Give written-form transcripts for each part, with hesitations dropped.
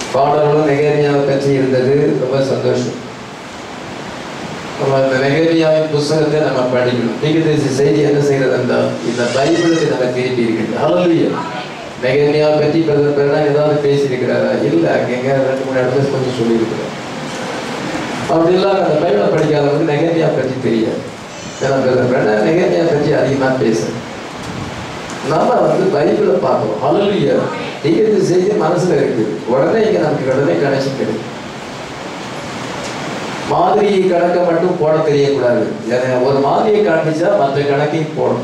பாடல்களும் நெகேமியாவை பற்றி இருந்தது. ரொம்ப சந்தோஷம். அந்த நெகேமியாவின் புத்தகத்தை நம்ம படிக்கணும். தீர்க்கதரிசி செய்தி என்ன செய்கிறது என்றால் இந்த பைபிளுக்கு நம்ம திருப்பி இருக்கிறது. ஹல்லேலூயா. நெகேமியாவை பற்றி ஏதாவது பேசியிருக்கிறாரா? இல்லை, அங்கங்க 2-3 இடத்துல கொஞ்சம் சொல்லியிருக்கிறார். அப்படி இல்லாம அந்த பைபிளை படிக்காதவங்க நெகேமியா பற்றி தெரியாது. நெகேமியா பற்றி அதிகமாக பேசுறேன். நம்ம பைபிளை பார்க்கணும். ஹல்லேலூயா. தீர்க்கதரிசி செய்தி மனசுல இருக்குது. உடனே இங்க நமக்கு உடனே கனெக்ஷன் கிடைக்கும். மாதிரி கணக்கை மட்டும் போட தெரியக்கூடாது. ஒரு மாதிரியை காண்பிச்சா மற்ற கணக்கையும் போடணும்.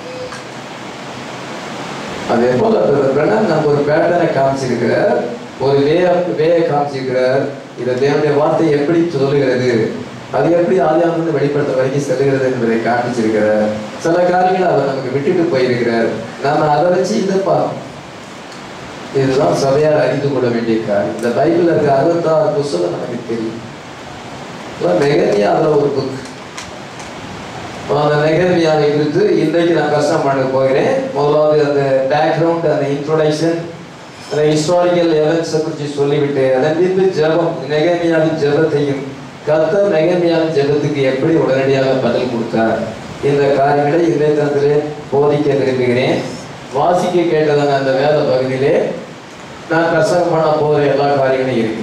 அதே போல நம்ம ஒரு பேட்டர்னை காமிச்சிருக்கிறார், ஒரு வேயை காமிச்சிருக்கிறார். இதை தேவனுடைய வார்த்தை எப்படி சொல்லுகிறது, அது எப்படி ஆதியாகமத்திலிருந்து வெளிப்படுத்த வரைக்கும் செல்லுகிறது என்பதை காண்பிச்சிருக்கிறார். சில காரியங்கள் அவர் நமக்கு விட்டுட்டு போயிருக்கிறார். நம்ம அதை வச்சு இதை பார்க்கணும். இதுதான் சபையார் அறிந்து கொள்ள வேண்டிய காரியம். இந்த பைபிள் இருக்க 66 புத்தகம் நமக்கு தெரியும். நெகேமியா அதில் ஒரு புக். அந்த நெகேமியாவை குறித்து இன்றைக்கு நான் கஷ்டம் பண்ண போகிறேன். முதலாவது அந்த பேக்ரவுண்ட், அந்த இன்ட்ரோடக்ஷன், அந்த ஹிஸ்டாரிக்கல் எவென்ட்ஸை குறித்து சொல்லிவிட்டு அதன் பின்பு ஜெபம், நெகேமியாவின் ஜெபத்தையும் கர்த்தர் நெகேமியாவின் ஜெபத்துக்கு எப்படி உடனடியாக பதில் கொடுத்தார், இந்த காரியங்களை இன்றைய தினத்திலே போதிக்க விரும்புகிறேன். வாசிக்க கேட்டதான அந்த வேத பகுதியிலே நான் பிரசங்கம் பண்ண போகிற எல்லா காரியங்களும் இருக்கு.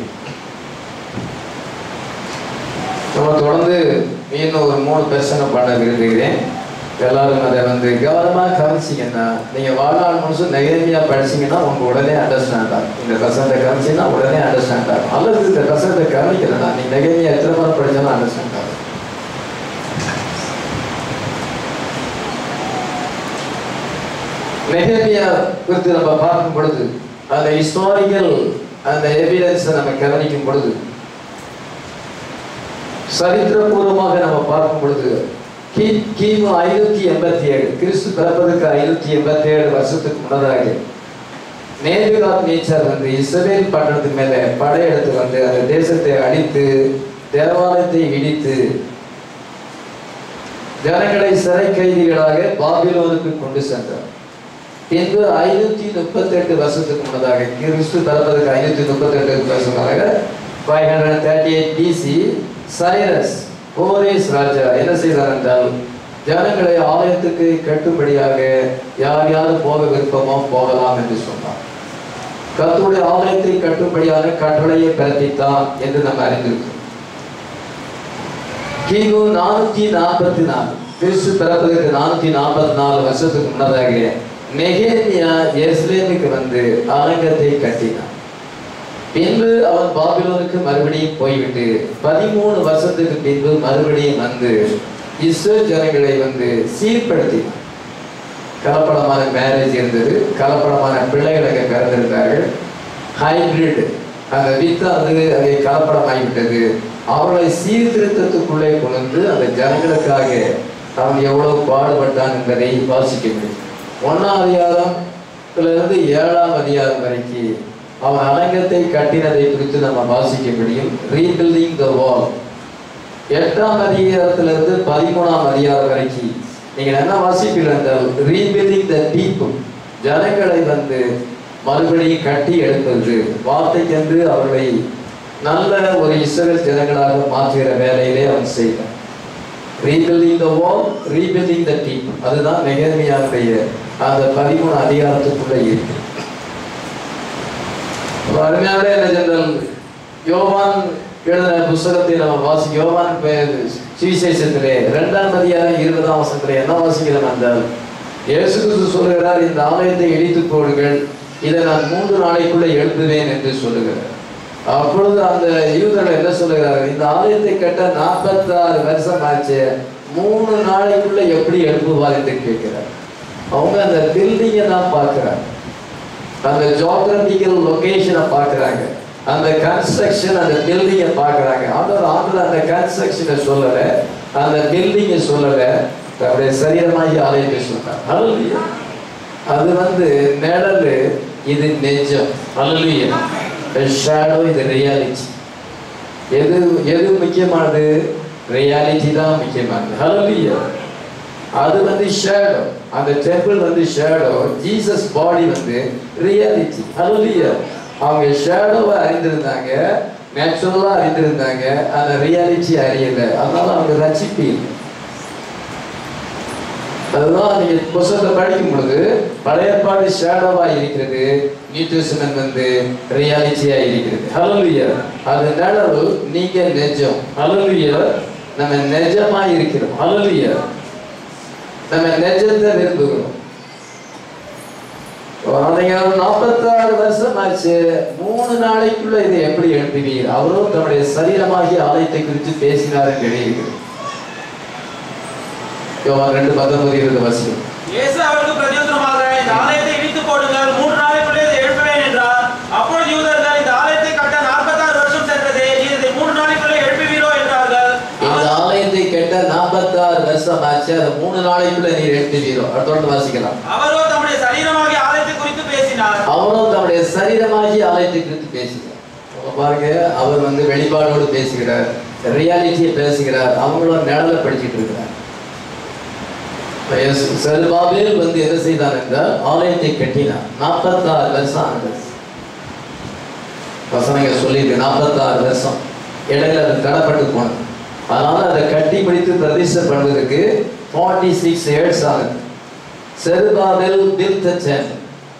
நம்ம தொடர்ந்து இன்னும் ஒரு 3 பிரசங்கம் பண்ண விரும்புகிறேன். எல்லாரும் அதை கவனமாக கவனிச்சிங்கன்னா, நீங்கள் வாழ்நாள் முழுசும் நெகேமியா படிச்சிங்கன்னா உங்களுக்கு உடனே அண்டர்ஸ்டாண்ட் ஆகும். இந்த பிரசங்கத்தை கவனிச்சிங்கன்னா உடனே அண்டர்ஸ்டாண்ட் ஆகும். அல்லது இந்த பிரசங்கத்தை கவனிக்கலன்னா நீங்கள் நெகேமியா எத்தனை முறை படித்தாலும் அண்டர்ஸ்டாண்ட் ஆகும். நெகேமியா குறித்து நம்ம பார்க்கும் பொழுது அந்த ஹிஸ்டாரிக்கல் அந்த எவிடன்ஸை நம்ம கவனிக்கும் பொழுது, சரித்திரபூர்வமாக நம்ம பார்க்கும் பொழுது கிமு 587 கிறிஸ்து பிறப்பதற்கு 587 வருஷத்துக்கு முன்னதாக நேபுகாத்நேச்சார் இஸ்ரவேல் பட்டணத்துக்கு மேலே படையெடுத்து அந்த தேசத்தை அழித்து தேவாலயத்தை இடித்து ஜனங்களை சிறை கைதிகளாக பாபிலோனுக்கு கொண்டு சென்றார். பின்பு 538 வருஷத்துக்கு முன்னதாக கிறிஸ்து பிறப்பதற்கு 538 வருஷமாக 538 BC சைரஸ் கோரேஸ் ராஜா என்ன செய்தார் என்றால், ஜனங்களை ஆலயத்துக்கு கட்டும்படியாக யார் யார் போக விருப்பமோ போகலாம் என்று சொன்னார். கர்த்தருடைய ஆலயத்தை கட்டும்படியான கட்டளையை பிறப்பித்தான் என்று நம்ம அறிந்திருக்கிறோம். கிமு 444 கிறிஸ்து பிறப்பதற்கு 444 வருஷத்துக்கு முன்னதாக நெகேமியா எருசலேமுக்கு ஆலயத்தை கட்டினான். பின்பு அவன் பாபிலோனுக்கு மறுபடியும் போய்விட்டு 13 வருஷத்துக்கு பின்பு மறுபடியும் இஸ்ரவேல் ஜனங்களை சீர்படுத்தினான். கலப்படமான மேரேஜ் இருந்தது, கலப்படமான பிள்ளைகள் அங்கே பிறந்திருந்தார்கள். ஹைபிரிட் அந்த வித்து அதை கலப்படமாகிவிட்டது. அவர்களை சீர்திருத்தத்துக்குள்ளே கொண்டு அந்த ஜனங்களுக்காக அவன் எவ்வளவு பாடுபட்டான் என்பதை வாசிக்க முடியும். 1ஆம் அதிகாரத்திலிருந்து 7ஆம் அதிகாரம் வரைக்கும் அவன் அலங்கத்தை கட்டினதை குறித்து நம்ம வாசிக்க முடியும். ரீபில்டிங் த வால் 8ஆம் அதிகாரத்திலிருந்து 13ஆம் அதிகாரம் வரைக்கும் நீங்கள் என்ன வாசிப்பீர்கள் என்றால், ரீபில்டிங் த பீப்புள், ஜனங்களை மறுபடியும் கட்டி எடுப்பது, வார்த்தைக்கென்று அவர்களை நல்ல ஒரு இஸ்ரவேல் ஜனங்களாக மாற்றுகிற வேலையிலே அவன் செய்தான். Rebuilding the wall, rebuilding the people, அதுதான் நெகேமியாவுடைய அந்த 13 அதிகாரத்துக்குள்ளே இருக்கு. அருமையாவே என்ன ஜெனரல் யோவான் எழுதின புத்தகத்தை நம்ம வாசிக்க, யோவான் சுவிசேஷத்திலே 2ஆம் அதிகாரம் 20ஆம் வசனத்திலே என்ன வாசிக்கிறோம் என்றால், இயேசு கிறிஸ்து சொல்லுகிறார், இந்த ஆலயத்தை இடித்து போடுங்கள், இதை நான் 3 நாளைக்குள்ளே எழுப்புவேன் என்று சொல்லுகிறார். அப்பொழுது அந்த யூதர்கள் என்ன சொல்லுகிறார்கள், இந்த ஆலயத்தை கட்ட 46 வருஷம் ஆச்சு, 3 நாளைக்குள்ள எப்படி எழுப்புவார் என்று கேட்கிறார். அவங்க அந்த பில்டிங்கை தான் பார்க்கிறாங்க, அந்த ஜியோகிராபிக்கல் லொகேஷனை பார்க்குறாங்க, அந்த கன்ஸ்ட்ரக்ஷன், அந்த பில்டிங்கை பார்க்குறாங்க. ஆண்டவர் அந்த கன்ஸ்ட்ரக்ஷனை சொல்லலை, அந்த பில்டிங்கை சொல்லலை, அவருடைய சரீரமாகி ஆலயத்தை சொன்னார். ஹல்லேலூயா. அது நிழல், இது நிஜம். ஹல்லேலூயா. ஷேடோ, இது ரியாலிட்டி. எது முக்கியமானது? ரியாலிட்டி தான் முக்கியமானது. ஹல்லேலூயா. அது ஷேடோ, அந்த temple shadow, Jesus body reality. Hallelujah. அவங்க ஷேடோவை அறிந்திருந்தாங்க, நேச்சுரலா அறிந்திருந்தாங்க, அந்த ரியாலிட்டி அறியல. அதனால அவங்க ரட்சிப்பு இல்லை. அதுதான் நீங்க புத்தகத்தை படிக்கும் பொழுது பழைய ஏற்பாடு ஷேடோவா இருக்கிறது, நியூ டெஸ்டமென்ட் வந்து ரியாலிட்டியா இருக்கிறது. ஹல்லேலூயா. அது நிழல், நீங்க நெஜம். ஹல்லேலூயா. நம்ம நெஜமா இருக்கிறோம். ஹல்லேலூயா. நம்ம நெஜத்தை விரும்புகிறோம். 46 வருஷம் ஆச்சு. 3 நாளைக்குள்ள இதை எப்படி எழுப்புவீர்? அவரும் தன்னுடைய சரீரமாகிய ஆலயத்தை குறித்து பேசினார் என்று எழுதியிருக்கிறது. யோவான் 2:19 வசனம். இயேசு அவருக்கு பிரதியுத்தரமாக, இந்த ஆலயத்தை இடித்து போடுங்கள், 3 நாளைக்குள்ளே இதை எழுப்புவேன் என்றார். அப்பொழுது யூதர்கள், இந்த ஆலயத்தை கட்ட 46 வருஷம் சென்றது, நீர் இதை 3 நாளைக்குள்ளே எழுப்புவீரோ என்றார்கள். இந்த ஆலயத்தை கட்ட 46 வருஷம் ஆச்சு, அதை 3 நாளைக்குள்ள நீர் எழுப்புவீரோ? தொடர்ந்து வாசிக்கலாம். அவரோ தம்முடைய சரீரமாகிய ஆலயத்தை குறித்து பேசினார். அவரும் தம்முடைய சரீரமாகிய ஆலயத்தை குறித்து பேசினார். பாருங்க, அவர் வந்து வெளிப்பாடோடு பேசுகிறார், ரியாலிட்டியை பேசுகிறார். அவங்களும் நிழலை படிச்சுட்டு இருக்கிறார். செருபாபேல் வந்து என்ன செய்தார் என்றால் ஆலயத்தை கட்டினார். 46 வருஷம் ஆனது. வசனங்கள் சொல்லியிருக்கு 46 வருஷம். இடையில அது தடப்பட்டு போனது. அதனால அதை கட்டி பிடித்து பிரதிஷ்டை பண்ணுவதற்கு 46 years ஆனது. Zerubbabel built the temple.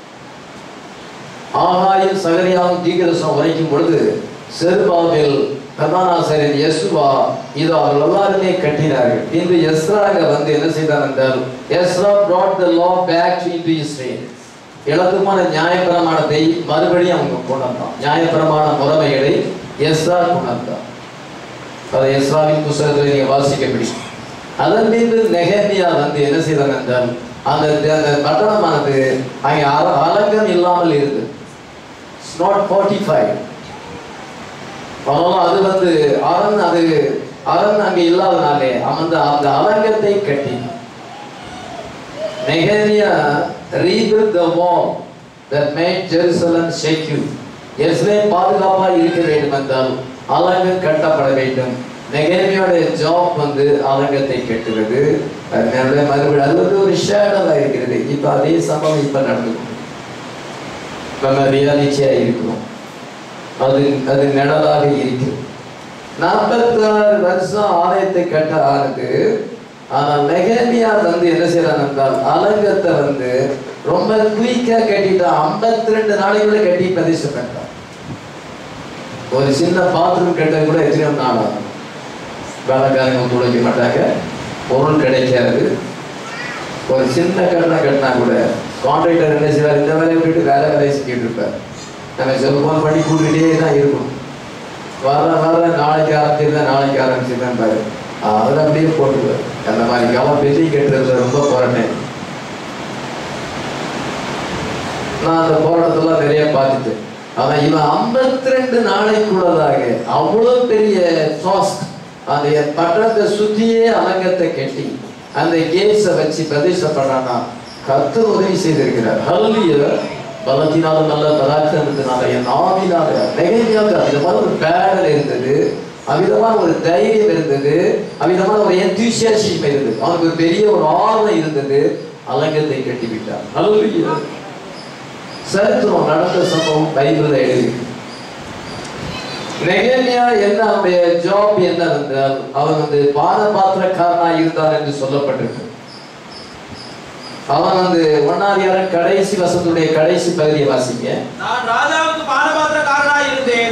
ஆகாயும் சகரியாவும் தீர்க்கதரிசனம் உரைக்கும் பொழுது செருபாபேல், பிரதானாசாரியன் யெசுவா, இது அவர்கள் எல்லாருமே கட்டினார்கள். இன்று எஸ்ராக வந்து என்ன செய்தார் என்றால், Ezra brought the law back into Israel. இலக்குமான நியாயப்பிரமாணத்தை மறுபடியும் அவங்க கொண்டாந்தான். நியாயப்பிரமாண முறைமைகளை எஸ்ரா கொண்டாந்தான். அதை எஸ்ராவின் புத்தகத்தில் நீங்க வாசிக்க முடியும். அதன் மீது நெகேமியா வந்து என்ன செய்தார் என்றால், அந்த பட்டணமானது அங்கே அலங்கம் இல்லாமல் இருந்தது. It's not fortified. அது வந்து அரண் அங்கே இல்லாதனாலே அந்த அலங்கத்தை கட்டி நெகேமியா rebuilt the wall that made Jerusalem secure. எருசலேம் பாதுகாப்பாக இருக்க வேண்டும் என்றால் அலங்கம் கட்டப்பட வேண்டும். நெகேமியாவுடைய ஜாப் வந்து அலங்கத்தை கட்டுவது. மறுபடியும் அது வந்து ஒரு ஷேடோவா இருக்கிறது. இப்ப அதே சம்பவம் இப்ப நடந்து நம்ம ரியாலிட்டியா இருக்கிறோம். அது நிழலாக இருக்கிறது. 46 வருஷம் ஆலயத்தை கட்ட ஆனது. ஆனால் நெகேமியா வந்து என்ன செய்யறான் என்றால் அலங்கத்தை வந்து ரொம்ப குயிக்கா கட்டிட்டான். 52 நாளைக்குள்ள கட்டி பிரதிஷ்டை பண்ணிட்டான். ஒரு சின்ன பாத்ரூம் கட்ட கூட எத்தனையோ நாள் ஆகும். வேலைக்காரங்க துடைக்க மாட்டாங்க, பொருள் கிடைக்காது. ஒரு சின்ன கட்டணம் கட்டினா கூட கான்ட்ராக்டர் என்ன செய்வார், இந்த வேலையை விட்டு வேலையை செஞ்சுட்டு இருப்பார். நம்ம செல்போன் பண்ணி கூட்டிகிட்டே தான் இருக்கணும். வர நாளைக்கு ஆரம்பிச்சிருந்தேன் பாரு, அதில் அப்படியே போட்டுக்குவார். அந்த மாதிரி காலம் பெரிய கட்டுறதுல ரொம்ப போராட்டேன். நான் அந்த போராட்டத்தெல்லாம் நிறைய பார்த்துட்டேன். ஆனால் இவன் 52 நாளைக்குள்ளதாக அவ்வளோ பெரிய ஃபாஸ்ட் அந்த பட்டணத்தை சுற்றியே அலங்கத்தை கட்டி அந்த கேட்ஸை வச்சு பிரதிஷ்டை பண்ணானா கர்த்தர் உதவி செய்திருக்கிறார். ஹல்லேலூயா. பலத்தினாலும் நல்ல பராக்கிரமத்தினால என் ஆவினால நெகேமியாவுக்கு அவ்விதமான ஒரு பேடல் இருந்தது, அவ்விதமான ஒரு தைரியம் இருந்தது, அவ்விதமான ஒரு எந்தூசியாசம் இருந்தது. அவனுக்கு ஒரு பெரிய ஒரு ஆர்வம் இருந்தது. அலங்கத்தை கட்டிவிட்டார். ஹல்லேலூயா. சரித்திரம் நடந்த சம்பவம் பைபிள்ல எழுதி. நெகேமியா என்ன அவனுடைய ஜாப் என்ன என்றால் அவன் வந்து பானபாத்திரக்காரனா இருந்தான் என்று சொல்லப்பட்டிருக்கு. அவன் வந்து 1 கடைசி வசனத்துடைய கடைசி பகுதியை வாசிங்க. நான் ராஜாவுக்கு பானபாத்திரக்காரனாய் இருந்தேன்.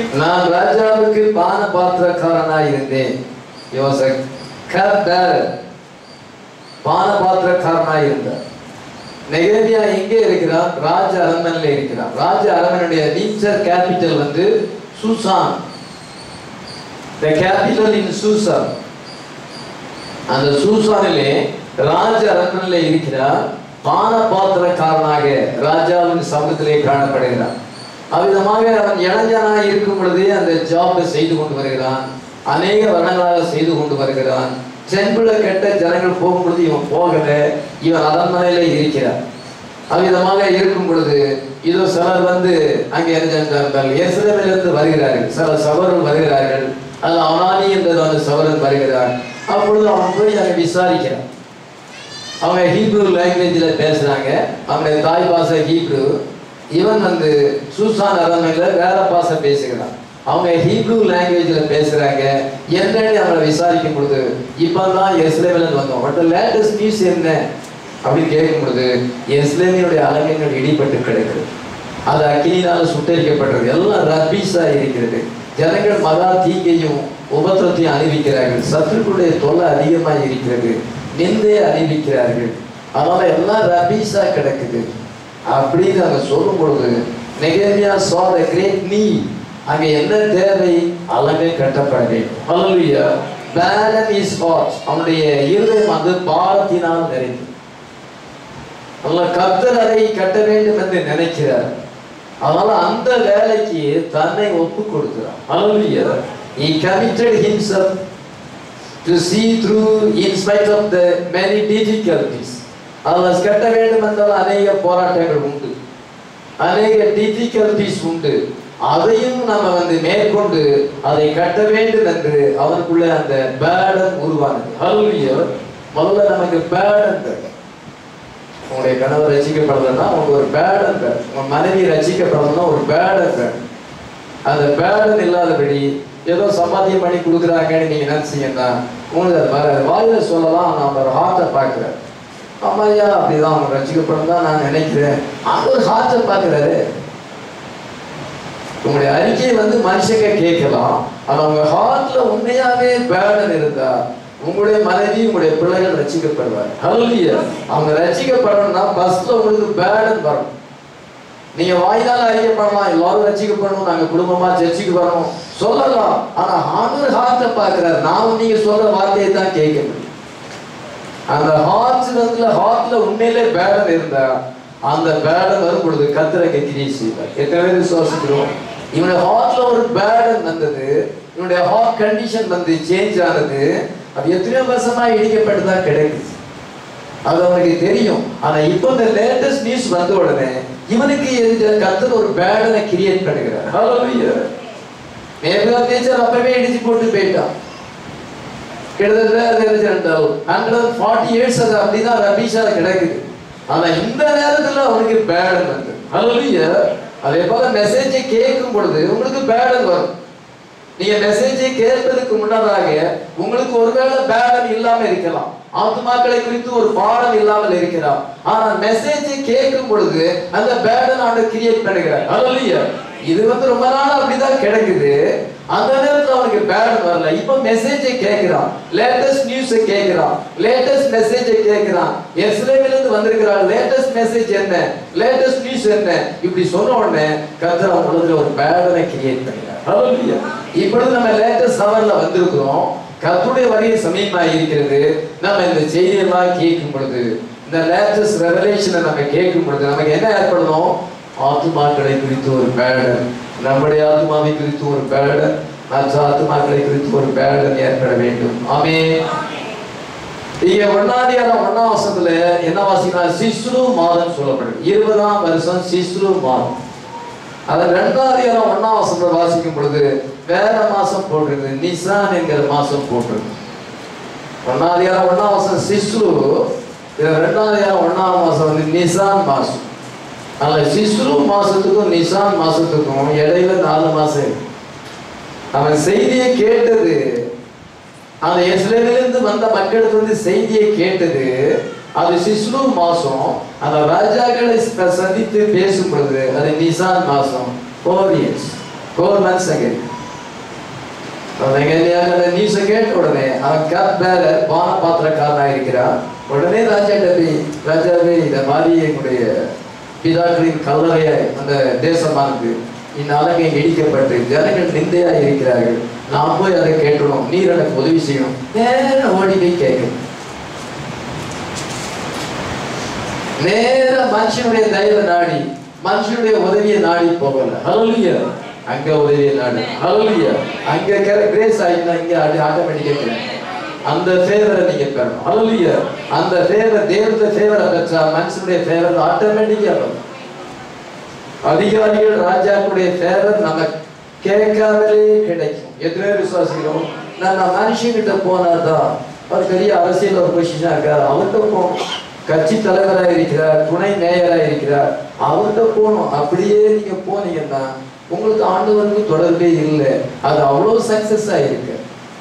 பானபாத்திரக்காரனாய் இருந்தார். நெகேமியா எங்கே இருக்கிறான்? ராஜ அரண்மனையில் இருக்கிறான். ராஜ அரண்மனையுடைய நீச்சர் கேபிட்டல் வந்து சூசான். The capital in Susan. அந்த சூசானிலே ராஜ அரண்மனையிலே இருக்கிறார். பானபாத்திரக்காரனாக ராஜாவின் சமூகத்திலே காணப்படுகிறான். அவ்விதமாக அவன் இளைஞனாக இருக்கும் பொழுதே அந்த ஜாபை செய்து கொண்டு வருகிறான். அநேக வருடங்களாக செய்து கொண்டு வருகிறான். சென்புல கெட்ட ஜனங்கள் போகும் பொழுது இவன் போகல, இவன் அரண்மனையில இருக்கிறார். அவ்விதமாக இருக்கும் பொழுது இதோ சிலர் வந்து அங்கே என்ன எருசலேமிலிருந்து வருகிறார்கள். சில சகோதரர்கள் வருகிறார்கள். அது அனானி என்றது அந்த சகோதரன் வருகிறார். அப்பொழுது அவன் போய் அங்கே விசாரிக்கிறான். அவங்க ஹீப்ரு லாங்குவேஜில் பேசுகிறாங்க. அவங்களுடைய தாய் பாஷை ஹீப்ரு. இவன் வந்து சூசான் அரண்மனையில வேற பாச பேசுகிறான். அவங்க ஹீப்ரூ லாங்குவேஜ்ல பேசுறாங்க. என்னன்னு அவங்களை விசாரிக்கும் பொழுது இப்பதான் எருசலேமிலிருந்து வந்தோம், பட் லேட்டஸ்ட் நியூஸ் என்ன அப்படின்னு கேட்கும் பொழுது எருசலேமினுடைய அலங்கைகள் இடிபட்டு கிடக்குது, அது அக்கினியினால சுட்டரிக்கப்பட்டது, எல்லாம் ரப்பீஸா இருக்கிறது. ஜனங்கள் மகா தீங்கையும் உபத்திரத்தையும் அணிவிக்கிறார்கள், சத்துருக்களுடைய தொல்லை அதிகமாக இருக்கிறது, நிந்தையை அணிவிக்கிறார்கள், அதனால எல்லாம் ரப்பீஸா கிடக்குது அப்படின்னு அங்க சொல்லும் பொழுது நெகேமியா saw the great need. அங்க என்ன தேவை? அலங்கை கட்டப்பட வேண்டும். ஹல்லேலூயா. burden is hot. அவனுடைய இருதயம் வந்து பாரத்தினால் நிறைந்தது. கர்த்தர் அதை கட்ட வேண்டும் என்று நினைக்கிறார். அதனால அந்த வேலைக்கு தன்னை ஒப்பு கொடுக்கிறார். ஹல்லேலூயா. he committed himself to see through in spite of the many difficulties. அதனால் கட்ட வேண்டும் என்றால் அநேக போராட்டங்கள் உண்டு, அநேக டிஃபிகல்டிஸ் உண்டு. அதையும் நம்ம வந்து மேற்கொண்டு அதை கட்ட வேண்டும் என்று அவனுக்குள்ள அந்த பேர்டன் உருவானது. ஹல்லேலூயா. முதல்ல நமக்கு பேர்டன் வேணும். உங்களுடைய கணவர் ரசிக்கப்படலைன்னா உங்களுக்கு ஒரு பேர்டன் வேணும், உங்க மனைவி ரசிக்கப்படலைன்னா ஒரு பேர்டன் வேணும். அந்த பேர்டன் இல்லாதபடி ஏதோ சம்பாத்தியம் பண்ணி கொடுக்குறாங்கன்னு நீங்க நினைச்சீங்கன்னா உங்களுக்கு அது வர வாயில சொல்லலாம். நான் ஒரு ஹார்ட்டை பார்க்குறேன், அம்மையா அப்படிதான் அவங்க ரசிக்கப்படும் தான் நான் நினைக்கிறேன். அந்த ஒரு ஹார்ட்டை பார்க்குறாரு. உங்களுடைய அறிக்கையை வந்து மனுஷங்க கேட்கலாம், ஆனா உங்க ஹார்ட்ல உண்மையாவே பேர்டன் இருந்தா உங்களுடைய மனைவி உங்களுடைய பிள்ளைகள் ரசிக்கப்படுவார். ஹல்லேலூயா. அவங்க ரசிக்கப்படணும்னா ஃபர்ஸ்ட்ல உங்களுக்கு பேர்டன் வரும். நீங்க வாயினால அறிக்கை பண்ணலாம், எல்லாரும் ரசிக்கப்படணும், நாங்க குடும்பமா சர்ச்சுக்கு வரணும் சொல்லலாம். ஆனா ஆண்டவர் ஹார்ட்டை பார்க்கிறார். நான் நீங்க சொல்ற வார்த்தையை தான் கேட்க முடியும். அந்த ஹார்ட்ல உண்மையிலே பேர்டன் இருந்தா அந்த பேர்டன் வரும் பொழுது கர்த்தரை கிரியை செய்வார். எத்தனை பேர் விசுவாசிக்கிறோம்? இவனுடைய ஹார்ட்ல ஒரு பேர்டன் வந்தது, இவனுடைய ஹார்ட் கண்டிஷன் வந்து சேஞ்ச் ஆனது. அது எத்தனையோ வருஷமா இடிக்கப்பட்டுதான் கிடைக்குது, அது அவனுக்கு தெரியும். ஆனா இப்போ இந்த லேட்டஸ்ட் நியூஸ் வந்த உடனே இவனுக்கு கர்த்தர் ஒரு பேர்டனை கிரியேட் பண்ணுகிறார். ஹல்லேலூயா. மேபர் டீச்சர் அப்பவே இடிச்சு போட்டு போயிட்டான். கிட்டத்தட்ட 140 years அது அப்படிதான் ரபீஷா கிடக்குது. ஆனா இந்த நேரத்துல அவனுக்கு பேர்டன் வந்து ஹல்லேலூயா. அதே போல மெசேஜை கேட்கும் பொழுது உங்களுக்கு பேர்டன் வரும். நீங்க மெசேஜை கேட்பதற்கு முன்னதாக உங்களுக்கு ஒருவேளை பேர்டன் இல்லாம இருக்கலாம், ஆத்துமாக்களை குறித்து ஒரு பாடம் இல்லாமல் இருக்கிறார். ஆனா மெசேஜை கேட்கும் பொழுது அந்த பேர்டன் ஆண்டவர் கிரியேட் பண்ணுகிறார். ஹல்லேலூயா. இது வந்து ரொம்ப நாள் அப்படிதான் கிடக்குது. அந்த நேரத்துல அவனுக்கு பேர்டன் வரல. இப்ப மெசேஜை கேட்கிறான், லேட்டஸ்ட் நியூஸை கேட்கிறான், லேட்டஸ்ட் மெசேஜை கேட்கிறான். எருசலேமிலிருந்து வந்திருக்கிறான், லேட்டஸ்ட் மெசேஜ் என்ன, லேட்டஸ்ட் நியூஸ் என்ன, இப்படி சொன்ன உடனே கர்த்தர் அவனுக்கு ஒரு பேர்டனை கிரியேட் பண்ணுகிறார். ஹல்லேலூயா. இப்பொழுது நம்ம லேட்டஸ்ட் ஹவர்ல வந்திருக்கிறோம், கர்த்தருடைய வருகை சமீபமாக இருக்கிறது. நம்ம இந்த செய்தியெல்லாம் கேட்கும் பொழுது, இந்த லேட்டஸ்ட் ரெவலேஷனை நம்ம கேட்கும் பொழுது நமக்கு என்ன ஏற்படணும்? ஆத்துமாக்களை குறித்து ஒரு பேர்டன், நம்முடைய ஆத்துமாவை குறித்து ஒரு பேர்டன், மற்ற ஆத்துமாக்களை குறித்து ஒரு பேர்டன் ஏற்பட வேண்டும். ஆமென். இங்க 1ஆம் வசனத்துல என்ன வாசிக்கலாம்? சிஸ்ரு மாதம் சொல்லப்படுது. 20ஆம் வருஷம் சிஸ்ரு மாதம். அது 2ஆம் வசனத்தை வாசிக்கும் பொழுது வேற மாசம் போட்டிருக்கு, நிசான் என்கிற மாசம் போட்டிருக்கு. 1ஆம் வசனம் சிஸ்ரு, 2ஆம் மாசம் வந்து நிசான் மாசம். அதனால சிஸ்ரு மாசத்துக்கும் நிசான் மாசத்துக்கும் இடையில 4 மாசம். அவன் செய்தியை கேட்டது, அந்த எருசலேமிலிருந்து வந்த மக்களுக்கு வந்து செய்தியை கேட்டது அது சிஸ்ரு மாசம். அந்த ராஜாக்களை சந்தித்து பேசும் பொழுது அது நிசான் மாசம். 4 months again. நியூஸை கேட்ட உடனே அவன் கப் பேரர் பான பாத்திரக்காரனாக இருக்கிறான். உடனே ராஜாவே இந்த மாதிரி என்னுடைய பிதாக்களின் கல்லறைய அந்த தேசமானது இந்த அலங்கை இடிக்கப்பட்டு ஜனங்கள் நிந்தையாக இருக்கிறார்கள், நான் போய் அதை கேட்கணும், நீர் எனக்கு உதவி செய்யணும். நேரம் ஓடி போய் கேட்கணும். நேர மனுஷனுடைய தயவு நாடி, மனுஷனுடைய உதவியை நாடி போகல. ஹல்லேலூயா. அங்க உதவியை நாடு. ஹல்லேலூயா. அங்க கிரேஸ் ஆயிட்டா இங்க ஆட்டோமேட்டிக்கா அந்த ஃபேவரை நீங்க பெறணும். ஹல்லேலூயா. அந்த ஃபேவர், தேவனுடைய ஃபேவரை பெற்றா மனுஷனுடைய ஃபேவர் ஆட்டோமேட்டிக்கா வரும். அதிகாரிகள் ராஜாக்களுடைய ஃபேவர் நம்ம கேட்காமலே கிடைக்கும். எத்தனை விசுவாசிக்கிறோம்? நம்ம மனுஷங்கிட்ட போனாதான் அவர் பெரிய அரசியல் ஒரு பொசிஷனா இருக்காரு, அவர்கிட்ட போகணும். கட்சி தலைவராக இருக்கிறார், துணை மேயராக இருக்கிறார், அவர்கிட்ட போகணும். அப்படியே நீங்க போனீங்கன்னா உங்களுக்கு ஆண்டவருக்கு தொடர்பே இல்லை. அது அவ்வளவு சக்சஸ் ஆயிருக்கு.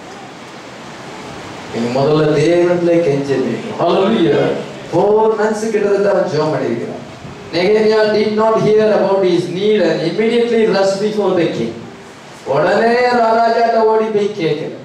நீங்க முதல்ல தேவன்ல கெஞ்சது. ஹalleluya. 4 months கிட்டத்தட்ட அவன் ஜெபம் பண்ணியிருக்கிறான். Nehemiah did not hear about his need and immediately rushed before the king. உடனே ராஜாட்ட ஓடி போய் கேட்கிறான்.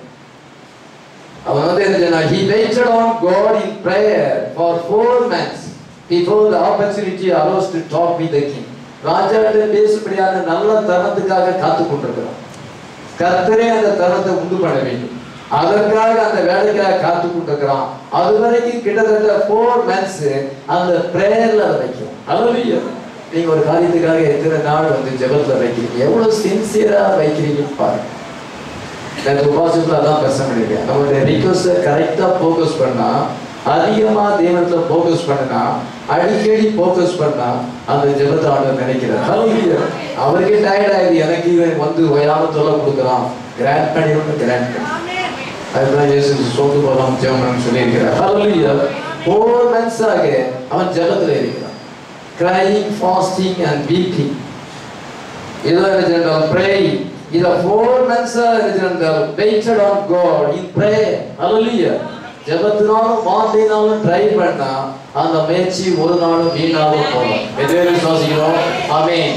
அவன் வந்து என்ன சொன்னா, he waited on God in prayer for 4 months before the opportunity arose to talk with the king. ராஜாட்ட பேசும்படியான நல்ல தருணத்துக்காக காத்து கொண்டிருக்கிறான். கர்த்தரே அந்த தருணத்தை உண்டு பண்ண வேண்டும், அதற்காக அந்த வேலைக்காக காத்து கொண்டிருக்கிறான். அது வரைக்கும் கிட்டத்தட்ட 4 months அந்த பிரேயர்ல வைக்கும். ஹalleluya. நீங்க ஒரு காரியத்துக்காக எத்தனை நாள் வந்து ஜெபத்துல வைக்கிறீங்க, எவ்வளவு சின்சியரா வைக்கிறீங்கன்னு பாருங்க. நான் உபாசத்துல அதான் பேச முடியல. நம்மளுடைய ரிக்வெஸ்ட கரெக்டா போக்கஸ் பண்ணா, அதிகமா தேவனத்துல போக்கஸ் பண்ணா, அடிக்கடி போக்கஸ் பண்ணா அந்த ஜெபத்தை ஆண்டவர் நினைக்கிறார். ஹalleluya. அவருக்கே டயர்ட் ஆயிடுது, எனக்கு இவன் வந்து ஓயாம தொல்லை கொடுக்குறான், கிராண்ட் பண்ணிடணும் கிராண்ட் பண்ணி. அதுதான் இயேசு சோத்து போலாம் ஜெபம்னு சொல்லியிருக்கிறார். ஹalleluya. 4 months ஆக அவன் ஜெபத்துல இருக்கிறான். crying, fasting and weeping. இதுதான் ஜெனரல் praying. இத 4 months general waited on God in prayer. ஹalleluya. ஜெபத்தினாலும் வார்த்தையினாலும் ட்ரை பண்ணா அந்த முயற்சி ஒரு நாளும் வீணாக போகும். எதுவே விசுவாசிக்கிறோம். ஆமென்.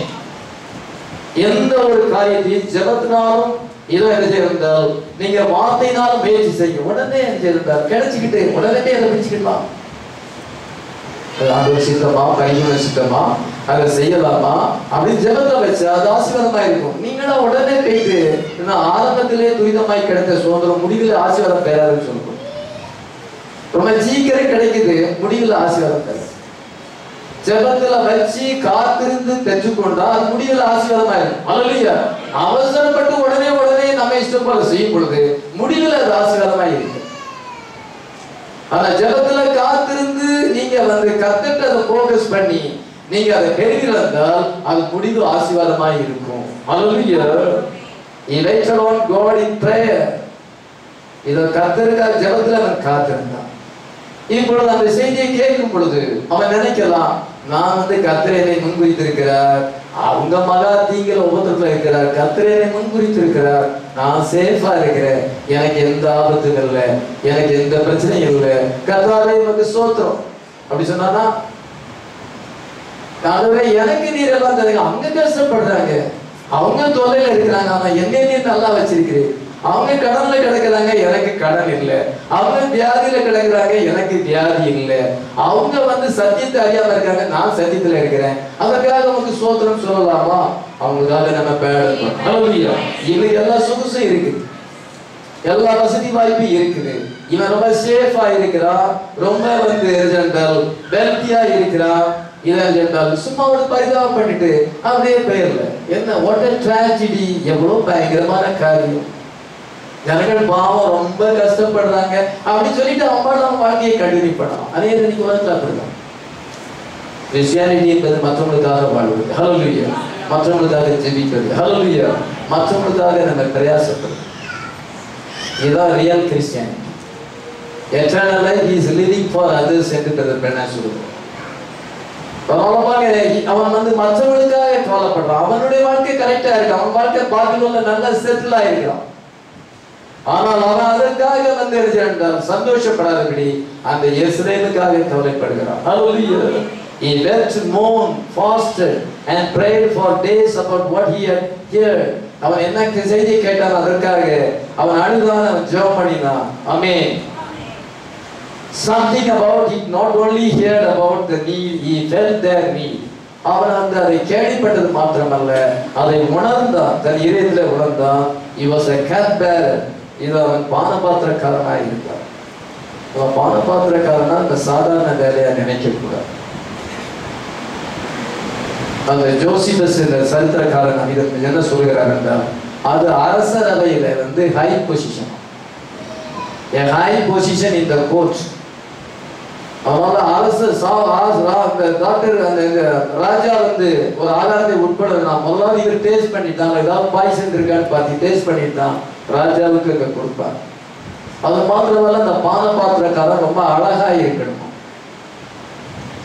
எந்த ஒரு காரியத்தையும் ஜெபத்தினாலும் இதோ என்ன செய்தால் நீங்க வார்த்தையினாலும் முயற்சி செய்ய உடனே என்ன செய்தால் கிடைச்சிக்கிட்டு உடனே அதை பிடிச்சிக்கலாம். ஆண்டவர் சித்தமா, பரிசுத்த சித்தமா, அதை செய்யலாமா அப்படின்னு ஜெபத்தை வச்சு அது ஆசீர்வாதமா இருக்கும். நீங்களா உடனே போயிட்டு ஆரம்பத்திலே துரிதமாய் கிடைத்த சுதந்திரம் முடிவில் ஆசீர்வாதம் பெறாதுன்னு சொல்லுவோம். ரொம்ப சீக்கிரம் கிடைக்குது, முடிவில் ஆசீர்வாதம் பெறாது. ஜெபத்துல வச்சு காத்திருந்து பெற்றுக்கொண்டா அது முடிவில் ஆசீர்வாதமா இருக்கும். ஹalleluya. அவசரப்பட்டு உடனே நம்ம இஷ்டம் போல செய்யும் பொழுது முடிவில் அது ஆசீர்வாதமா இருக்கு. ஆனா ஜெபத்துல காத்திருந்து நீங்க வந்து கத்துட்டு அதை போக்கஸ் பண்ணி நீங்க அதை பெறுகிறால் அது முடிவு ஆசீர்வாதமா இருக்கும். ஹalleluya. He waited on God in prayer. இத கர்த்தருக்காக ஜெபத்துல அவன் காத்திருந்தான். இப்பொழுது அந்த செய்தியை கேட்கும் பொழுது அவன் நினைக்கலாம், நான் வந்து கர்த்தரை முன்குறித்திருக்கிறார், அவங்க மகா தீங்கில உபத்திரத்துல இருக்கிறார், கர்த்தரை முன்குறித்திருக்கிறார், நான் சேஃபா இருக்கிறேன், எனக்கு எந்த ஆபத்தும் இல்லை, எனக்கு எந்த பிரச்சனையும் இல்லை, கர்த்தாவே உமக்கு ஸ்தோத்திரம் அப்படி சொன்னா எனக்கு நீர் எல்லாம் தருங்க. அவங்க கஷ்டப்படுறாங்க, அவங்க தொல்லையில இருக்கிறாங்க, ஆனா என்னை நீர் நல்லா வச்சிருக்கிறேன். அவங்க கடன்ல கிடக்குறாங்க, எனக்கு கடன் இல்லை. அவங்க வியாதியில கிடக்குறாங்க, எனக்கு வியாதி இல்லை. அவங்க வந்து சத்தியத்தை அறியாம இருக்காங்க, நான் சத்தியத்துல இருக்கிறேன். அதற்காக நமக்கு ஸ்தோத்திரம் சொல்லலாமா? அவங்களுக்காக நம்ம பேடணும். ஹalleluya. இவனுக்கு எல்லா சொகுசும் இருக்குது, எல்லா வசதி வாய்ப்பும் இருக்குது. இவன் ரொம்ப சேஃபா இருக்கிறான், ரொம்ப வந்து வெல்த்தியா இருக்கிறான். இதான் சும்மா ஒரு பரிதாபம் பண்ணிட்டு அப்படியே பெயர்ல என்ன வாட் a tragedy. எவ்வளவு பயங்கரமான காரியம். ஜனங்கள் பாவம் ரொம்ப கஷ்டப்படுறாங்க அப்படின்னு சொல்லிட்டு அவங்க வாழ்க்கையை கண்டினியூ பண்ணலாம். அதே இன்னைக்கு உலகத்துல அப்படிதான். கிறிஸ்டியானிட்டி என்பது மற்றவங்களுக்காக வாழ்வது. ஹalleluya. மற்றவங்களுக்காக ஜெபிக்கிறது. ஹalleluya. மற்றவங்களுக்காக நம்ம பிரயாசப்படுறது. இதுதான் real Christianity. Eternal life is living for others என்று பெண்ணா சொல்லுவோம். அவன் வந்து மற்றவங்களுக்காக கவலைப்படுறான். அவனுடைய வாழ்க்கை கரெக்டா இருக்கு, அவன் வாழ்க்கை பாபிலோன்ல நல்லா செட்டில் ஆயிருக்கான். ஆனால் அவன் அதற்காக வந்து சந்தோஷப்படாதபடி அந்த எருசலேமுக்காக கவலைப்படுகிறான். Hallelujah. He wept, mourned, fasted and prayed for days about what he had heard. அவன் என்ன செய்தி கேட்டான் அதற்காக அவன் அழுதான், அவன் ஜெபம் பண்ணினான். ஆமென். Something about it, not only heard about the need, he felt their need. அவன் அந்த அதை கேள்விப்பட்டது மாத்திரமல்ல, அதை உணர்ந்தான், தன் இதயத்திலே உணர்ந்தான். He was a cupbearer. இது அவன் பானபாத்திரக்காரனாக இருந்தான். அவன் பானபாத்திரக்காரனா இந்த சாதாரண வேலையா நினைக்க கூடாது. அந்த ஜோசிபஸ் சரித்திரக்காரன் இதற்கு என்ன சொல்கிறார் என்றால், அது அரசரவையில வந்து high position, high position in the court. அதனால அரசர் டாக்டர் அந்த ராஜா வந்து ஒரு ஆகாரத்தை உட்பட முதலாவது இவர் டேஸ்ட் பண்ணிட்டாங்க, ஏதாவது பாய்சன் இருக்கான்னு பார்த்து டேஸ்ட் பண்ணிட்டான், ராஜாவுக்கு அங்க கொடுப்பார். அது மாத்திரமல்ல அந்த பான பாத்திரக்காரன் ரொம்ப அழகா இருக்கணும்.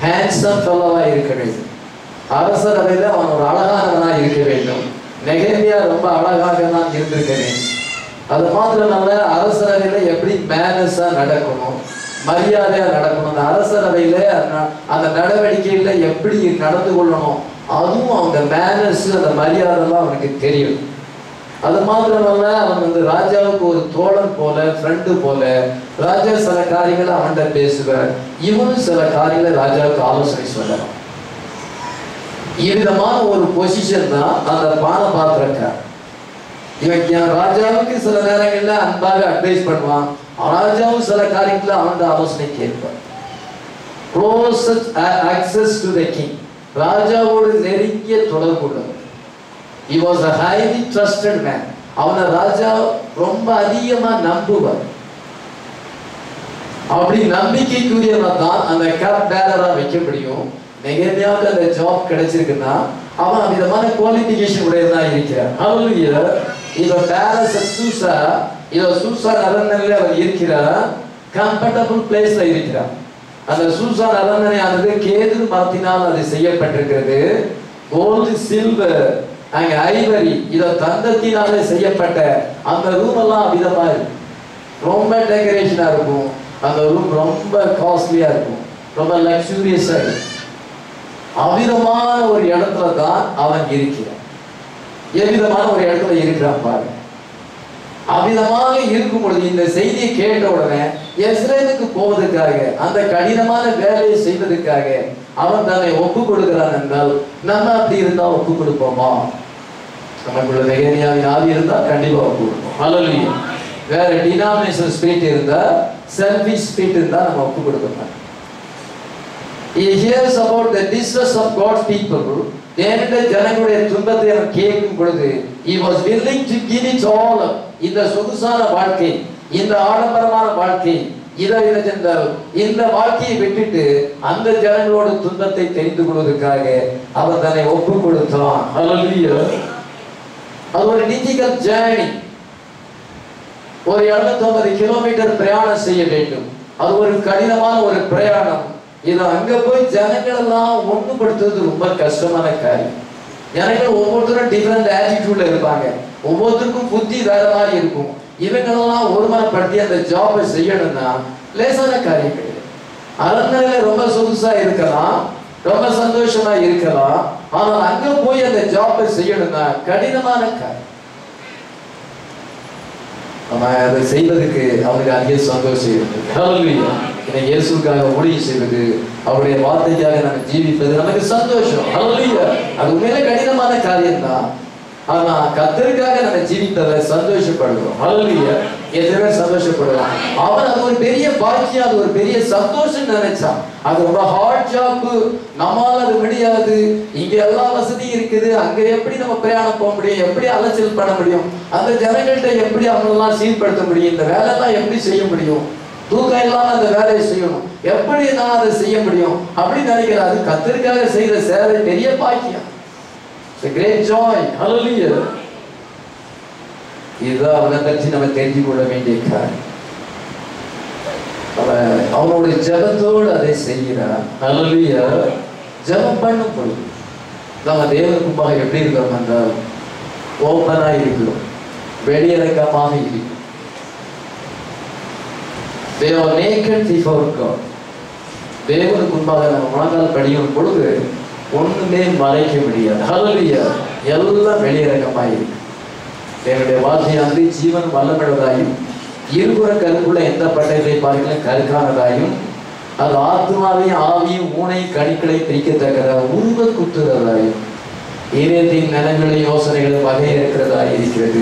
ஹேண்ட்ஸம் ஃபெல்லோவா இருக்க வேண்டும். அரசரவையில் அவன் ஒரு அழகானவனா இருக்க வேண்டும். நெகேமியா ரொம்ப அழகாக தான் இருந்திருக்க வேண்டும். அது மாத்திரமல்ல, அரசரவையில் எப்படி மேனஸா நடக்கணும், மரியாதையா நடக்கணும், அந்த அரசரவையில அந்த நடவடிக்கையில எப்படி நடந்து கொள்ளணும், அதுவும் அவங்க மேனஸ் அந்த மரியாதைலாம் அவனுக்கு தெரியும். அது மாத்திரமல்ல, அவன் ராஜாவுக்கு ஒரு தோழன் போல, ஃப்ரெண்டு போல. ராஜா சில காரியங்களை அவன்கிட்ட பேசுவார், இவனும் சில காரியங்களை ராஜாவுக்கு ஆலோசனை சொல்லலாம். இவ்விதமான ஒரு பொசிஷன் தான் அந்த பானபாத்திரக்காரர். இவன் ராஜாவுக்கு சில நேரங்கள்ல அன்பாக அட்வைஸ் பண்ணுவான், ராஜாவும் சில காரியங்களை அவன் ஆலோசனை கேட்பான். Close access to the king, ராஜாவோடு நெருங்கிய தொடர்பு உள்ளவர். He was a highly trusted man. அவனை ராஜா ரொம்ப அதிகமா நம்புவார். அப்படி நம்பிக்கைக்குரியவன் தான் அந்த கப் பேரரா வைக்க முடியும். நெகேமியாவுக்கு அந்த ஜாப் கிடைச்சிருக்குன்னா அவன் விதமான குவாலிஃபிகேஷன் உடையதா இருக்கிறான். ஹல்லேலூயா. இவன் பேலஸ் சூசா, இவன் சூசா அரண்மனையில அவன் இருக்கிறான், கம்ஃபர்டபுள் பிளேஸ்ல இருக்கிறான். அந்த சூசா அரண்மனையானது கேது மரத்தினால் அது செய்யப்பட்டிருக்கிறது. கோல்டு, சில்வர், அங்க ஐவரி, இத தந்தத்தினாலே செய்யப்பட்ட அந்த ரூம் எல்லாம் விதமா இருக்கும். ரொம்ப டெக்கரேஷனா இருக்கும். அந்த ரூம் ரொம்ப காஸ்ட்லியா இருக்கும், ரொம்ப லக்ஸூரியஸா இருக்கும். அவ்விதமான ஒரு இடத்துல தான் அவன் இருக்கிறான். எவ்விதமான ஒரு இடத்துல இருக்கிறான் பாருங்க. அவ்விதமாக இருக்கும் பொழுது இந்த செய்தியை கேட்ட உடனே எஸ்ரேலுக்கு போவதற்காக, அந்த கடினமான வேலையை செய்வதற்காக அவன் தன்னை ஒப்பு கொடுக்கிறான் என்றால் நம்ம அப்படி இருந்தா ஒப்பு கொடுப்போமா? நமக்குள்ள நெகேமியாவின் ஆவி இருந்தா கண்டிப்பா ஒப்பு கொடுப்போம். ஹல்லேலூயா. வேற டினாமினேஷன் ஸ்பிரிட் இருந்தா, செல்ஃபிஷ் ஸ்பிரிட் இருந்தா நம்ம ஒப்பு கொடுப்போம். He hears about the distress of God's people. தேவனுடைய ஜனங்களுடைய துன்பத்தை அவன் கேட்கும் பொழுது he was willing to give it all up. இந்த சொகுசான வாழ்க்கை, இந்த ஆடம்பரமான வாழ்க்கை, இந்த வாழ்க்கையை விட்டுட்டு அந்த ஜனங்களோட துன்பத்தை தெரிந்து கொள்வதற்காக அவன் தன்னை ஒப்பு கொடுத்தான். ஹல்லேலூயா. அது ஒரு டிஃபிகல்ட் ஜர்னி. ஒரு 250 கிலோமீட்டர் பிரயாணம் செய்ய வேண்டும். அது ஒரு கடினமான ஒரு பிரயாணம். இது அங்க போய் ஜனங்கள் எல்லாம் ஒண்ணுபடுத்துறது ரொம்ப கஷ்டமான காரியம். ஜனங்கள் ஒவ்வொருத்தரும் டிஃபரெண்ட் ஆட்டிடியூட்ல இருப்பாங்க, ஒவ்வொருத்தருக்கும் புத்தி வேற மாதிரி இருக்கும். இவங்களெல்லாம் ஒருமனப்படுத்தி அந்த ஜாபை செய்யணும்னா லேசான காரியம் கிடையாது. அரண்மனையில ரொம்ப சொகுசா இருக்கலாம், ரொம்ப சந்தோஷமா இருக்கலாம், ஆனால் அங்க போய் அந்த ஜாபை செய்யணும்னா கடினமான காரியம். அதை செய்வதற்கு அவனுக்கு அதிக சந்தோஷம் இருக்குது. ஹல்லேலூயா. இன்னைக்கு இயேசுக்காக ஊழியம் செய்வது, அவருடைய வார்த்தைக்காக நம்ம ஜீவிப்பது நமக்கு சந்தோஷம். ஹல்லேலூயா. அது உண்மையிலே கடினமான காரியம் தான். ஆனா கர்த்தருக்காக நம்ம ஜீவித்ததை சந்தோஷப்படுறோம். ஹல்லேலூயா. எதுவுமே சந்தோஷப்படுறோம். அவன் அது ஒரு பெரிய பாக்கியம், அது ஒரு பெரிய சந்தோஷம் நினைச்சான். அது ரொம்ப ஹார்ட் ஜாப், நம்மால அது முடியாது. இங்க எல்லா வசதியும் இருக்குது, அங்க எப்படி நம்ம பிரயாணம் போக முடியும், எப்படி அலைச்சல் பண்ண முடியும், அந்த ஜனங்கள்கிட்ட எப்படி அவங்களெல்லாம் சீர்படுத்த முடியும், இந்த வேலை எல்லாம் எப்படி செய்ய முடியும், தூக்கம் இல்லாம அந்த வேலையை செய்யணும், எப்படி நான் அதை செய்ய முடியும் அப்படின்னு நினைக்கிறார். அது கர்த்தருக்காக செய்த சேவை பெரிய பாக்கியம். It's a great joy. Hallelujah. இதுதான் அவனை பற்றி நம்ம தெரிஞ்சு கொள்ள வேண்டிய காரியம். அவனுடைய ஜபத்தோடு அதை செய்கிறார். ஹல்லேலூயா. ஜபம் பண்ணும் பொழுது நம்ம தேவனுக்கு முன்பாக எப்படி இருக்கிறோம் என்றால் ஓப்பனா இருக்கிறோம், வெளியரங்கமாக இருக்கிறோம். They are naked before God. தேவனுக்கு முன்பாக நம்ம முழங்கால் படியும் பொழுது ஒண்ணுமே மறைக்க முடியாது. ஹல்லேலூயா. எல்லாம் வெளியரங்கமாக இருக்கு. தேவனுடைய வார்த்தையானது ஜீவன் வல்லமையுள்ளதாயும், இருபுற கருக்குள்ள எந்த பட்டயத்தை பார்க்கலாம் கருக்கானதாயும், அது ஆத்மாவையும் ஆவியும் ஊனை கணிக்களை பிரிக்கத்தக்கதா உருவ குத்துறதாயும், இதயத்தின் நலங்களை யோசனைகளும் வகை இருக்கிறதாய் இருக்கிறது.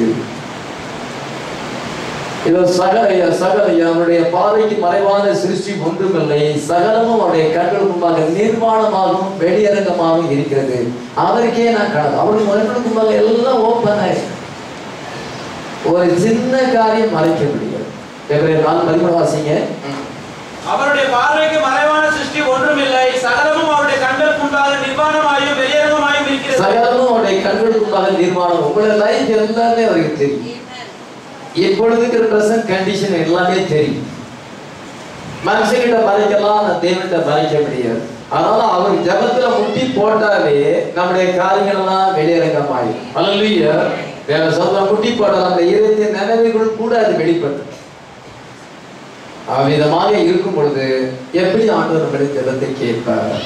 இது சகல அவருடைய பார்வைக்கு மறைவான சிருஷ்டி ஒன்றுமில்லை, சகலமும் அவருடைய கண்கள் முன்பாக நிர்வாணமாகவும் வெளியரங்கமாகவும் இருக்கிறது. அவருக்கே நான் காணது. அவருடைய மறைகளுக்கு முன்பாக எல்லாம் ஓப்பன் ஆயிருக்கு. ஒரு சின்ன காரியம் மறைக்க முடியாது. எபிரேயர் 4:13 வாசிங்க. அவருடைய பார்வைக்கு மறைவான சிருஷ்டி ஒன்றுமில்லை, சகலமும் அவருடைய கண்களுக்கு முன்பாக நிர்வாணமாயும் வெளியரங்கமாயும் இருக்கிறது. சகலமும் அவருடைய கண்களுக்கு முன்பாக நிர்வாணம். உங்களுடைய லைஃப் எல்லாமே அவருக்கு தெரியும். இப்பொழுதுக்கு பிரசன்ட் கண்டிஷன் எல்லாமே தெரியும். மனுஷங்கிட்ட மறைக்கலாம், தேவன்கிட்ட மறைக்க முடியாது. அதனால அவர் ஜபத்துல முட்டி போட்டாலே நம்முடைய காரியங்கள் எல்லாம் வெளியரங்கமாயி. அல்லேலூயா. வேற சொல்ல முட்டி போட்டால் அந்த இதயத்தின் நினைவுகள் கூட அது வெளிப்பட்டு அவ்விதமாக இருக்கும் பொழுது எப்படி ஆண்டவர் நம்முடைய ஜபத்தை கேட்பார்?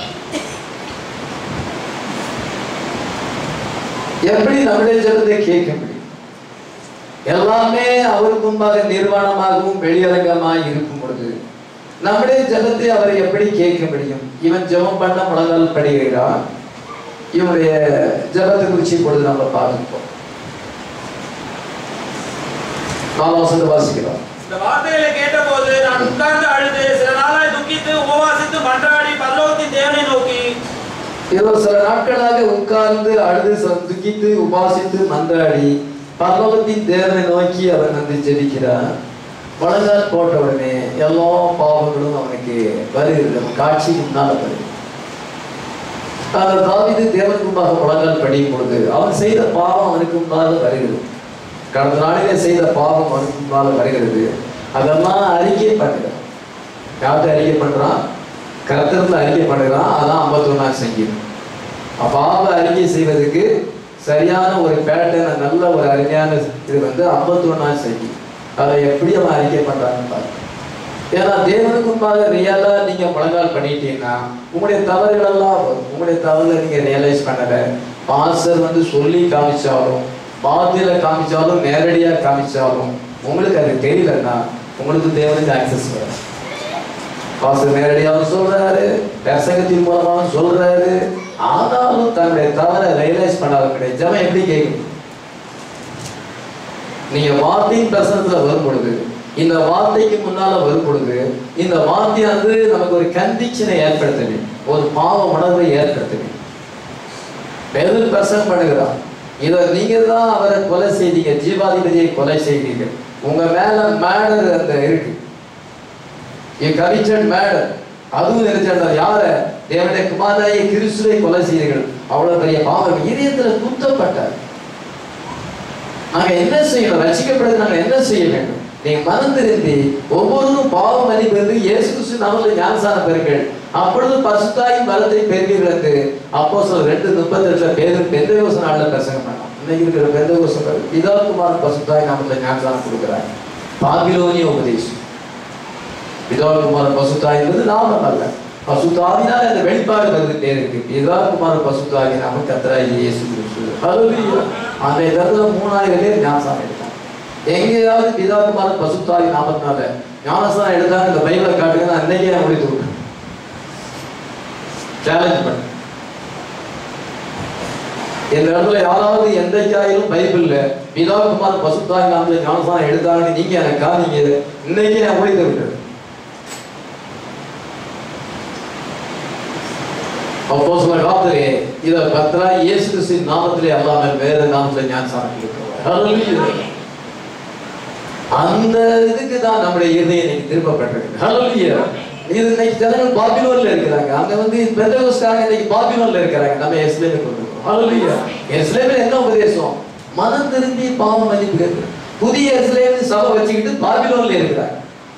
எப்படி நம்முடைய ஜபத்தை கேட்க முடியும்? எல்லாமே அவருக்கு முன்பாக நிர்வாணமாகவும் வெளியரங்கமாய் இருக்கும் பொழுது நம்முடைய ஜபத்தை அவரை எப்படி கேட்க முடியும்? இவன் ஜபம் பண்ண முழங்கால் படிகிறான். இவனுடைய ஜபத்தை குறித்து பொழுது நம்ம பார்ப்போம். 4 வசனத்தை வாசிக்கிறோம். இந்த வார்த்தைகளை கேட்டபோது நான் உட்கார்ந்து அழுது சில நாளாய் துக்கித்து உபவாசித்து மன்றாடி பரலோகத்தின் தேவனை நோக்கி. இதோ சில நாட்களாக உட்கார்ந்து அழுது துக்கித்து உபாசித்து மன்றாடி பரலோகத்தின் தேவனை நோக்கி அவன் வந்து ஜெபிக்கிறான். முழங்கால் போட்ட உடனே எல்லா பாவங்களும் அவனுக்கு வருகிறது. காட்சி முன்னால வருது. அந்த தாவீது தேவனுக்கு முன்பாக முழங்கால் படியும் பொழுது அவன் செய்த பாவம் அவனுக்கு முன்பாக வருகிறது. கடந்த நாளிலே செய்த பாவம் அவனுக்கு முன்பாக வருகிறது. அதெல்லாம் அறிக்கை பண்ணுகிறான். யார்கிட்ட அறிக்கை பண்றான்? கர்த்தர்ல அறிக்கை பண்ணுகிறான். அதான் 51ஆம் சங்கீதம். பாவ அறிக்கை செய்வதற்கு சரியான ஒரு பேட்டர்ன், நல்ல ஒரு அருமையான இது வந்து 51ஆம் சங்கீதம். அதை எப்படி அவன் அறிக்கை பண்றான்னு பாருங்க. ஏன்னா தேவனுக்கு முன்பாக ரியலா நீங்க முழங்கால் பண்ணிட்டீங்கன்னா உங்களுடைய தவறுகள் எல்லாம் வரும். உங்களுடைய தவறுகளை நீங்க ரியலைஸ் பண்ணல. பாஸ்டர் வந்து சொல்லி காமிச்சாலும் பாத்தியில காமிச்சாலும் நேரடியா காமிச்சாலும் உங்களுக்கு அது தெரியலன்னா உங்களுக்கு தேவனுக்கு ஆக்சஸ் வரும். பாஸ்டர் நேரடியாகவும் சொல்றாரு, பிரசங்கத்தின் மூலமாகவும் சொல்றாரு. ஆனாலும் தன்னுடைய தவறை ரியலைஸ் பண்ணாத ஜபம் எப்படி கேட்கும்? நீங்க வார்த்தையின் பிரசனத்துல வரும் பொழுது, இந்த வார்த்தைக்கு முன்னால வரும் பொழுது, இந்த வார்த்தையானது நமக்கு ஒரு கன்விக்ஷனை ஏற்படுத்தவே, ஒரு பாவ உணர்வை ஏற்படுத்தவே. பேதுரு பிரசங்கம் பண்ணுகிறான். இதை நீங்க தான் அவரை கொலை செய்தீங்க, ஜீவாதிபதியை கொலை செய்தீங்க. உங்க மேல மேடர் அந்த இருக்கு, கமிட்டட் மேடர். அதுவும் நினைச்சார் யார? தேவனுடைய குமாரனாகிய கிறிஸ்துவை கொலை செய்தீர்கள். அவ்வளவு பெரிய பாவம் இதயத்துல குத்தப்பட்டார். நாங்க என்ன செய்யணும்? ரட்சிக்கப்படுறது நாங்க என்ன செய்ய வேண்டும்? நீங்க மனம் திருந்தி ஒவ்வொருவரும் பாவ மன்னிப்பு இயேசு கிறிஸ்து நாமத்தில் ஞானஸ்நானம் பெறுங்கள், அப்பொழுது பரிசுத்தாவின் பலத்தை பெறுவீர்கள் என்று அப்போஸ்தலர் 2:38 பேதுரு பெந்தேகோஸ்து நாள்ல பிரசங்கம் பண்ணான். இன்னைக்கு இருக்கிற பெந்தேகோஸ்து பிதாகுமாரன் பரிசுத்தாவின் நாமத்தில் ஞானஸ்நானம் கொடுக்கிறார். பாபிலோனிய உபதேசம். பிதாகுமாரன் பரிசுத்தாவி என்பது நாமம் அல்ல, பரிசுத்தாவினால் அந்த வெளிப்பாடு வந்துட்டே இருக்கு. பிதாகுமாரன் பரிசுத்தாவி நாம கர்த்தராகிய இயேசு கிறிஸ்து. ஹல்லேலூயா. அந்த இடத்துல 3000 பேர் ஞானஸ்நானம் எடுத்தாங்க. எங்கேயாவது பிதாகுமாரன் பரிசுத்தாவி நாமத்தினால ஞானஸ்நானம் எடுத்தாங்க இந்த பைபிளை காட்டுங்க, நான் அன்னைக்கே நான் முடித்து விட்டேன். சேலஞ்ச் பண்ண இந்த இடத்துல யாராவது எந்தைக்காயிலும் பைபிள்ல பிதாகுமாரன் பரிசுத்தாவி நாமத்தில ஞானஸ்நானம் எடுத்தாங்கன்னு நீங்க எனக்கு காமிங்க, இன்னைக்கே நான் முடித்து விட்டேன். அப்போஸ்தலர் காத்தரே இத பத்ரா இயேசு கிறிஸ்துவின் நாமத்திலே அல்லாமல் வேற நாமத்திலே ஞானஸ்நானம் கொடுக்கிறார். ஹல்லேலூயா. அந்த இதுக்கு தான் நம்முடைய இதயம் இன்னைக்கு திருப்பப்பட்டிருக்கு. ஹல்லேலூயா. இது இன்னைக்கு ஜனங்கள் பாபிலோன்ல இருக்கிறாங்க. அங்க வந்து பெந்தேகோஸ்துக்காரங்க இன்னைக்கு பாபிலோன்ல இருக்கிறாங்க. நம்ம எருசலேமுக்கு வந்திருக்கோம். ஹல்லேலூயா. எருசலேமில் என்ன உபதேசம்? மனம் திரும்பி பாவம் மன்னிப்பு கேட்கு. புதிய எருசலேம் சபை வச்சுக்கிட்டு பாபிலோன்ல இருக்கிறாங்க.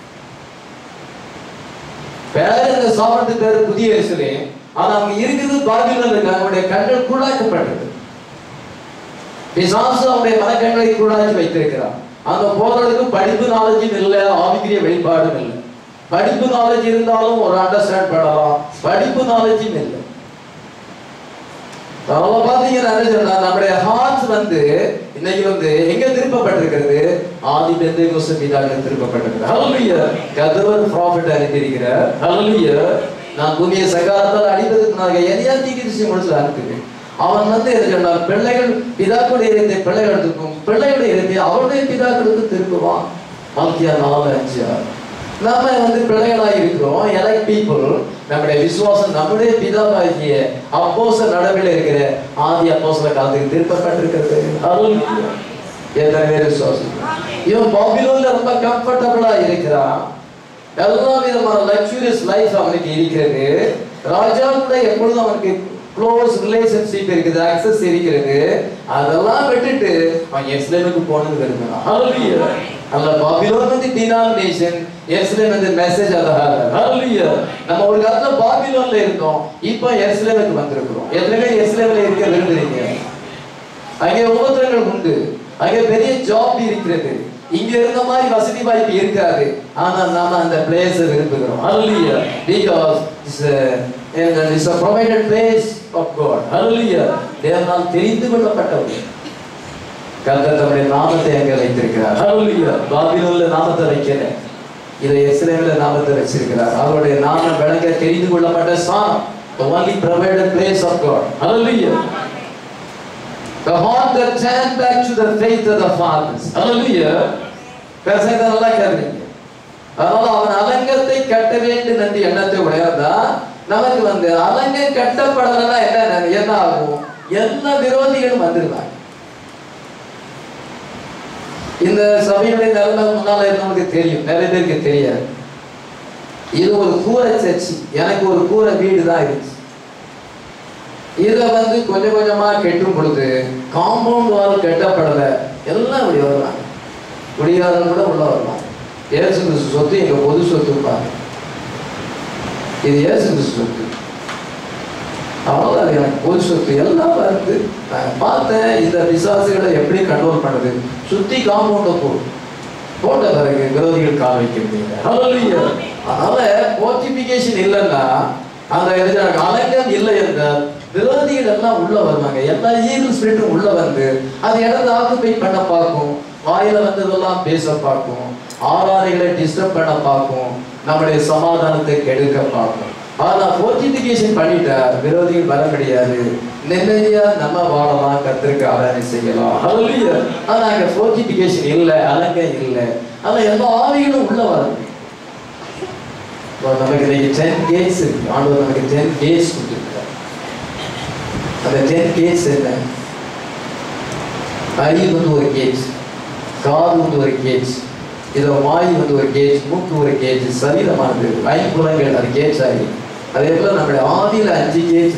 பேர் இந்த சாப்பிட்டு பேர் புதிய எருசலேம், ஆனா அவங்க இருக்கிறது பாபிலோன்ல இருக்காங்க. அவங்களுடைய கண்கள் கூடாக்கப்பட்டது. பிசாசு அவங்களுடைய மனக்கண்களை கூடாக்கி வைத்திருக்கிறார். அங்க போறதுக்கு படிப்பு நாலேஜும் இல்லை, ஆவிக்குரிய வெளிப்பாடும் இல்லை. படிப்பு நாலேஜ் இருந்தாலும் ஒரு அண்டர்ஸ்டாண்ட் பண்ணலாம், படிப்பு நாலேஜும் இல்லை. பாத்தீங்கன்னா நம்முடைய ஹார்ட்ஸ் வந்து இன்னைக்கு வந்து எங்க திருப்பப்பட்டிருக்கிறது? ஆதி பெந்தேகோஸ்து பிதாக்கள் திருப்பப்பட்டிருக்கிறது. ஹல்லேலூயா. கர்த்தர் ப்ராஃபட் அனுப்பியிருக்கிறார். ஹல்லேலூயா. நான் பூமியை சகாரத்தால் அடிப்பதற்கு நான் எதையா தீர்க்கதரிசி முடிச்சு அனுப்புகிறேன். அவன் வந்து என்ன சொன்னார்? பிள்ளைகள் பிதாக்களுடைய இதயத்தை பிள்ளைகளுக்கும், பிள்ளைகளுடைய இதயத்தை அவருடைய பிதாக்களுக்கு திருப்புவான். மல்கியா 4:5. நம்ம வந்து பிள்ளைகளாக இருக்கிறோம், எலக்ட் பீப்புள். நம்முடைய விசுவாசம் நம்முடைய பிதாவாகிய அப்போஸ்தலர் நடவில் இருக்கிற ஆதி அப்போஸ்தலர் காலத்துக்கு திருப்பப்பட்டிருக்கிறது. எத்தனை பேர் விசுவாசம்? இவன் பாபிலோன்ல ரொம்ப கம்ஃபர்டபுளா இருக்கிறான். எல்லா விதமான லக்ஸூரியஸ் லைஃப் அவனுக்கு இருக்கிறது. ராஜா கூட எப்பொழுதும் அவனுக்கு க்ளோஸ் ரிலேஷன்ஷிப் இருக்குது, அக்சஸ் இருக்கிறது. அதெல்லாம் விட்டுட்டு அவன் எருசலேமுக்கு போனது விரும்புறான். ஹல்லேலூயா. அல்ல பாபிலோன் வந்து டினாமினேஷன், எருசலேம் வந்து மெசேஜ். ஹல்லேலூயா. நம்ம ஒரு காலத்துல பாபிலோன்ல இருந்தோம், இப்போ எருசலேமுக்கு வந்திருக்கிறோம். எத்தனை பேர் எருசலேம்ல இருக்க விரும்புறீங்க? அங்கே உபத்திரங்கள் உண்டு, அங்கே பெரிய ஜாப் இருக்கிறது, இங்க இருந்த மாதிரி வசதி வாய்ப்பு இருக்காது. ஆனா நாம அந்த பிளேஸ் விரும்புகிறோம். ஹல்லேலூயா. because it's a provided place of God. ஹல்லேலூயா. தேவனால் தெரிந்து கொள்ளப்பட்டவர்கள். கர்த்தர் தம்முடைய நாமத்தை அங்கே வைத்திருக்கிறார். ஹல்லேலூயா. பாபிலோன்ல நாமத்தை வைக்கல, இதை எருசலேம்ல நாமத்தை வச்சிருக்கிறார். அவருடைய நாமம் விளங்க தெரிந்து கொள்ளப்பட்ட ஸ்தானம், the only provided place of God. Hallelujah. The heart that turned back to the faith of the fathers. Hallelujah. பேசுறது நல்லா கேளுங்க. அதனால அவன் அலங்கத்தை கட்ட வேண்டும் என்று எண்ணத்தை உடையதா, நமக்கு வந்து அலங்கம் கட்டப்படலைன்னா என்ன ஆகும்? எல்லா விரோதிகளும் வந்துருவாங்க. இந்த சபையுடைய நிலைமை முன்னால நமக்கு தெரியும், நிறைய பேருக்கு தெரியாது. இது ஒரு கூரை சர்ச்சி, எனக்கு ஒரு கூரை வீடு தான் இருந்துச்சு. இதை வந்து கொஞ்சம் கொஞ்சமா கெட்டும் பொழுது காம்பவுண்ட் வால் கட்டப்படலை, எல்லாம் இப்படி வருவாங்க. குடிகாரன் கூட உள்ள வருவாங்க. இயேசு கிறிஸ்து சொத்து எங்க பொது சொத்துப்பாங்க, இது இயேசு கிறிஸ்து சொத்து, அவ்வளோதான், அது எனக்கு பொது சொத்து. எல்லாம் வந்து நான் பார்த்தேன் இந்த பிசாசுகளை எப்படி கண்ட்ரோல் பண்ணுது. சுத்தி காம்பவுண்டை போட்ட பிறகு விரோதிகள் கால் வைக்க முடியல. அதனால போர்டிபிகேஷன் இல்லைன்னா, அந்த அலங்கம் இல்லை என்றால் விரோதிகள் எல்லாம் உள்ள வருவாங்க. எல்லா ஈவில் ஸ்பிரிட்டும் உள்ள வந்து அது இடத்தை ஆக்குபை பண்ண பார்க்கும், வாயில வந்ததெல்லாம் பேச பார்க்கும், ஆராதனைகளை டிஸ்டர்ப் பண்ண பார்க்கும், நம்முடைய சமாதானத்தை கெடுக்க பார்க்கும். ஆனா போர்டிபிகேஷன் பண்ணிட்டா விரோதிகள் வர முடியாது, நிம்மதியா நம்ம வாழலாம், கர்த்தருக்கு ஆராதனை செய்யலாம். ஹல்லேலூயா. ஆனா அங்க போர்டிபிகேஷன் இல்லை, அலங்கம் இல்லை, ஆனா எல்லா ஆவிகளும் உள்ள வரணும். நமக்கு இன்னைக்கு 10 gates இருக்கு. ஆண்டவர் நமக்கு 10 gates கொடுத்துருக்கார். அந்த 10 gates என்ன? ஐ வந்து ஒரு கேட், காது வந்து ஒரு கேட், இதோ வாய் வந்து ஒரு கேட், மூக்கு ஒரு கேட், சரீரமானது 5 புலங்கள் அது கேட்ஸ் ஆகி. அதே போல நம்மளுடைய ஆதியில 5 கேட்.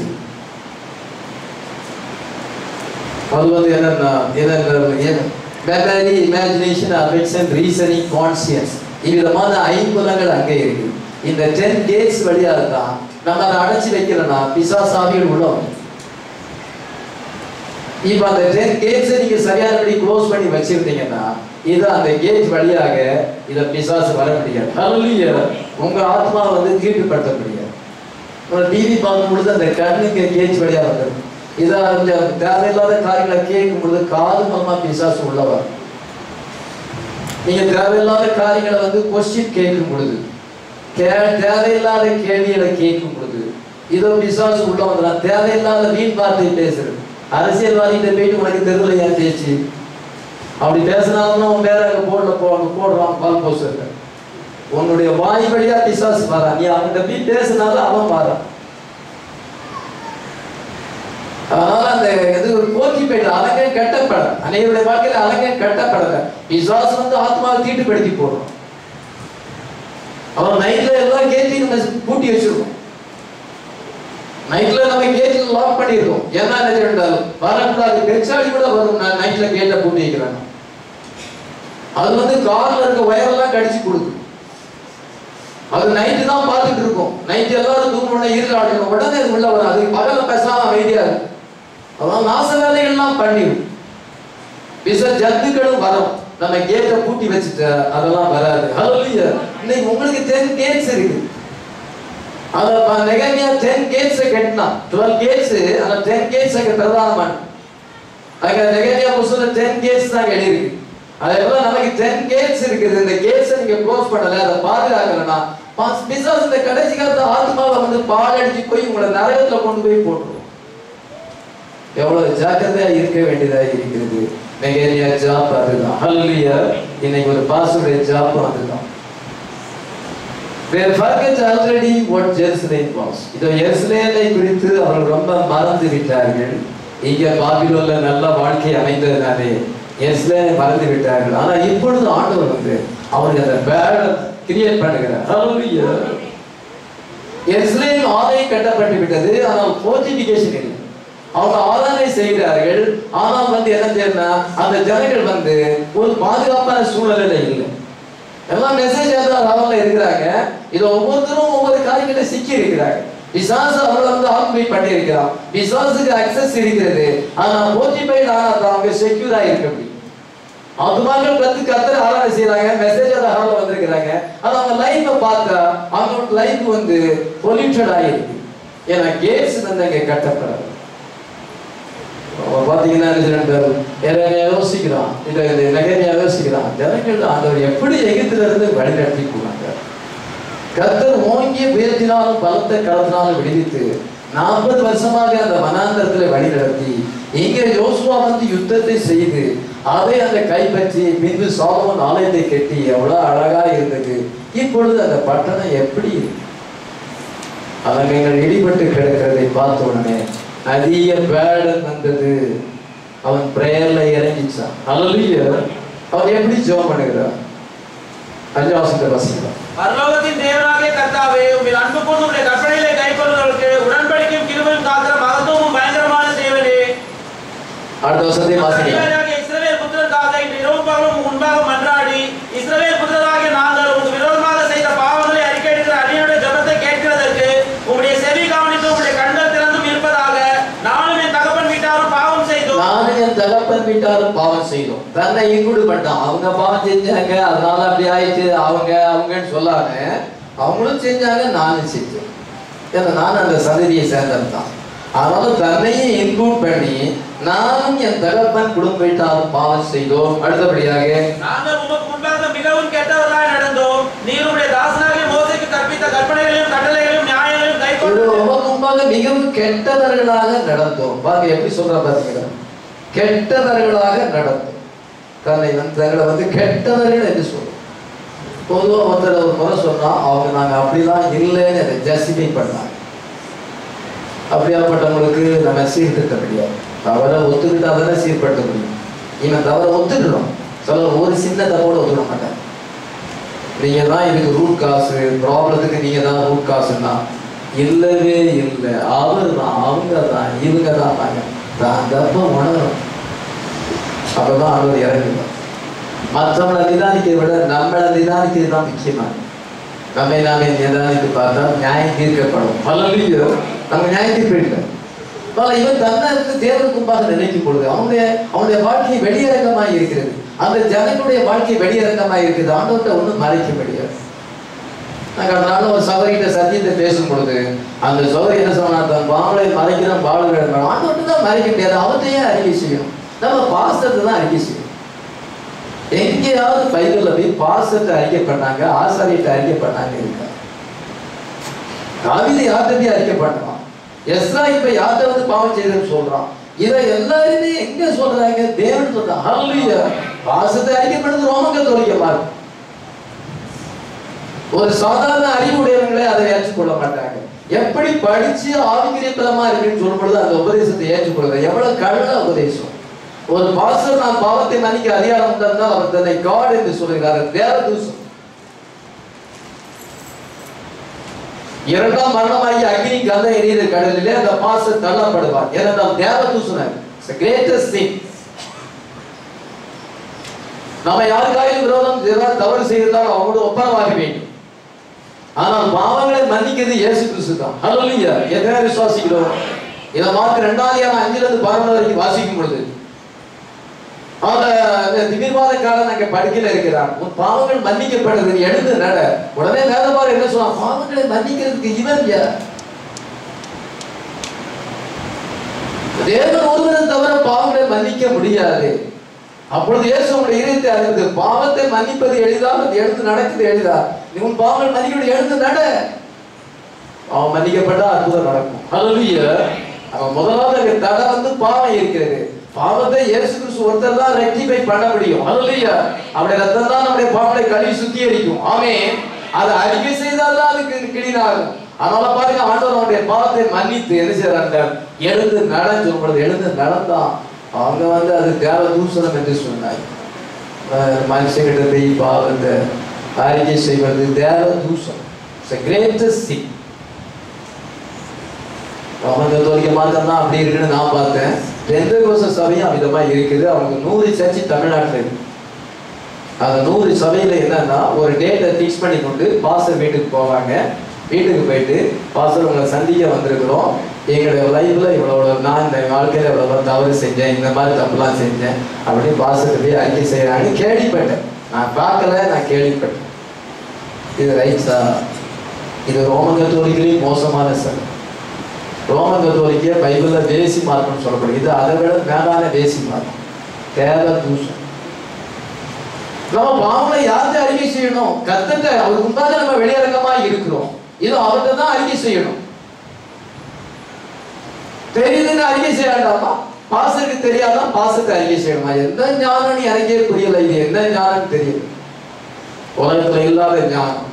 அது வந்து என்னன்னா memory, imagination, affection, reasoning, conscience, இவ்விதமான 5 புலங்கள் அங்கே இருக்கு. இந்த 10 gates வழியாக தான் நம்ம அதை அடைச்சி வைக்கிறோம்னா பிசாசாவிகள் உள்ளவங்க. இப்ப அந்த 10 gates நீங்க சரியானபடி க்ளோஸ் பண்ணி வச்சிருந்தீங்கன்னா இது அந்த கேட் வழியாக இத பிசாசு வர முடியாது. ஹல்லேலூயா. உங்க ஆத்மாவை வந்து தீட்டுப்படுத்த முடியாது. ஒரு டிவி பார்க்கும் பொழுது அந்த கண்ணுக்கு கேட் வழியா வந்துடும். இதை தேவையில்லாத காரியங்களை கேட்கும் பொழுது காது மூலமா பிசாசு உள்ளவர். நீங்க தேவையில்லாத காரியங்களை வந்து கொஸ்டின் கேட்கும் பொழுது, தேவையில்லாத கேள்விகளை கேட்கும் பொழுது இதோ பிசாசு உள்ள வந்துடும். தேவையில்லாத வீண் வார்த்தை பேசுறது. அரசியல்வாதிகிட்ட போயிட்டு உனக்கு தெருவில் ஏன் பேச்சு அப்படி பேசினாலும் அவன் வேற போடுறான் பால் போஸ்டர். உன்னுடைய வாய் வழியா பிசாசு வரான், நீ அவன்கிட்ட போய் பேசினாலும் அவன் வரான். அதனால அந்த இது ஒரு போட்டி போயிட்டு அலங்கம் கட்டப்பட, அனைவருடைய வாழ்க்கையில அலங்கம் கட்டப்படல. பிசாசு வந்து ஆத்மாவை தீட்டுப்படுத்தி போடுறான். அவன் நைட்ல எல்லாம் கேட்டையும் நம்ம பூட்டி வச்சிருக்கோம். நைட்ல நம்ம கேட்ல லாக் பண்ணிருக்கோம். ஏன்னா வரக்கூடாது, பெருசாடி கூட வரும். நான் நைட்ல கேட்டை பூட்டி வைக்கிறேன். அது வந்து கார்ல இருக்க வயரெல்லாம் கடிச்சு கொடுக்கும். அது நைட்டு தான் பார்த்துட்டு இருக்கும். நைட்டு எல்லாரும் தூங்கணும்னா இருள் ஆடணும், உடனே அது உள்ள வரும். அது பகல பேசாம அமைதியா இருக்கும். அதெல்லாம் நாச வேலைகள்லாம் பண்ணிடும். பிச ஜந்துக்களும் வரும். நம்ம கேட்டை பூட்டி வச்சுட்டு அதெல்லாம் வராது. ஹல்லேலூயா. இன்னைக்கு உங்களுக்கு 10 gates இருக்கு. அத நெகமியா 10 gates கட்டினா 12 gates, அந்த 10 gates அங்க பிரதானமான அங்க நெகமியா புத்தகத்துல 10 gates தான் எழுதிருக்கு. அதேபோல நமக்கு 10 gates இருக்குது. இந்த கேட்ஸை நீங்க க்ளோஸ் பண்ணல, அதை பாதுகாக்கலன்னா பிசாசு இந்த கடைசி காலத்து ஆத்மாவை வந்து பாலடிச்சு போய் உங்களை நரகத்துல கொண்டு போய் போட்டுரும். எவ்வளவு ஜாக்கிரதையா இருக்க வேண்டியதா இருக்கிறது. நெகமியா ஜாப் அதுதான். ஹல்லேலூயா. இன்னைக்கு ஒரு பாஸ்டருடைய ஜாப் அதுதான். They forget already what Jerusalem was. இதோ எருசலேமை குறித்து அவர்கள் ரொம்ப மறந்து விட்டார்கள். இங்க பாபிலோன்ல நல்ல வாழ்க்கை அமைந்ததுனாலே எருசலேமை மறந்து விட்டார்கள். ஆனா இப்பொழுது ஆண்டவர் வந்து அவருக்கு அந்த பேலன்ஸ் கிரியேட் பண்ணுகிறார். ஹல்லேலூயா. எருசலேம் ஆலயம் கட்டப்பட்டு விட்டது, ஆனால் போர்ட்டிபிகேஷன் இல்லை. அவங்க ஆராதனை செய்கிறார்கள், ஆனால் என்ன செய்யணும்னா அந்த ஜனங்கள் ஒரு பாதுகாப்பான சூழ்நிலையில இல்லை. எல்லாம் மெசேஜ் அவங்கள இருக்கிறாங்க. இதை ஒவ்வொருத்தரும் ஒவ்வொரு காரியங்களை சிக்கி இருக்கிறாங்க. பிசாசு அவங்களை ஆக்குபை பண்ணி இருக்கிறான். பிசாசுக்கு அக்சஸ் இருக்கிறது, ஆனா போர்ட்டிஃபைட் ஆனா அவங்க செக்யூரா இருக்க முடியும். அதுமாதிரி கத்தரை ஆராதனை செய்யறாங்க, மெசேஜ் ஹாலில் வந்திருக்கிறாங்க. ஆனா அவங்க லைஃப பார்த்தா அவங்களோட லைஃப் பொல்யூட்டட் ஆயிருக்கு. ஏன்னா கேட்ஸ் அங்க கட்டப்படாது. பாத்தீங்கன்னா யோசிக்கிறான், நகரியா யோசிக்கிறான், ஜனங்கள் ஆண்டவர் எப்படி எகிப்தில இருந்து வழிநடத்தி போனாங்க. கர்த்தர் ஓங்கிய பேச்சினாலும் பலத்த களத்தினாலும் விடுவித்து 40 வருஷமாக அந்த வனாந்தரத்துல வழி நடத்தி இங்க யோசுவா யுத்தத்தை செய்து அதை அந்த கைப்பற்றி பின்பு சாலமோன் ஆலயத்தை கட்டி எவ்வளவு அழகா இருந்தது. இப்பொழுது அந்த பட்டணம் எப்படி அவங்க இடிபட்டு கிடக்கிறதை பார்த்த உடனே அதிக பேடன் வந்தது. அவன் பிரேயர்ல இறங்கிச்சான். அல்லேலூயா. அவன் எப்படி ஜெபம் பண்ணுகிறான்? 5 வசனத்தை வாசிக்கலாம். பரலோகத்தின் தேவனாகிய கர்த்தாவே, உம்மில் அன்பு கூர்ந்து உம்முடைய கற்பனைகளை கைக்கொள்ளுகிறவர்களுக்கு உடன்படிக்கையும் கிருபையும் காக்கிற மகத்துவமும் பயங்கரமான தேவனே. அடுத்த வசனத்தை வாசிக்கலாம். இஸ்ரவேல் புத்திரருக்காக இன்று இரவும் பகலும் முன்பாக மன்றாடி இஸ்ரவேல் புத்திரராகிய நாங்கள் உங்களுக்கு விரோதமாக செய்த பாவங்களை அறிக்கையிடுகிற அடியனுடைய ஜெபத்தை கேட்கிறதற்கு உம்முடைய செவி கவனித்து உம்முடைய கண்கள் திறந்தும் இருப்பதாக. நானும் என் தகப்பன் வீட்டாரும் பாவம் செய்தோம். தன்னை இங்குடு பண்ணான். அவங்க பாவம் செஞ்சாங்க, அதனால அப்படி ஆயிடுச்சு. அவங்கன்னு சொல்லாம அவங்களும் செஞ்சாங்க, நானும் செஞ்சேன். ஏன்னா நான் அந்த சந்ததியை சேர்ந்ததான். அதனால தன்னையும் இன்க்ளூட் பண்ணி நானும் என் தகப்பன் குடும்ப வீட்டாரும் பாவம் செய்தோம். அடுத்தபடியாக நாங்கள் உமக்கு முன்பாக மிகவும் கெட்டவர்களாய் நடந்தோம். நீர் உம்முடைய தாசனாகிய மோசேக்கு கற்பித்த கற்பனைகளையும் கட்டளைகளையும் நியாயங்களையும் கைக்கொண்டு உமக்கு முன்பாக மிகவும் கெட்டவர்களாக நடந்தோம். பாருங்க எப்படி சொல்ற பாத்தீங்களா, கெட்டவர்களாக நடந்தோம். தங்களை கெட்டவர்கள் என்று சொல்றோம். பொதுவாக ஒருத்தர் ஒரு முறை சொன்னா அவங்க நாங்க அப்படிலாம் இல்லைன்னு அதை ஜஸ்டிஃபை பண்ணாங்க. அப்படியாப்பட்டவங்களுக்கு நம்ம சீர்திருத்த முடியாது. தவறை ஒத்துக்கிட்டா தானே சீர்படுத்த முடியும். இவன் தவறை ஒத்துக்கணும். சிலர் ஒரு சின்ன தவறோட ஒத்துக்க மாட்டாங்க. நீங்க தான் இதுக்கு ரூட் காசு, ப்ராப்ளத்துக்கு நீங்க தான் ரூட் காசுன்னா இல்லவே இல்லை. அவர் தான், அவங்க தான், இவங்க தான் தான் தப்பம் உணரும். அப்பதான் அவர் இறங்குவார். மற்றவங்களை நிதானிக்கிறத விட நம்மளை நிதானிக்கிறது தான் முக்கியமாக. நம்மை நாமே நிதானித்து பார்த்தா நியாயம் தீர்க்கப்படும். அல்லேலூயா. நம்ம நியாயம் தீர்ப்பில்லை. இவன் தன்னை தேவனுக்கு முன்பாக நினைக்கும் பொழுது அவனுடைய வாழ்க்கை வெளியரங்கமாக இருக்கிறது. அந்த ஜனங்களுடைய வாழ்க்கை வெளியரங்கமாக இருக்குது. ஆண்டவர்கிட்ட ஒன்றும் மறைக்க முடியாது. நாங்கள் அதனால ஒரு சகோதரிகிட்ட சத்தியத்தை பேசும் பொழுது அந்த சகோதரி என்ன சொன்னா, தன் பாவங்களை மறைக்கிறோம், பாவங்களை ஆண்டவர்கிட்ட தான் மறைக்க முடியாது. அவத்தையே அறிக்கை செய்யும். நம்ம பாஸ்டத்தை தான் அறிக்கை செய்யும். எங்கேயாவது பைபிள்ல போய் பாஸ்டத்தை அறிக்கை பண்ணாங்க, ஆசாரியத்தை அறிக்கை பண்ணாங்க இருக்கா? தாவீது யார்கிட்ட அறிக்கை பண்ணலாம்? எஸ்ரா இப்ப யார்கிட்ட பாவம் செய்தன்னு சொல்றான். இதை எல்லாருமே எங்க சொல்றாங்க? தேவன் சொல்றான். ஹல்லேலூயா. பாஸ்டத்தை அறிக்கை பண்ணது ரோம கத்தோலிக்கமா இருக்கு. ஒரு சாதாரண அறிவுடையவங்களே அதை ஏற்றுக்கொள்ள மாட்டாங்க. எப்படி படிச்சு ஆவிக்குரிய பலமா இருக்குன்னு சொல்லும் பொழுது அந்த உபதேசத்தை ஏற்றுக்கொள்வது எவ்வளவு கள்ள உபதேசம். ஒரு பாஸ்டர் நான் பாவத்தை மன்னிக்க அதிகாரம் தந்தால் அவர் தன்னை காட் என்று சொல்கிறார். தேவ தூசம். 2ஆம் மரணமாகி அக்னி கந்த எரிகிற கடலிலே அந்த பாஸ்டர் தள்ளப்படுவார். ஏனென்றால் தேவ தூசணம் கிரேட்டஸ்ட் திங். நம்ம யாருக்காயும் விரோதம் தவறு செய்தால் அவங்களோட ஒப்பரமாக வேண்டும். ஆனால் பாவங்களை மன்னிக்கிறது இயேசு கிறிஸ்து தான். ஹல்லேலூயா. எத்தனை விசுவாசிக்கிறோம்? இதை மார்க் 2:5-11 வரைக்கும் வாசிக்கும் பொழுது அந்த திமிர்வாதக்காரன் அங்க படுக்கையில இருக்கிறான். உன் பாவங்கள் மன்னிக்கப்படுது, நீ எழுந்து நட. உடனே வேதபாரர் என்ன சொல்றான்? பாவங்களை மன்னிக்கிறதுக்கு இவன் யார்? தேவன் ஒருவரை தவிர பாவங்களை மன்னிக்க முடியாது. அப்பொழுது இயேசு உடைய இதயத்தை அறிந்து, பாவத்தை மன்னிப்பது எளிதாக, எழுந்து நடக்குது எளிதா. நீ உன் பாவங்கள் மன்னிக்க எழுந்து நட. அவன் மன்னிக்கப்பட்டா அற்புதம் நடக்கும். ஹல்லேலூயா. அவன் முதலாவது தடை பாவம் இருக்கிறது. பாவத்தை இயேசு கிறிஸ்து ஒருத்தர் தான் ரெக்டிஃபை பண்ண முடியும். ஹல்லேலூயா. அவருடைய ரத்தம் தான் நம்முடைய பாவங்களை கழுவி சுத்திகரிக்கும். ஆமென். அதை அறிக்கை செய்தால் தான் அதுக்கு கிளீனாகும். அதனால பாருங்க, ஆண்டவர் அவனுடைய பாவத்தை மன்னித்து என்ன செய்யறாங்க? எழுந்து நடந்து சொல்றது. எழுந்து நடந்தான். அவங்க அது தேவ தூஷணம் என்று சொன்னார். மனுஷங்கிட்ட போய் பாவத்தை அறிக்கை செய்வது தேவ தூஷணம். கிரேட்டஸ்ட் சின். ரோமன் கத்தோலிக்க மார்க்கம் தான் அப்படி இருக்குன்னு நான் பார்த்தேன். பெந்தெகோஸ்தே சபையும் விதமா இருக்குது. அவங்க 100 சர்ச்சு தமிழ்நாட்டில் இருக்கு. அந்த 100 சபையில என்னன்னா ஒரு டேட்டை ஃபிக்ஸ் பண்ணி கொண்டு பாஸ்டர் வீட்டுக்கு போவாங்க. வீட்டுக்கு போயிட்டு பாஸ்டர் உங்களை சந்திக்க வந்திருக்கிறோம், எங்களுடைய லைஃப்ல இவ்வளவு நான் இந்த வாழ்க்கையில இவ்வளவு தவறு செஞ்சேன், இந்த மாதிரி தப்புலாம் செஞ்சேன் அப்படின்னு பாஸ்டர் போய் அறிக்கை செய்யறாங்கன்னு கேள்விப்பட்டேன். நான் பார்க்கல, நான் கேள்விப்பட்டேன். இது ரைட்ஸா? இது ரோமன் கத்தோலிக்கலையும் மோசமான சபை. ரோமன் கத்தோலிக்க பைபிள்ல வேசி மார்க்கம்னு சொல்லப்படுது. இது அதை விட மேலான வேசி மார்க்கம், தேவ தூஷம். நம்ம பாவங்களை யார்கிட்ட அறிக்கை செய்யணும்? கர்த்தர்ட்ட. அவருக்கு முன்பாக நம்ம வெளியரங்கமா இருக்கிறோம், இது அவர்கிட்ட தான் அறிக்கை செய்யணும். தெரியுதுன்னு அறிக்கை செய்யலாமா? பாஸ்டருக்கு தெரியாதான் பாஸ்டருக்கு அறிக்கை செய்யணுமா? எந்த ஞானம் எனக்கே புரியல, இது என்ன ஞானம் தெரியல, உலகத்துல இல்லாத ஞானம்.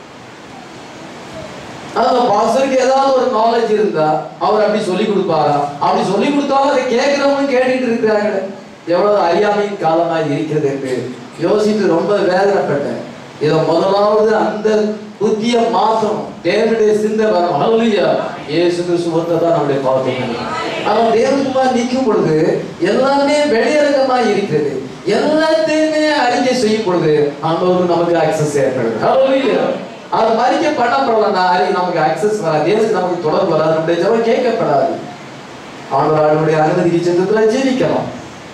அதாவது பாஸ்டருக்கு ஏதாவது ஒரு நாலேஜ் இருந்தா அவர் அப்படி சொல்லி கொடுப்பாரா? அப்படி சொல்லி கொடுத்தாலும் அதை கேட்கிறவங்க கேட்டுட்டு இருக்கிறாங்க. எவ்வளவு அறியாமையின் காலமா இருக்கிறது என்று யோசித்து ரொம்ப வேதனைப்பட்டேன். இதை முதலாவது அந்த புத்திய மாற்றணும், தேவனுடைய சிந்தை வரணும். ஹல்லேலூயா. இயேசு கிறிஸ்து ஒருத்தர் தான் நம்முடைய பாவத்தை. அவன் தேவனுக்குமா நிற்கும் பொழுது எல்லாமே வெளியரங்கமா இருக்கிறது. எல்லாத்தையுமே அறிக்கை செய்யும் பொழுது ஆண்டவருக்கு நமக்கு அக்சஸ் ஏற்படுது. ஹல்லேலூயா. அது மறிக்க பண்ணப்படலன்னா நமக்கு அக்சஸ் வராது, தேவனுக்கு நமக்கு தொடர்பு வராது, நம்முடைய ஜெபம் கேட்கப்படாது. ஆண்டவருடைய அனுமதிக்கு சென்றதுல ஜீவிக்கலாம்.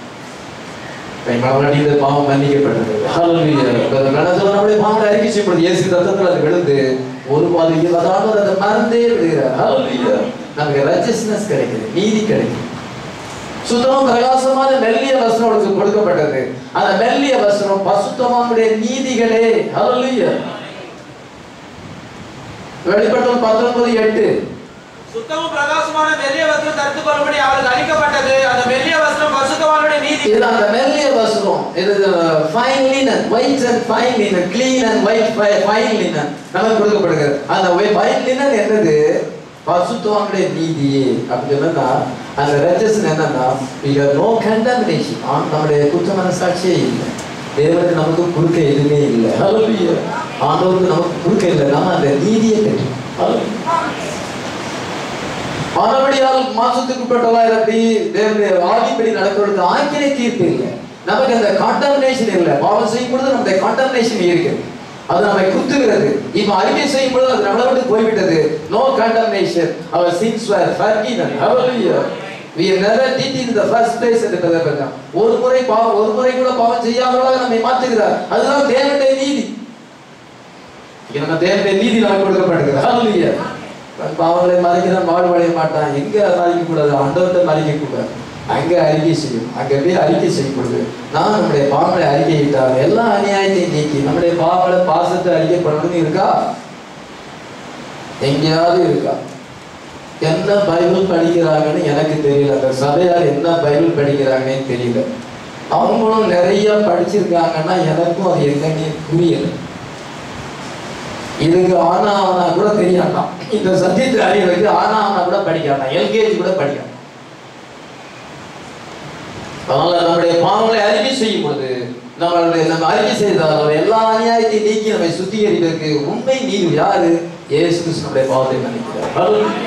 பாவம் மன்னிக்கப்பட்டது. நம்முடைய பாவங்களை அறிக்கை செய்யப்படுது. இயேசு ரத்தத்தில் அது விழுந்து ஒரு பாதையில் அதாவது அதை மறந்தே விடுகிறார். நமக்கு ரைச்சஸ்னஸ் கிடைக்குது, நீதி கிடைக்குது. சுத்தமும் பிரகாசமான மெல்லிய வஸ்திரம் அவருக்கு கொடுக்கப்பட்டது. அந்த மெல்லிய வஸ்திரம் பசுத்தமானுடைய நீதிகளே. ஹல்லேலூயா. வெளிப்படுத்தல் 19:8 சுத்தமும் பிரகாசமான மெல்லிய வஸ்திரம் தரித்துக் கொள்ளும்படி அவருக்கு அளிக்கப்பட்டது. அந்த மெல்லிய வஸ்திரம் பசுத்தவானுடைய நீதி. இது அந்த மெல்லிய வஸ்திரம், இது fine linen, white and fine linen, clean and white fine linen நமக்கு கொடுக்கப்படுகிறது. அந்த ஃபைன் லினன் என்னது? பசுத்தவானுடைய நீதி. அப்படி சொன்னா அந்த ரெஜிஸ்ட்ரேஷன் என்னன்னா நோ கண்டம்னேஷன். நம்முடைய குற்ற மனசாட்சியே இல்லை, தேவனுக்கு நமக்கு குறுக்க எதுவுமே இல்லை. ஹல்லேலூயா. ஆண்டவருக்கு நமக்கு குறுக்க இல்லை, நாம அந்த நீதியை பெற்றோம். ஆனபடியால் மாசத்துக்கு உட்பட்டவா எப்படி தேவனுடைய ஆவிப்படி நடக்கிறது ஆக்கினை தீர்ப்பு இல்லை, நமக்கு அந்த காண்டம்னேஷன் இல்லை. பாவம் செய்யும் பொழுது நம்முடைய காண்டம்னேஷன் இருக்கு, அது நம்மை குத்துகிறது. இப்ப அறிக்கை செய்யும் பொழுது அது நம்மளை விட்டு போய்விட்டது. No condemnation, our sins were forgiven. Hallelujah. We never did in the first place என்று சொல்றாங்க. ஒரு முறை கூட பாவம் செய்யாதவர்களாக நம்மை மாற்றுகிறார். அதுதான் தேவனுடைய நீதி. நம்ம தேவனுடைய நீதி நமக்கு கொடுக்கப்படுகிறது. ஹல்லேலூயா. பாவங்களை மறைக்கிறான், வாழ்வடைய மாட்டான். எங்க மறைக்க கூடாது? ஆண்டவர்கிட்ட மறைக்க கூடாது. அங்க அறிக்கை செய்யும். அங்க போய் அறிக்கை செய்யப்படுது. நான் நம்முடைய பாவங்களை அறிக்கையிட்டால் எல்லா அநியாயத்தையும் நீக்கி நம்முடைய பாவங்களை பாசத்தை அறிக்கை பண்ணணும்னு இருக்கா? எங்கேயாவது இருக்கா? என்ன பைபிள் படிக்கிறாங்கன்னு எனக்கு தெரியல. அந்த சபையார் என்ன பைபிள் படிக்கிறாங்கன்னு தெரியல. அவங்களும் நிறைய படிச்சிருக்காங்கன்னா எனக்கும் அது என்னன்னு புரியல. இதுக்கு ஆனா கூட தெரியாதான், இந்த சத்தியத்தை அறிவுக்கு ஆனா கூட படிக்காதான், எல்கேஜி கூட படிக்காதான். அதனால நம்முடைய பாவங்களை அறிக்கை செய்யும் பொழுது நம்ம அறிக்கை செய்தால் எல்லா அநியாயத்தையும் நீக்கி நம்மை சுத்திகரிப்பதற்கு உண்மை நீதி யாரு? இயேசு கிறிஸ்து நம்முடைய பாவத்தை மன்னிக்கிறார்.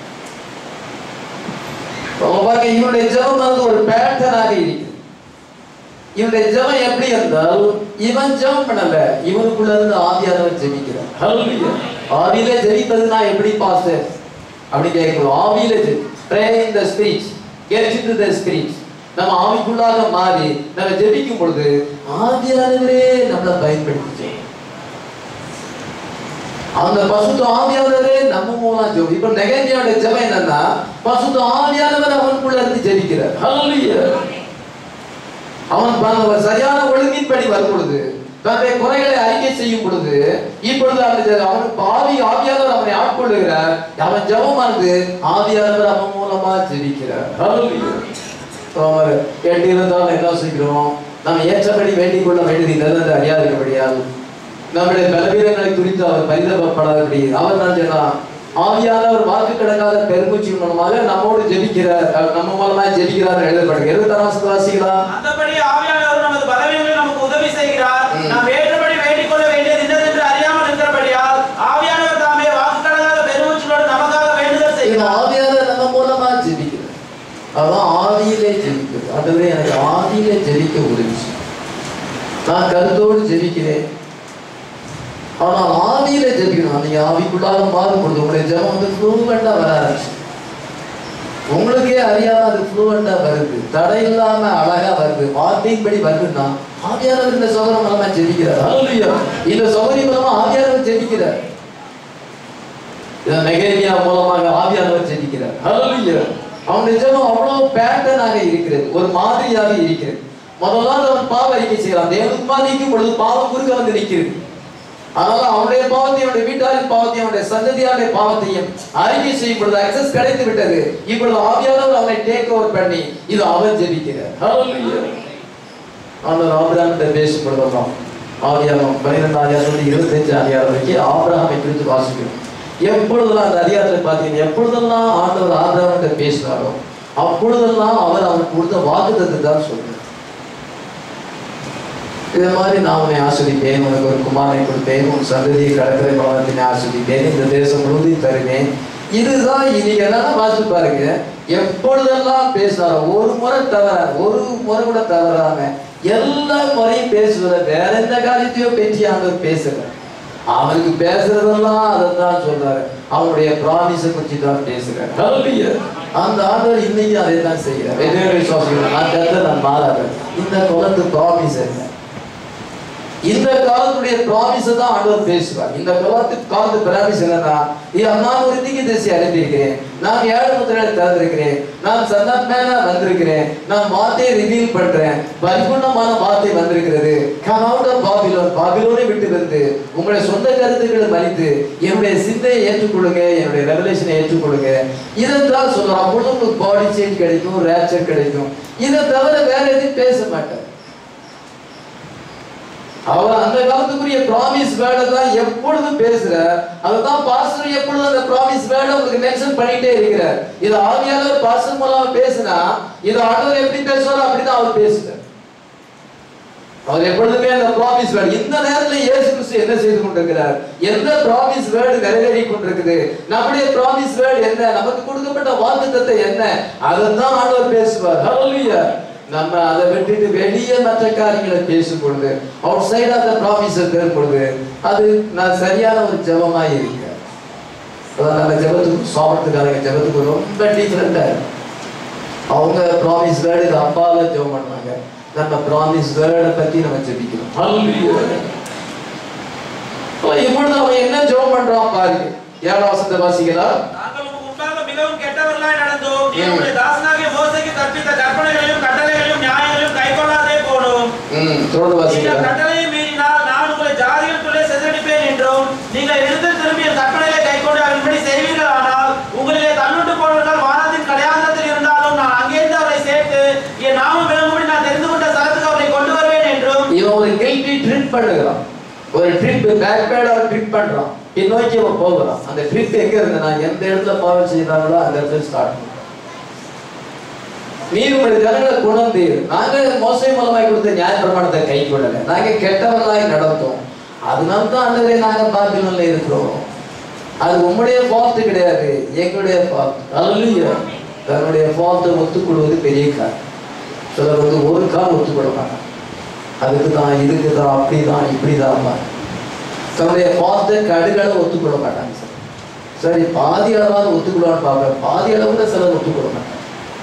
இவனுடைய ஜெபம் ஒரு பேட்டர்னாக இருக்கிறது. இவனுடைய ஜெபம் எப்படி என்றால் இவன் ஜெபம் பண்ணல, இவனுக்குள்ள இருந்து ஆவியானவர் ஜெபிக்கிறார். ஆவியில ஜெபிப்பதுனா எப்படி பாஸ்டர் அப்படி கேட்கணும். ஆவியில pray in the spirit, get into the spirit. நம்ம ஆவிக்குள்ளாக மாறி நம்ம ஜெபிக்கும் பொழுது ஆவியானவரே நம்மளை பயன்படுத்தி அந்த பசுத்த ஆவியானவரே நம்ம மூலம் ஜெபம். இப்ப நெகேமியாவோட ஜெபம் என்னன்னா பசுத்த ஆவியானவர் அவனுக்குள்ள இருந்து ஜெபிக்கிறார். ஹல்லேலூயா. அவன் சரியான ஒழுங்கின்படி வரும் பொழுது தன்னுடைய குறைகளை அறிக்கை செய்யும் பொழுது இப்பொழுது அவனுக்கு ஆவியானவர் அவனை ஆட்கொள்ளுகிறார். அவன் ஜெபமானது ஆவியானவர் அவன் மூலமா ஜெபிக்கிறார். ஹல்லேலூயா. எட்டு இருந்தாலும் என்ன செய்கிறோம்? நம்ம ஏற்றபடி வேண்டிக் கொள்ள வேண்டியது நல்லது அறியாதபடியால் நம்முடைய பலவீனங்களை குறித்து அவர் பரிதாபப்படாதபடி அவர் தான் சொன்னார், ஆவியானவர் வாக்கு கிடக்காத பெருமூச்சு மூலமாக நம்மோடு ஜெபிக்கிறார், நம்ம மூலமா ஜெபிக்கிறார் எழுதப்படுகிறது. 26 வாசிக்கலாம். அந்தபடி ஆவியானவர் நமது பலவீனங்களில் நமக்கு உதவி செய்கிறார். நாம் ஏற்றபடி வேண்டிக் கொள்ள வேண்டியது இன்னதென்று அறியாமல் இருக்கிறபடியால் ஆவியானவர் தாமே வாக்கு கிடக்காத பெருமூச்சோடு நமக்காக வேண்டுதல் செய்கிறார். ஆவியானவர் நான் கருத்தோடு ஜெபிக்கிறேன். ஆனால் ஆவியில ஜெபிக்கணும். நீங்க ஆவிக்குள்ளாக மாறும்பொழுது உங்களுடைய ஜெபம் வந்து ஃப்ளூவெண்டா வர ஆரம்பிச்சு. உங்களுக்கே அறியாம அது ஃப்ளூவெண்டா வருது, தடை இல்லாம அழகா வருது, வார்த்தையின்படி வருதுன்னா ஆவியானவர் இந்த சகோதரம் மூலமா ஜெபிக்கிறார். ஹல்லேலூயா. இந்த சகோதரி மூலமா ஆவியானவர் ஜெபிக்கிறார். நெகேமியா மூலமாக ஆவியானவர் ஜெபிக்கிறார். ஹல்லேலூயா. அவனுடைய ஜெபம் அவ்வளவு பேட்டர்னாக இருக்கிறது, ஒரு மாதிரியாக இருக்கிறது. முதலாவது அவன் பாவ அறிக்கை செய்யலாம். தேவனுக்கு மாதிரிக்கும் பொழுது பாவம் குறுக்க வந்து நிற்கிறது. அதனால அவனுடைய பாவத்தையும் அவனுடைய வீட்டாரின் பாவத்தையும் அவனுடைய சந்ததியாருடைய பாவத்தையும் அறிக்கை செய்யும் பொழுது அக்சஸ் கிடைத்து விட்டது. இப்பொழுது ஆவியானவர் அவனை டேக் ஓவர் பண்ணி இது அவன் ஜெபிக்கிறார். ஹல்லேலூயா. ஆண்டவர் ஆபிரகாமிட்ட பேசும் பொழுதெல்லாம் ஆவியானவர் 12 அதிகாரத்துல 25 அதிகாரம் வரைக்கும் ஆபிரகாமை குறித்து வாசிக்கிறோம். எப்பொழுதெல்லாம் அந்த அதிகாரத்தில் பார்த்தீங்கன்னா எப்பொழுதெல்லாம் ஆண்டவர் ஆபிரகாமிட்ட பேசினாரோ அப்பொழுதெல்லாம் அவர் அவனுக்கு கொடுத்த வாக்குத்தத்தத்தை தான் சொல்றார். இதே மாதிரி நான் உன்னை ஆஸ்வதிப்பேன், உனக்கு ஒரு குமாரனை கொடுப்பேன், உன் சந்ததியை கடற்கரை பலவத்தினை ஆஸ்வதிப்பேன், இந்த தேசம் முழுவதையும் தருவேன். இதுதான் இன்னைக்கு என்னன்னா வாசித்து பாருங்க. எப்பொழுதெல்லாம் பேசுறாரோ ஒரு முறை தவற, ஒரு முறை கூட தவறாம எல்லா முறையும் பேசுவத, வேற எந்த காரியத்தையோ பேச்சு ஆண்டவர் பேசுற. அவனுக்கு பேசுறதெல்லாம் அதைத்தான் சொல்றாரு. அவனுடைய பிராமிஸை குறித்து தான் பேசுறாரு. அந்த ஆண்டவர் இன்னைக்கு அதை தான் செய்யறார். நான் கத்த நான் மாறாது. இந்த குலத்து பிராமிஸ் என்ன? இந்த காலத்துடைய பிராமிஸ் தான் ஆண்டவர் பேசுவார். இந்த காலத்து பிராமிஸ் என்னன்னா, நான் ஒரு தீங்கு திசை அனுப்பியிருக்கிறேன், நான் 7 முத்திரைகளை திறந்திருக்கிறேன், நான் சந்தாத்மேனா வந்திருக்கிறேன், நான் வார்த்தையை ரிவீல் பண்றேன், பரிபூர்ணமான வார்த்தை வந்திருக்கிறது. கம் அவுட் ஆஃப் பாபிலோன், பாபிலோனை விட்டு வந்து உங்களுடைய சொந்த கருத்துக்களை மதித்து என்னுடைய சிந்தையை ஏற்றுக்கொள்ளுங்க, என்னுடைய ரெவலேஷனை ஏற்றுக்கொள்ளுங்க. இதைத்தான் சொல்றோம். அப்பொழுது உங்களுக்கு பாடி சேஞ்ச் கிடைக்கும், ரேப்சர் கிடைக்கும். இதை தவிர வேற எதுவும் பேச மாட்டார். அவர் அந்த காலத்துக்குரிய ப்ராமிஸ் வேர்டை தான் எப்பொழுதும் பேசுறார். அதுதான் பாஸ்டர் எப்பொழுதும் அந்த ப்ராமிஸ் வேர்டை உங்களுக்கு மென்ஷன் பண்ணிட்டே இருக்கிறார். இது ஆவியானவர் பாஸ்டர் மூலமா பேசினா இது ஆண்டவர் எப்படி பேசுவாரோ அப்படிதான் அவர் பேசுறார். அவர் எப்பொழுதுமே அந்த ப்ராமிஸ் வேர்டு. இந்த நேரத்தில் இயேசு கிறிஸ்து என்ன செய்து கொண்டிருக்கிறார்? எந்த ப்ராமிஸ் வேர்டு நிறைவேறி கொண்டிருக்குது? நம்முடைய ப்ராமிஸ் வேர்டு என்ன? நமக்கு கொடுக்கப்பட்ட வாக்குத்தத்தம் என்ன? அதைத்தான் ஆண்டவர் பேசுவார். ஹல்லேலூயா. நம்ம அதை விட்டுட்டு வெளியே மற்ற காரியங்களை பேசும் பொழுது, அவுட் சைட் ஆஃப் த ப்ராமிஸை பெறும் பொழுது அது நான் சரியான ஒரு ஜெபமாக இருக்கேன். அதான் நம்ம ஜெபத்துக்கு சாப்பிட்றதுக்காக ஜெபத்துக்கு ரொம்ப டிஃப்ரெண்டா இருக்கு. அவங்க ப்ராமிஸ் வேர்டுக்கு அப்பால ஜெபம் பண்ணுவாங்க, நம்ம ப்ராமிஸ் வேர்டை பத்தி நம்ம ஜெபிக்கிறோம். இப்பொழுது அவன் என்ன ஜெபம் பண்றான் பாருங்க. 7ஆம் வசனத்தை வாசிக்கலாம். மிகவும் கெட்டவர்களாய் நடந்தோம். நீ உம்முடைய தாசனாகிய மோசேக்கு கற்பித்த கற்பனைகளையும் கட்டளைகளையும் நியாயங்களையும் கைக்கொள்ளாதே போனோம். தொடர்ந்து வாசிக்கலாம். இந்த கட்டளையை மீறினால் நான் உங்களை ஜாதிகளுக்குள்ளே சிதறடிப்பேன் என்றும், நீங்கள் எழுந்து திரும்பி என் கற்பனைகளை கைக்கொண்டு அதன்படி செய்வீர்கள். ஆனால் உங்களிலே தள்ளுண்டு போனவர்கள் வானத்தின் கடையாந்தத்தில் இருந்தாலும் நான் அங்கேருந்து அவரை சேர்த்து என் நாமம் விளங்கும்படி நான் தெரிந்து கொண்ட ஸ்தலத்துக்கு அவரை கொண்டு வருவேன் என்றும். இவன் ஒரு கில்ட்டி ட்ரிப் பண்ணுகிறான். ஒரு ட்ரிப் பேக்பேட் அவன் ட்ரிப் பண்றான். பின்னோக்கி அவன் போகிறான். அந்த ட்ரிப் எங்க இருந்தா எந்த இடத்துல பாவம் செய்தாங்களோ அந்த இடத்துல ஸ்டார்ட். நீர் உங்களுடைய ஜனங்களை கொண்டு நாங்க மோசே மூலமாய் கொடுத்த நியாய பிரமாணத்தை கை கொள்ளல, நாங்க கெட்டவர்களாய் நடந்தோம், அதனால தான் ஆண்டவரே நாங்க பாபிலோன்ல இருக்கிறோம். அது உங்களுடைய ஃபால்ட் கிடையாது, எங்களுடைய ஃபால்ட். ஹல்லேலூயா. தன்னுடைய ஃபால்ட்டை ஒத்துக்கொள்வது பெரிய காரியம். சிலர் வந்து ஒரு கால் ஒத்துக்கொள்ள மாட்டாங்க. அதுக்கு தான், இதுக்கு தான், அப்படிதான், இப்படிதான். தன்னுடைய ஃபால்ட்டை கடுகளவு ஒத்துக்கொள்ள மாட்டாங்க. சரி, பாதி அளவாக ஒத்துக்கொள்ளான்னு பார்ப்பேன், பாதி அளவுல சிலர் ஒத்துக்கொள்ள மாட்டாங்க.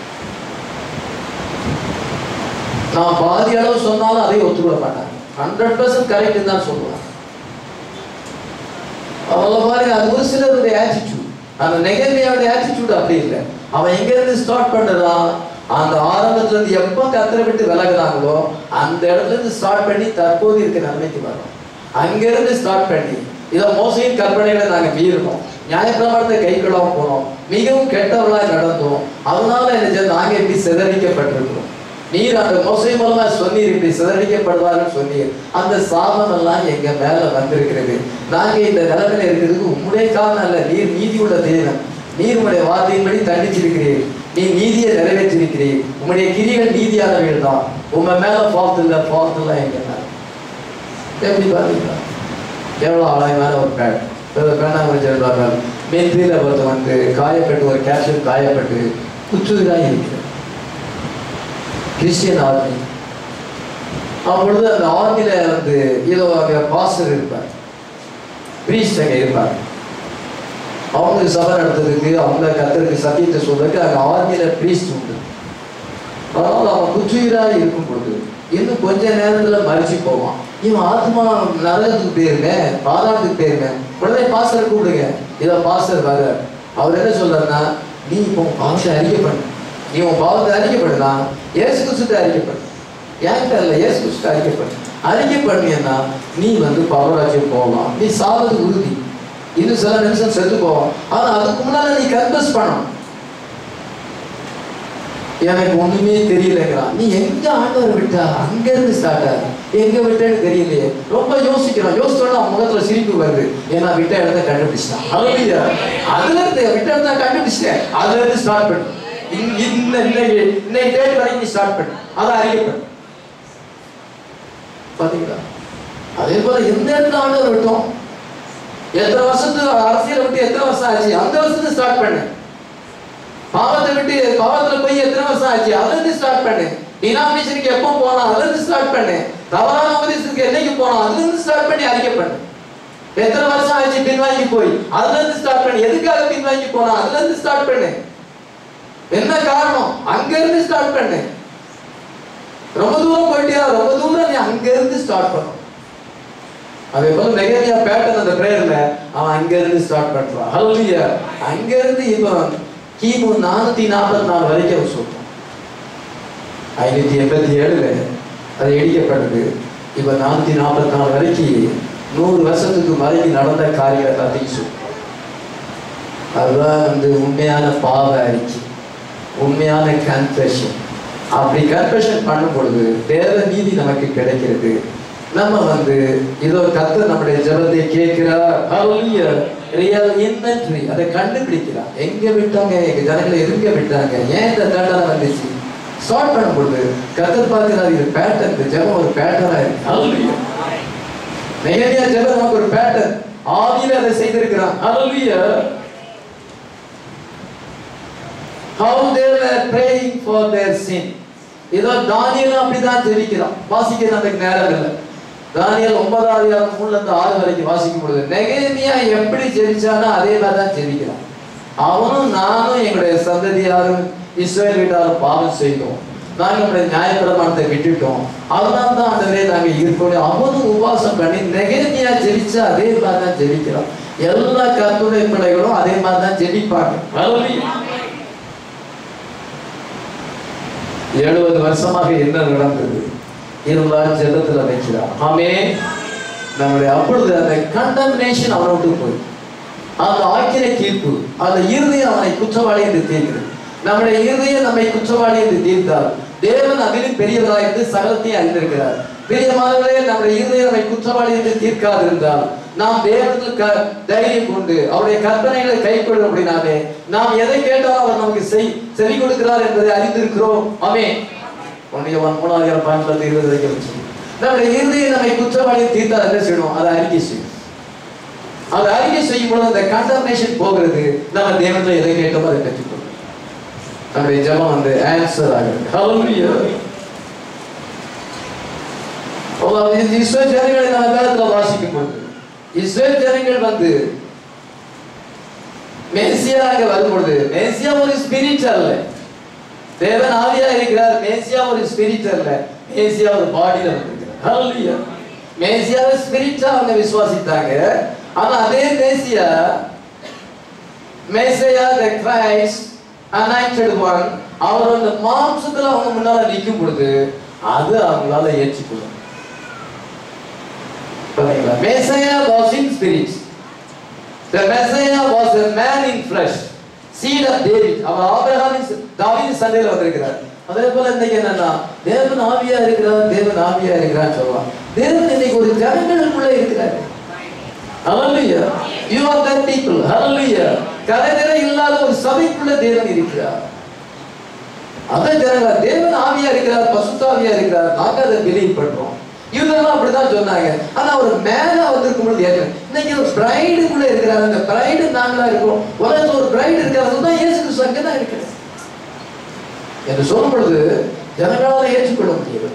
நான் பாதி அளவு சொன்னாலும் அதை ஒத்துக்கொள்ள மாட்டாங்க. 100% கரெக்ட் தான் சொல்லுவாங்க. அவங்கள பாருங்க, அது ஒரு சிலருடைய ஆட்டிடியூட். அந்த நெகேமியாவுடைய ஆட்டிடியூட் அப்படி இல்லை. அவன் எங்க இருந்து ஸ்டார்ட் பண்றான்? அந்த ஆரம்பத்துல இருந்து எப்ப கத்தரை விட்டு விலகுறாங்களோ அந்த இடத்துல இருந்து ஸ்டார்ட் பண்ணி தற்போது இருக்க நன்மைக்கு வரும். அங்கிருந்து ஸ்டார்ட் பண்ணி இதை மோசையின் கற்பனைகளை நாங்க மீறினோம், நியாயப்பிரமாணத்தை கைக்கொள்ளாம போனோம், மிகவும் கெட்டவர்களாக நடந்தோம், அதனால என்ன நாங்க இப்படி சிதறிக்கப்பட்டிருக்கிறோம். நீர் அந்த மோசை மூலமா சொன்னீர் இப்படி சிதறிக்கப்படுவார்கள் சொன்னீர். அந்த சாபம் எல்லாம் எங்க மேல வந்திருக்கிறது. நாங்க இந்த நிலைமையில இருக்கிறதுக்கு உம்முடைய காரணம் அல்ல, நீர் நீதி உள்ள தேவன். நீர் உங்களுடைய வார்த்தையின்படி தண்டிச்சிருக்கிறீர், நீ நீதியை நிறைவேற்றிருக்கிறீர், உங்களுடைய கிரிகள் நீதியானவர்கள் தான். உங்க மேல ஃபால்ட் இல்லை, ஃபால்ட் எல்லாம் எங்க மேல. எப்படி பாத்தீங்களா எவ்வளவு ஆழமான ஒரு பேட். சொல்றார்கள் மென்றில ஒருத்தர் வந்து காயப்பட்டு, ஒரு கேப்சர் காயப்பட்டு குச்சுதான் இருக்கிறார். கிறிஸ்டியன் ஆர்மி அப்பொழுது அந்த ஆர்மியில வந்து ஏதோ அங்க பாஸ்டர் இருப்பார், பிரீஸ்ட் அங்க இருப்பார். அவங்களுக்கு சபை நடத்துறதுக்கு, அவங்க கர்த்தருக்கு சத்தியத்தை சொல்றதுக்கு அங்க ஆர்மியில பிரீஸ்ட் உண்டு. அதனால அவன் குற்றுயிராக இருக்கும் பொழுது இன்னும் கொஞ்ச நேரத்துல மறிச்சு போவான். இவன் ஆத்மா நரகத்துக்கு போயிருக்கேன், பாதாளத்துக்கு போயிருக்கேன், உடனே பாஸ்டர் கூப்பிடுங்க. இதை பாஸ்டர் வர அவர் என்ன சொல்றாருன்னா, நீ இப்போ பாவத்தை அறிக்கை பண்ணு, நீ உன் பாவத்தை அறிக்கை பண்ணுனா இயேசு கிறிஸ்துவை அறிக்கை பண்ணு, ஏன்ட்ட இல்லை இயேசு கிறிஸ்துவை அறிக்கை பண்ணு. அறிக்கை பண்ணியன்னா நீ வந்து பரவராஜ்யம் போகலாம், நீ சாவது உறுதி. இன்னும் சில நிமிஷம் செத்து போவான். ஆனா அதுக்கு முன்னால நீ கன்ஃபஸ் பண்ணணும். எனக்கு ஒண்ணுமே தெரியலங்கிறான். நீ எங்க ஆண்டவர் விட்டா அங்க இருந்து ஸ்டார்ட் ஆகுது, எங்க விட்டேன்னு தெரியலையே. ரொம்ப யோசிக்கிறான். யோசிச்சோன்னா முகத்துல சிரிப்பு வருது. ஏன்னா விட்ட இடத்த கண்டுபிடிச்சிட்டான். அதுல இருந்து விட்ட இடத்த கண்டுபிடிச்சிட்டேன், அதுல இருந்து ஸ்டார்ட் பண்ணு. இன்னைக்கு டேட் வரைக்கும் நீ ஸ்டார்ட் பண்ணு, அதை அறிக்கை பண்ணு. பாத்தீங்களா? அதே போல எந்த இடத்துல ஆண்டவர் விட்டோம், எத்தனை வருஷத்துக்கு அரசியலை விட்டு எத்தனை வருஷம் ஆச்சு, அந்த வருஷத்துக்கு ஸ்டார்ட் பண்ணு. பாவத்தை விட்டு பாவத்துல போய் எத்தனை வருஷம் ஆச்சு, அதுல இருந்து ஸ்டார்ட் பண்ணு. டினாமினேஷனுக்கு எப்போ போனா அதுல இருந்து ஸ்டார்ட் பண்ணு. தவறான உபதேசத்துக்கு என்னைக்கு போனா அதுல இருந்து ஸ்டார்ட் பண்ணி அறிக்கை பண்ணு. எத்தனை வருஷம் ஆச்சு பின்வாங்கி போய், அதுல இருந்து ஸ்டார்ட் பண்ணு. எதுக்காக பின்வாங்கி போனா அதுல இருந்து ஸ்டார்ட் பண்ணு. என்ன காரணம், அங்க இருந்து ஸ்டார்ட் பண்ணு. ரொம்ப தூரம் போயிட்டியா, ரொம்ப தூரம் நீ அங்க இருந்து ஸ்டார்ட் பண்ணும். அதே போல நெகேமியா பேட்டர்ன் அந்த பிரேயர்ல அவன் அங்க இருந்து ஸ்டார்ட் பண்றான். ஹல்லேலூயா. அங்க இருந்து இப்போ கிமு 444 வரைக்கும் சொல்றோம். 587 அது இடிக்கப்பட்டது. இப்ப 444 வரைக்கும் 100 வருஷத்துக்கு வரைக்கும் நடந்த காரியத்தை எல்லாத்தையும் சொல்றோம். அதுதான் வந்து உண்மையான பாவ அறிக்கை, உண்மையான கன்ஃபெஷன். அப்படி கன்ஃபெஷன் பண்ணும் பொழுது தேவ நீதி நமக்கு கிடைக்கிறது. நம்ம வந்து இதோ கர்த்தர் நம்முடைய ஜெபத்தை கேட்கிறார். ஹல்லேலூயா. ரியல் இன்வென்டரி அதை கண்டுபிடிக்கிறார். எங்க விட்டாங்க, எங்க ஜனங்களை எதுங்க விட்டாங்க, ஏன் இந்த தண்டனை வந்துச்சு, ஸ்டார்ட் பண்ணும் பொழுது கர்த்தர் பார்க்கிறார். இது பேட்டர்ன், இந்த ஜெபம் ஒரு பேட்டர்னா இருக்கு. ஹல்லேலூயா. நெகேமியா ஜெபம் நமக்கு ஒரு பேட்டர்ன், ஆவியில அதை செய்திருக்கிறான். ஹல்லேலூயா. How they were praying for their sin. இதோ தானியேல் அப்படிதான் ஜெபிக்கிறான். வாசிக்க நமக்கு நேரம் இல்லை. தானியேல் 9ஆம் அதிகாரம் 3ல இருந்து 6 வரைக்கும் வாசிக்கும் பொழுது நெகேமியா எப்படி ஜெபிச்சானோ அதே மாதிரி தான் ஜெபிக்கிறான். அவனும் நானும் எங்களுடைய சந்ததியாரும் இஸ்ரவேல் வீட்டாரும் பாவம் செய்தோம், நாங்கள் நம்முடைய நியாயப்பிரமாணத்தை விட்டுட்டோம், அதனால தான் ஆண்டவரே நாங்கள் இருக்கோம். அவனும் உபவாசம் பண்ணி நெகேமியா ஜெபிச்சா அதே மாதிரி தான் ஜெபிக்கிறான். எல்லா கர்த்தருடைய பிள்ளைகளும் அதே மாதிரி தான் ஜெபிப்பாங்க. 70 வருஷமாக என்ன நடந்தது, இருந்தாலும் ஜெபத்துல வைக்கிறார். ஆமென். நம்முடைய அப்பொழுது அந்த கண்டம்னேஷன் அவனை விட்டு போய் அந்த ஆக்கினை தீர்ப்பு, அந்த இருதயம் அவனை குற்றவாளி என்று தீர்க்கிறது. நம்முடைய இருதயம் நம்மை குற்றவாளி என்று தீர்த்தால் தேவன் அதிலும் பெரியவராக இருந்து சகலத்தையும் அறிந்திருக்கிறார். பிரியமானவர்களே, நம்முடைய இருதயம் நம்மை குற்றவாளி என்று தீர்க்காது இருந்தால் நாம் தேவனுக்கு தைரியம் கொண்டு அவருடைய கற்பனைகளை கைக்கொள்ளும். அப்படின்னாலே நாம் எதை கேட்டாலும் அவர் நமக்கு செவி கொடுக்கிறார் என்பதை அறிந்திருக்கிறோம். ஆமென். 1 நம்முடைய இருதயம் நம்மை குற்றவாளி தீர்த்தால் என்ன செய்யணும், அதை அறிக்கை செய்யும். அதை அறிக்கை செய்யும் பொழுது அந்த கண்டம்னேஷன் போகிறது. நம்ம தேவன்ல எதை கேட்டோமோ அதை பெற்றுக்கொள்ளும். நம்முடைய ஜெபம் வந்து ஆன்சர் ஆகிறது. ஹல்லேலூயா. இஸ்ரவேல் ஜனங்களை நம்ம வேதத்துல வாசிக்கும் பொழுது இஸ்ரவேல் ஜனங்கள் வந்து மேசியா அங்க வரும்பொழுது மேசியா ஒரு ஸ்பிரிட் அல்ல, தேவன் ஆவியா இருக்கிறார். மேசியா ஒரு ஸ்பிரிட் அல்ல, மேசியா ஒரு பாடியில வந்திருக்கிறார். ஹல்லேலூயா. மேசியாவை ஸ்பிரிட்டா அவங்க விசுவாசித்தாங்க. ஆனா அதே மேசியா the Christ anointed one, அவர் அந்த மாம்சத்துல அவங்க முன்னால நிற்கும் பொழுது அது அவங்களால ஏற்றுக்கொள்ளும். Messiah was in spirit. The Messiah was a man in flesh, seed of David. அவர் ஆபிரகாமின் தாவீதின் சந்ததியில வந்திருக்கிறார். அதே போல இன்னைக்கு என்னன்னா தேவன் ஆவியா இருக்கிறார், தேவன் ஆவியா இருக்கிறான்னு சொல்லுவான். தேவன் இன்னைக்கு ஒரு ஜனங்களுக்குள்ள இருக்கிறார். Hallelujah. You are that people. Hallelujah. கரைதரை இல்லாத ஒரு சபைக்குள்ள தேவன் இருக்கிறார். அதே ஜனங்கள் தேவன் ஆவியா இருக்கிறார், பசுத்த ஆவியா இருக்கிறார். நாங்க அதை பிலீவ் பண்றோம். இவங்கெல்லாம் அப்படிதான் சொன்னாங்க. ஆனா ஒரு மேல வந்திருக்கும் பொழுது இன்னைக்கு ஒரு பிரைடுக்குள்ள இருக்கிறார். அந்த பிரைடு நாங்களா இருக்கோம். உலகத்துல ஒரு பிரைடு இருக்கிறது தான் இயேசு கிறிஸ்து அங்கதான் இருக்கிறார் என்று சொல்லும் பொழுது ஜனங்களால ஏற்றுக்கொள்ள முடியாது.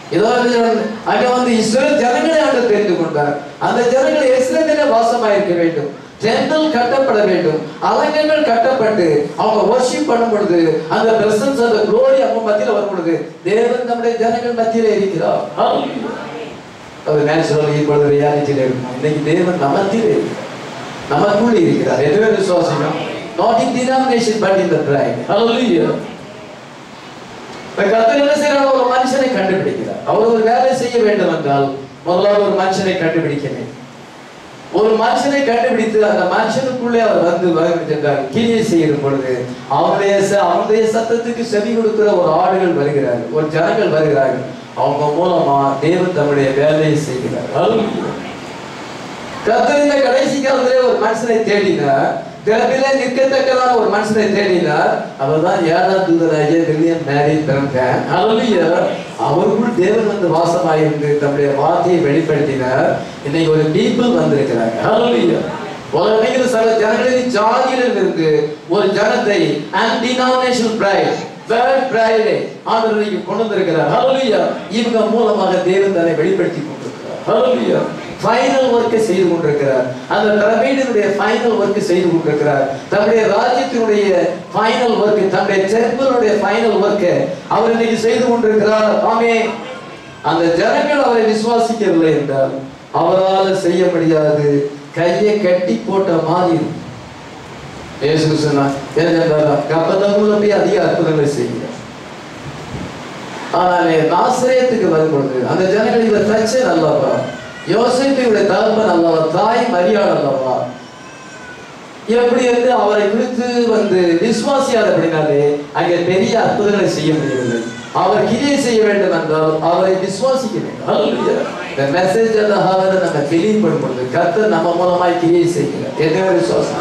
இதோ அங்க வந்து இஸ்ரவேல் ஜனங்களை ஆண்டவர் தெரிந்து கொண்டார். அந்த ஜனங்கள் எருசலேமிலே வாசமாயிருக்க வேண்டும், டெம்பிள் கட்டப்பட வேண்டும், அலங்கங்கள் கட்டப்பட்டு அவங்க வர்ஷிப் பண்ணும் பொழுது அந்த பிரசன்ஸ், அந்த க்ளோரி அவங்க மத்தியில வரும் பொழுது தேவன் நம்முடைய ஜனங்கள் மத்தியில இருக்கிறார். அது நேச்சுரல் இப்பொழுது ரியாலிட்டியில இருக்கும். இன்னைக்கு தேவன் நம்ம மத்தியில இருக்கிறார், நமக்குள்ளே இருக்கிறார். எதுவே விசுவாசிக்கும், not in denomination but in the bride. Hallelujah. கர்த்தர் என்ன செய்யறார்? ஒரு மனுஷனை கண்டுபிடிக்கிறார். அவர் ஒரு வேலை செய்ய வேண்டும் என்றால் முதலாவது ஒரு மனுஷனை கண்டுபிடிக்கணும். ஒரு மனுஷனை கண்டுபிடித்து அந்த மனுஷனுக்குள்ளே அவர் வந்து வருகின்றார். கிரியை செய்யும் பொழுது அவருடைய சத்தத்துக்கு செவி கொடுக்கிற ஒரு ஆடுகள் வருகிறார்கள், ஒரு ஜனங்கள் வருகிறார்கள். அவங்க மூலமா தேவன் தம்முடைய வேலையை செய்கிறார். கர்த்தர் இந்த கடைசி காலத்திலே ஒரு மனுஷனை தேடினார், திறப்பிலே நிற்கத்தக்கதான ஒரு மனுஷனை தேடினார். அவர்தான் 7ஆம் தூதராகிய வில்லியம் மேரி பிறந்தார். அவருக்குள் தேவன் வந்து வாசமாயிருந்து தம்முடைய வார்த்தையை வெளிப்படுத்தினார். இன்னைக்கு ஒரு பீப்புள் வந்திருக்கிறாங்க. உலகில் சில ஜனங்களின் ஜாதியிலிருந்து ஒரு ஜனத்தை அன்டினாமினேஷனல் பிரைட், வேர்ல்ட் பிரைடை ஆண்டவருக்கு கொண்டு வந்திருக்கிறார். இவங்க மூலமாக தேவன் தன்னை வெளிப்படுத்தி கொண்டிருக்கிறார். ஃபைனல் ஒர்க்கை செய்து கொண்டிருக்கிறார். அந்த பிரமிடினுடைய ஃபைனல் ஒர்க்கை செய்து கொண்டிருக்கிறார். தன்னுடைய ராஜ்யத்தினுடைய ஃபைனல் ஒர்க், தன்னுடைய டெம்பிளுடைய ஃபைனல் ஒர்க்கை அவர் இன்னைக்கு செய்து கொண்டிருக்கிறார். ஆமென். அந்த ஜனங்கள் அவரை விசுவாசிக்கவில்லை என்றால் அவரால் செய்ய முடியாது. கையை கட்டி போட்ட மாதிரி இயேசு சொன்னார், கப்பத்தங்குள்ள போய் அதிக அற்புதங்களை செய்கிறார். ஆனால் நாசரேத்துக்கு வரும் பொழுது அந்த ஜனங்கள் இவர் தச்சர் அல்லவா, யோசேப்புடைய தகப்பன் அல்லவா, தாய் மரியாள் அல்லவா, எப்படி வந்து அவரை குறித்து வந்து விசுவாசியாதபடினாலே அங்கே பெரிய அற்புதங்களை செய்ய முடியவில்லை. அவர் கிரியை செய்ய வேண்டும் என்றால் அவரை விசுவாசிக்க வேண்டும். இந்த மெசேஜ் நம்ம பிலீவ் பண்ணும் பொழுது கர்த்தர் நம்ம மூலமாய் கிரியை செய்கிறார். என்ன விசுவாசம்?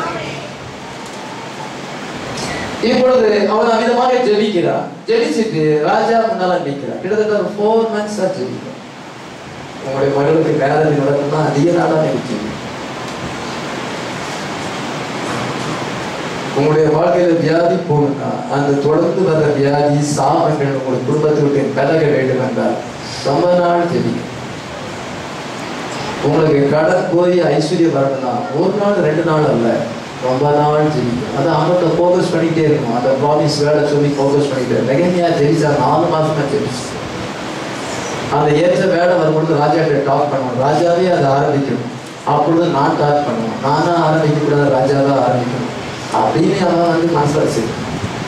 இப்பொழுது அவன் அமிதமாக ஜெபிக்கிறான். ஜெபிச்சுட்டு ராஜா முன்னால நிற்கிறான். கிட்டத்தட்ட ஒரு 4 months ஜெபிக்கிறான். உங்களுடைய மகளுக்கு வேலை நடக்கும்னா அதிக நாளா நினைச்சு, உங்களுடைய வாழ்க்கையில வியாதி போகணும்னா அந்த தொடர்ந்து வர வியாதி சாபங்கள் உங்களுடைய குடும்பத்தை விட்டு விலக வேண்டும் என்றால் ரொம்ப நாள் ஜெபிக்கும். உங்களுக்கு கடன் போய் ஐஸ்வர்யம் வரணும்னா 1 நாள் 2 நாள் அல்ல, ரொம்ப நாள் ஜெபிக்கும். அதை அவங்கள்ட்ட ஃபோக்கஸ் பண்ணிக்கிட்டே இருக்கும். அந்த ப்ராமிஸ் வேலை சொல்லி ஃபோக்கஸ் பண்ணிக்கிட்டே. நெகமியா ஜெபிச்சா 4 மாசமா ஜெபிச்சு அந்த ஏற்ற வேலை வரும்பொழுது ராஜாட்ட டாக் பண்ணுவோம். ராஜாவே அதை ஆரம்பிக்கணும், அப்பொழுது நான் டாக் பண்ணுவோம். நானா ஆரம்பிக்க கூடாது, ராஜாதான் ஆரம்பிக்கணும் அப்படின்னு அவன் வந்து மனசுல வச்சிருக்கான்.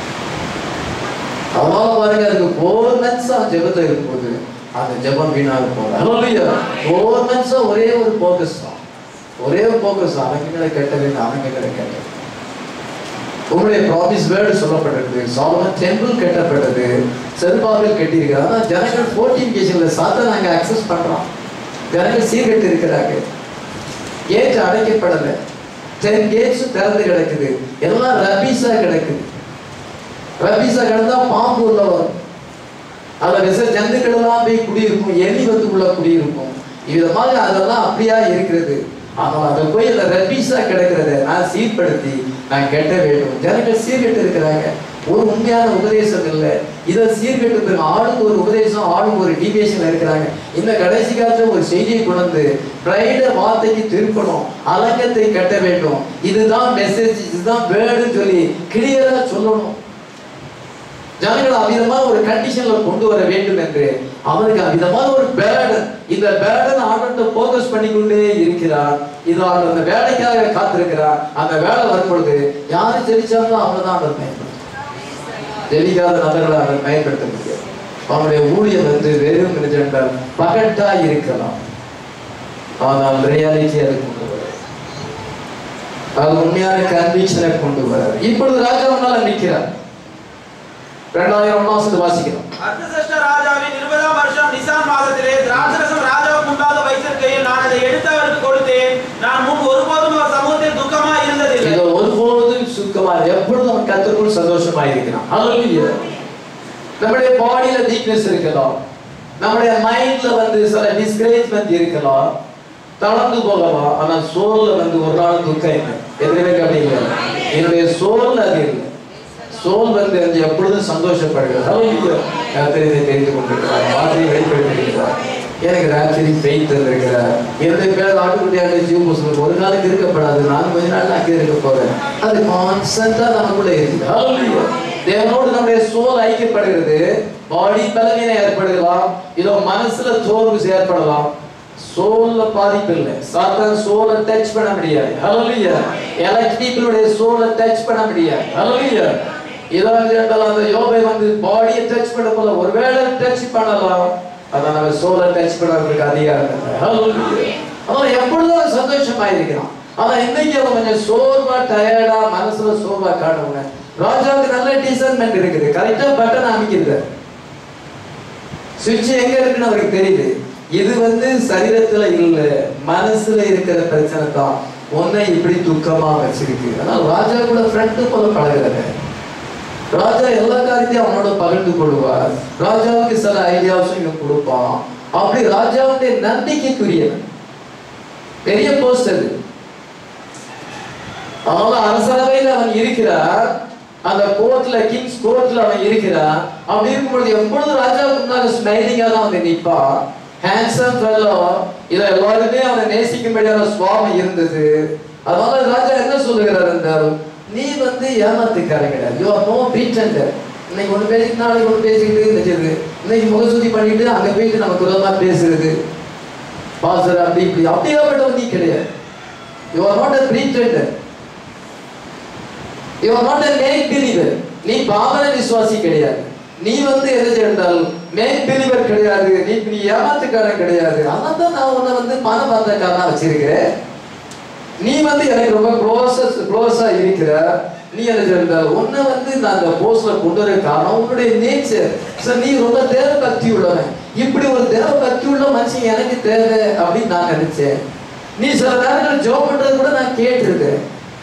அவன் பாருங்க, அதுக்கு 4 months அவன் ஜெபத்தை இருக்கும்போது அந்த ஜெபம் வீணாக போறான். 4 months ஒரே ஒரு ஃபோக்கஸ் தான், ஒரே ஒரு ஃபோக்கஸ். அவங்களை கேட்டது, அவங்களை கேட்டது. உங்களுடைய ப்ராமிஸ் வேர்டு சொல்லப்பட்டது. சாலமன் டெம்பிள் கட்டப்பட்டது, செருபாபேல் கட்டியிருக்கிறார். ஆனால் ஜனங்கள் ஃபோர்ட்டிஃபிகேஷன்ல சாத்தான் நாங்கள் அக்சஸ் பண்றோம். ஜனங்கள் சீர்கட்டு இருக்கிறாங்க, கேட் அடைக்கப்படலை, 10 gates திறந்து கிடக்குது, எல்லாம் ரபீஸா கிடக்குது. ரபீஸா கிடந்தா பாம்பு உள்ள வரும், அதில் விச ஜந்துக்கள் எல்லாம் போய் குடியிருக்கும், எலி வந்து உள்ள குடியிருக்கும். இவ்விதமாக அதெல்லாம் அப்படியா இருக்கிறது. ஆனால் அதை போய் அந்த ரபீஸா கிடக்கிறத நான் சீர்படுத்தி நான் கெட்ட வேண்டும். ஜனங்கள் சீர்கெட்டு இருக்கிறாங்க, ஒரு உண்மையான உபதேசம் இல்லை. இதை சீர்கெட்டு ஆளுக்கு ஒரு உபதேசம், ஆளுக்கு ஒரு டிவியேஷன் இருக்கிறாங்க. இந்த கடைசி காலத்துல ஒரு செய்தியை கொண்டு பிரைட வார்த்தைக்கு திருப்பணும், அலங்கத்தை கட்ட வேண்டும். இதுதான் மெசேஜ், இதுதான் வேர்டுன்னு சொல்லி கிளியரா சொல்லணும். ஜனங்கள் அவ்விதமான ஒரு கண்டிஷன்ல கொண்டு வர வேண்டும் என்று அவருக்கு அவ்விதமான ஒரு பேர்டன், இந்த பேர்டன் ஆண்டவர்கிட்ட ஃபோக்கஸ் பண்ணிக்கொண்டே இருக்கிறார். இது ஆண்டவர் அந்த வேலைக்காக காத்திருக்கிறார். அந்த வேலை வரும்பொழுது யாரு ஜெபிச்சாலும் அவங்கதான் ஆண்டவர் பயன்படுத்தும். ஜெபிக்காத நபர்களை அவர் பயன்படுத்த முடியாது. அவனுடைய ஊழியம் வந்து வெறும் என்றால் பகட்டா இருக்கலாம், ஆனால் ரியாலிட்டி அதை கொண்டு வர, அது உண்மையான கன்விக்ஷனை கொண்டு வர. இப்பொழுது ராஜா முன்னால நிற்கிறார். 2001 வாசிக்கிறோம். அர்த்தசஷ்ட ராஜாவின் 20ஆம் வருஷம் நிசான் மாதத்திலே திராட்சரசம் ராஜாவுக்கு முன்பாக வைத்திருக்கையில் நான் அதை எடுத்து அவருக்கு கொடுத்தேன். நான் முன் ஒருபோதும் அவர் சமூகத்தில் துக்கமா இருந்ததில்லை. இது ஒருபோதும் சுக்கமா, எப்பொழுதும் அவன் கர்த்தருக்குள் சந்தோஷமா இருக்கிறான். ஹல்லேலூயா. நம்முடைய பாடியில வீக்னஸ் இருக்கலாம், நம்முடைய மைண்ட்ல வந்து சில டிஸ்கரேஜ்மென்ட் இருக்கலாம், தளர்ந்து போகலாம். ஆனா சோல்ல வந்து ஒரு நாள் துக்கம் இல்லை. எதுவுமே அப்படி இல்லை. என்னுடைய சோல்ல அது இல்லை. சோல் வந்து எப்பொழுதும் சந்தோஷப்படுகிறது. கர்த்தரை தெரிந்து கொண்டிருக்கிறார், வார்த்தையை வெளிப்படுத்தியிருக்கிறார். எனக்கு ராத்திரி பெய்த் தந்திருக்கிறார். 2 பேர் ஆட்டுக்குட்டியாக ஜீவபூசலுக்கு ஒரு நாளுக்கு இருக்கப்படாது, நான் கொஞ்ச நாள் அங்கே இருக்க போறேன். அது கான்ஸ்டன்டா நமக்குள்ள இருக்குது. தேவனோடு நம்முடைய சோல் ஐக்கியப்படுகிறது. பாடி பலவீனம் ஏற்படலாம், இதோ மனசுல சோர்வு ஏற்படலாம். சோல்ல பாதிப்பு இல்லை. சாத்தான் சோலை டச் பண்ண முடியாது. ஹல்லேலூயா. எலக்ட்ரிக்கலுடைய சோலை டச் பண்ண முடியாது. ஹல்லேலூயா. இதான் அந்த யோபை வந்து பாடியை டச் பண்ண போல ஒருவேளை டச் பண்ணலாம், அதான் நம்ம சோலை டச் பண்ணுறதுக்கு அதிகாரம் இல்லை. ஹல்லேலூயா. அவன் எப்பொழுதும் சந்தோஷமா இருக்கிறான். ஆனா இன்னைக்கு அவன் கொஞ்சம் சோர்வா டயர்டா மனசுல சோர்வா காட்டுவாங்க. ராஜாவுக்கு நல்ல டிசைன்மெண்ட் இருக்குது, கரெக்டா பட்டன் அமைக்கிறது, சுவிட்ச் எங்க இருக்குன்னு அவருக்கு தெரியுது. இது வந்து சரீரத்துல இல்ல, மனசுல இருக்கிற பிரச்சனை தான் உன்னை இப்படி துக்கமா வச்சிருக்கு. ஆனால் ராஜா கூட ஃப்ரெண்டு போல பழகுறாரு. ராஜா எல்லா காரியத்தையும் அவனோட பகிர்ந்து கொள்வார். ராஜாவுக்கு சில ஐடியாஸும் இவன் கொடுப்பான். அப்படி ராஜாவுடைய நம்பிக்கைக்குரியவன், பெரிய போஸ்ட் அது. அதனால அரசவையில் அவன் இருக்கிறார், அந்த கோர்ட்ல கிங்ஸ் கோர்ட்ல அவன் இருக்கிறான். அப்படி இருக்கும்பொழுது எப்பொழுது ராஜாவுக்கு முன்னாடி ஸ்மைலிங்கா தான் வந்து நிற்பான். ஹேண்ட்ஸம் ஃபெல்லோ, இதை எல்லாருமே அவனை நேசிக்கும்படியான சுவாமி இருந்தது. அதனால ராஜா என்ன சொல்லுகிறார் என்றால், நீ வந்து ஏமாத்துக்காரன் கிடையாது. You are no pretender. இன்னைக்கு ஒன்று பேசிட்டு நாளைக்கு ஒன்று பேசிக்கிட்டு இருந்துச்சு. இன்னைக்கு முகசூதி பண்ணிட்டு அங்கே போயிட்டு நமக்கு விரோதமா பேசுறது, பாஸ்டர் அப்படி இப்படி அப்படியாப்பட்டவன் நீ கிடையாது. You are not a pretender. You are not a make believer. நீ பாவன விசுவாசி கிடையாது. நீ வந்து என்ன செய்தால் மேக் பிலீவர் கிடையாது. நீ ஏமாத்துக்காரன் கிடையாது. அதான் தான் நான் உன்னை வந்து பண பந்தக்காரனா வச்சிருக்கிறேன். நீ வந்து எனக்கு ரொம்ப க்ளோஸா இருக்கிற. நீ என்ன செய்தால் உன்னை வந்து நான் அந்த போஸ்ட்ல கொண்டு வர காரணம் உன்னுடைய நேச்சர். சார் நீ ரொம்ப தேவ பக்தி உள்ளவன். இப்படி ஒரு தேவ பக்தி உள்ள மனுஷன் எனக்கு தேவை அப்படின்னு நான் நினைச்சேன். நீ சில நேரங்கள் ஜோப் பண்றது கூட நான் கேட்டிருக்கேன்.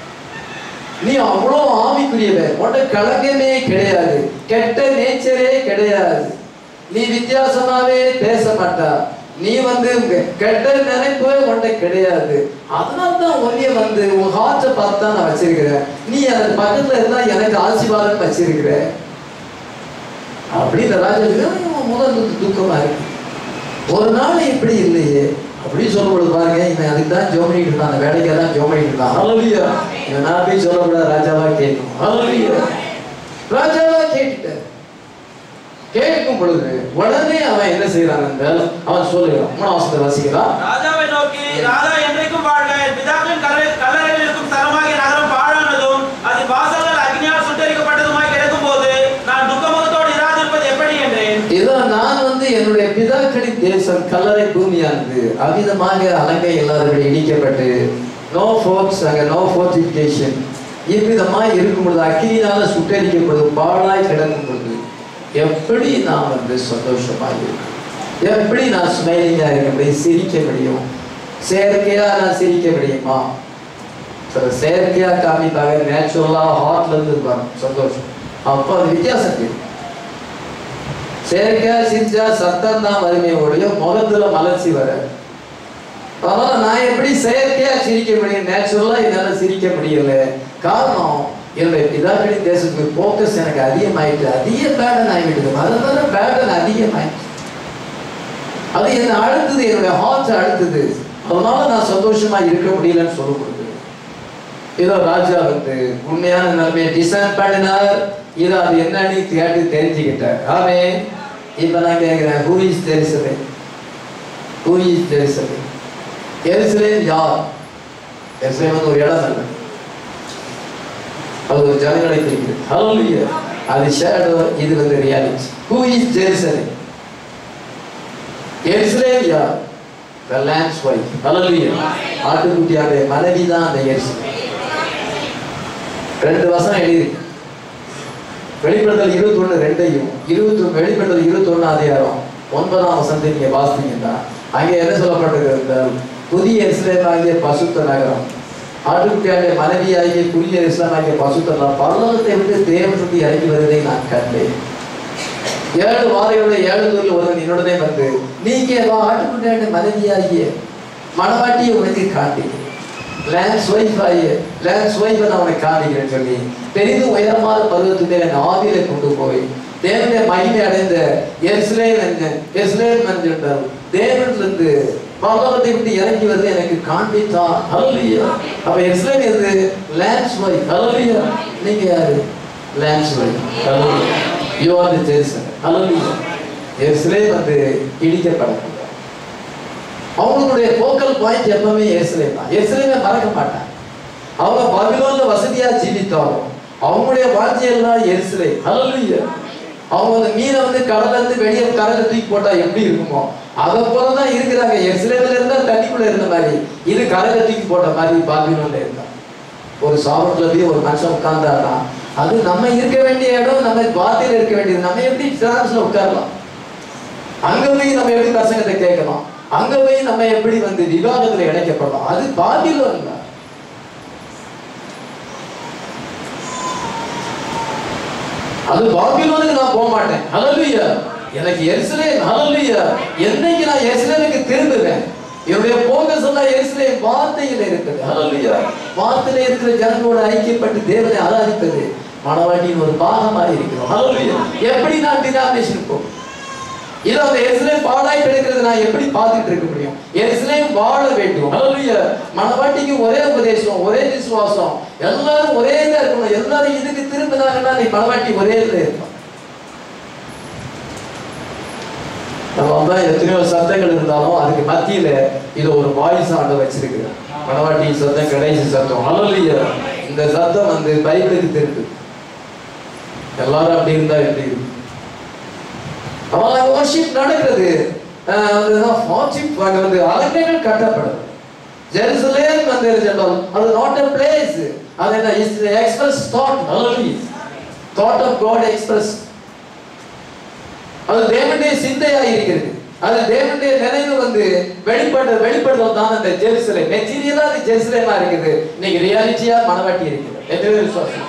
நீ அவ்வளோ ஆவிக்குரியவன், உன்ன கலங்கமே கிடையாது, கெட்ட நேச்சரே கிடையாது, நீ வித்தியாசமாவே பேச மாட்டா, நீ வந்து கெட்ட நினைப்பே உன்ன கிடையாது. அதனால்தான் உன்னைய வந்து உன் ஹார்ட்டை பார்த்து தான் நான் வச்சிருக்கிறேன். நீ அந்த பக்கத்துல இருந்தா எனக்கு ஆசீர்வாதம் வச்சிருக்கிற அப்படின்னு ராஜா முதல் துக்கமா இருக்கு. ஒரு நாள் இப்படி இல்லையே அப்படி சொல்லக்கூடாது. பாருங்க, இவன் அதுக்கு தான் ஜோம் பண்ணிட்டு இருந்தான், அந்த வேலைக்காக தான் ஜோம் பண்ணிட்டு இருந்தான். ஹல்லேலூயா. இவன் நான் போய் சொல்லக்கூடாது, ராஜாவா கேட்கணும். ஹல்லேலூயா. ராஜாவா கேட்டுட்டார். கேட்கும் பொழுது உடனே அவன் என்ன செய்யறான் என்றால் அவன் சொல்லுகிறான். 3ஆம் வசனத்தை வாசிக்கலாம். ராஜாவை நோக்கி, ராஜா என்றைக்கும் வாழ்க, பிதாக்களின் கல்லறையில் இருக்கும் தலமாகிய நகரம் பாழானதும் அது வாசல்கள் அக்னியால் சுட்டெரிக்கப்பட்டதுமாய் கிடக்கும் போது நான் துக்கமுகத்தோடு இராதிருப்பது எப்படி என்றேன். இதான் நான் வந்து என்னுடைய பிதாக்களின் தேசம் கல்லறை பூமியானது அவிதமாக அலங்கை எல்லாரும் இடிக்கப்பட்டு நோ ஃபோர்ட்ஸ், அங்கே நோ ஃபோர்டிஃபிகேஷன், இவ்விதமாய் இருக்கும் பொழுது அக்கினியால சுட்டெரிக்கப்படும் பாழாய் கிடக்கும் பொழுது எப்படி நான் வந்து சந்தோஷமாக இருக்கேன், எப்படி நான் ஸ்மைலிங்கா இருக்க முடியும், சிரிக்க முடியும், செயற்கையா நான் சிரிக்க முடியுமா? செயற்கையா காமிப்பாங்க, நேச்சுரலா ஹார்ட்ல இருந்து இருப்பாங்க சந்தோஷம். அப்போ அது வித்தியாசம் தெரியும். செயற்கையா சிரிச்சா சத்தம் தான் வறுமையை ஒழிய முகத்துல மலர்ச்சி வர. அதனால நான் எப்படி செயற்கையா சிரிக்க முடியும், நேச்சுரலா என்னால சிரிக்க முடியல. காரணம் என்னுடைய பிதாக்களின் தேசத்துக்கு போக்கஸ் எனக்கு அதிகமாயிட்டு, அதிக பேடன் ஆகிவிடுது. அதனால பேடன் அதிகமாயிட்டு, அது என்ன அழுத்தது, என்னுடைய ஹார்ட் அழுத்தது. அதனால நான் சந்தோஷமா இருக்க முடியலன்னு சொல்ல கொடுத்து இதோ ராஜா வந்து உண்மையான நிலைமையை டிசைன் பண்ணினார். இதோ அது என்னன்னு கேட்டு தெரிஞ்சுக்கிட்டார். ஆமே. இப்ப நான் கேட்கிறேன், who is Jerusalem? Who is Jerusalem? எருசலேம் யார்? எருசலேம் வந்து ஒரு இடம் அல்ல, அது ஒரு ஜனங்களை தெரியுது. ஹல்லேலூயா. அது ஷேடோ, இது வந்து ரியாலிட்டி. Who is Jerusalem? எருசலேம் யார்? The lamb's wife. ஹல்லேலூயா. ஆட்டுக்குட்டியாருடைய மனைவி தான் அந்த எருசலேம். 2 வசனம் எழுதியிருக்கு. வெளிப்படுத்தல் 21:2 வெளிப்படுத்தல் 21 அதிகாரம் 9ஆம் வசனத்தை நீங்க வாசித்தீங்கன்னா அங்கே என்ன சொல்லப்பட்டிருக்கிறது? புதிய எருசலேம் ஆகிய பசுத்த நகரம், ஆட்டுக்குட்டியாருடைய மனைவி ஆகிய புதிய எருசலேம் ஆகிய பசுத்த நகரம் பரலோகத்தை விட்டு தேவனுக்கு இறங்கி வருவதை நான் கண்டேன். 7 வாதையுடைய 7 தூரில் ஒருவன் என்னுடனே வந்து, நீங்க ஆட்டுக்குட்டியாருடைய மனைவியாகிய மணவாட்டியை உனக்கு காட்டி லேண்ட்ஸ் ஒய்ஃப் நான் உனக்கு காண்பிக்கிறேன்னு சொல்லி பெரிதும் உயரமான பருவத்துக்கு என் ஆவியில கொண்டு போய் தேவனுடைய மகிமை அடைந்த எருசலேம் என்றால் தேவனிலிருந்து பரலோகத்தை விட்டு இறங்கி வந்து எனக்கு காண்பித்தான். ஹல்லேலூயா. அப்ப எருசலேம் எது? Lamb's wife. ஹல்லேலூயா. நீங்க யாரு? Lamb's wife. Hallelujah. You are the Jerusalem. Hallelujah. எருசலேம் வந்து இடிக்கப்படக்கூடாது. அவங்களுடைய ஃபோக்கல் பாயிண்ட் எப்பவுமே எருசலேம் தான். எருசலேமை மறக்க மாட்டாங்க. அவங்க பாபிலோன்ல வசதியா ஜீவித்தாலும் அவங்களுடைய வாழ்க்கையெல்லாம் எருசலேம். ஹல்லேலூயா. அவங்க அந்த மீனை வந்து கடல்ல இருந்து வெளியே கரையில தூக்கி போட்டா எப்படி இருக்குமோ அதை போலதான் இருக்கிறாங்க. எருசலேம்ல இருந்தா தண்ணிக்குள்ள இருந்த மாதிரி, இது கரையில தூக்கி போட்ட மாதிரி பாபிலோன்ல இருந்தா. ஒரு சாபத்துல போய் ஒரு மனுஷன் உட்கார்ந்தாருன்னா அது நம்ம இருக்க வேண்டிய இடம், நம்ம வார்த்தையில இருக்க வேண்டியது. நம்ம எப்படி பிரான்ஸ்ல உட்காரலாம், அங்க போய் நம்ம எப்படி பிரசங்கத்தை கேட்கலாம், அங்க போய் நம்ம எப்படி வந்து விவாதத்துல இணைக்கப்படலாம், அது பாபிலோன் இல்ல. அது பாபிலோனுக்கு நான் போக மாட்டேன். ஹல்லேலூயா. எனக்கு எருசலேம். ஹல்லேலூயா. என்னைக்கு நான் எருசலேமுக்கு திரும்புவேன், என்னுடைய போக்கஸ் எல்லாம் எருசலேம் வார்த்தையில இருக்குது. ஹல்லேலூயா. வார்த்தையில இருக்கிற ஜனங்களோட ஐக்கியப்பட்டு தேவனை ஆராதிப்பது மனவாட்டியின் ஒரு பாகமாக இருக்கிறோம். ஹல்லேலூயா. எப்படி நான் டினாமினேஷன் போகும்? இது அந்த எருசலேம் பாழாய் கிடக்கிறது நான் எப்படி பார்த்துட்டு இருக்க முடியும்? எருசலேம் வாழ வேண்டும். ஹல்லேலூயா. மனவாட்டிக்கு ஒரே உபதேசம், ஒரே விசுவாசம், எல்லாரும் ஒரே இதா இருக்கணும். எல்லாரும் இதுக்கு திரும்பினாங்கன்னா நீ மனவாட்டி ஒரே இதுல இருப்பான். நம்ம தான் எத்தனையோ சத்தங்கள் இருந்தாலும் அதுக்கு மத்தியில இது ஒரு வாய்ஸ் ஆண்டு வச்சிருக்கிறேன். மனவாட்டி சத்தம் கடைசி சத்தம். ஹல்லேலூயா. இந்த சத்தம் வந்து பைபிளுக்கு திருப்பு. எல்லாரும் அப்படி இருந்தா எப்படி இருக்கு? வர்ஷிப் நடக்கிறது, வந்து அலங்கைகள் கட்டப்படுது. ஜெருசலேம் வந்து அது நாட் a place, அது என்ன is express thought. Hallelujah. Thought of God express. அது தேவனுடைய சிந்தையா இருக்கிறது. அது தேவனுடைய நினைவு வந்து வெளிப்படுதல் தான் அந்த ஜெருசலேம். மெட்டீரியலா அது ஜெருசலேமா இருக்குது. இன்னைக்கு ரியாலிட்டியா மனவாட்டி இருக்குது. எத்தனை விசுவாசம்?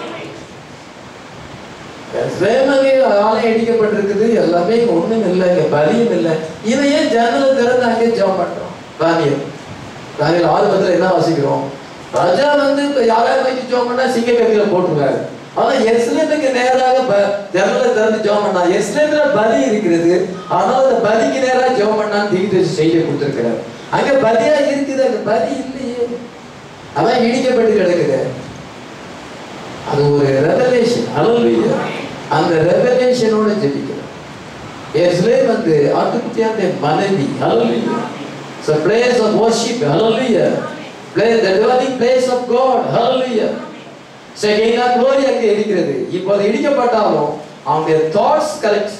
ஆலயம் இடிக்கப்பட்டிருக்குது, எல்லாமே ஒண்ணும் இல்லை, இங்க பலியும் இல்லை. இவன் ஏன் ஜன்னலை திறந்து அங்கே ஜெபம் பண்றோம்? தானியேல் 6:10 என்ன வாசிக்கிறோம்? ராஜா வந்து யாராவது வச்சு ஜெபம் பண்ணா சிங்கக்கத்தில போட்டுருவாரு. ஆனா எருசலேமுக்கு நேராக ஜன்னலை திறந்து ஜெபம் பண்ணா எருசலேம்ல பலி இருக்கிறது, ஆனால் அந்த பலிக்கு நேராக ஜெபம் பண்ணான்னு தீர்த்து செய்தி கொடுத்திருக்கிறார். அங்க பலியா இருக்குது, அங்க பலி இல்லையே, அதான் இடிக்கப்பட்டு கிடக்குது. அது ஒரு ரெவலேஷன். ஹல்லேலூயா. அந்த ரெவலேஷனோட ஜெபிக்கிறோம். எருசலேம் வந்து ஆட்டுக்குட்டியானுடைய மனைவி. ஹல்லேலூயா. So place of worship. Hallelujah. Place the dwelling place of God. Hallelujah. Shekinah glory அங்கே இருக்கிறது. இப்போ இடிக்கப்பட்டாலும் அவங்களுடைய thoughts correct.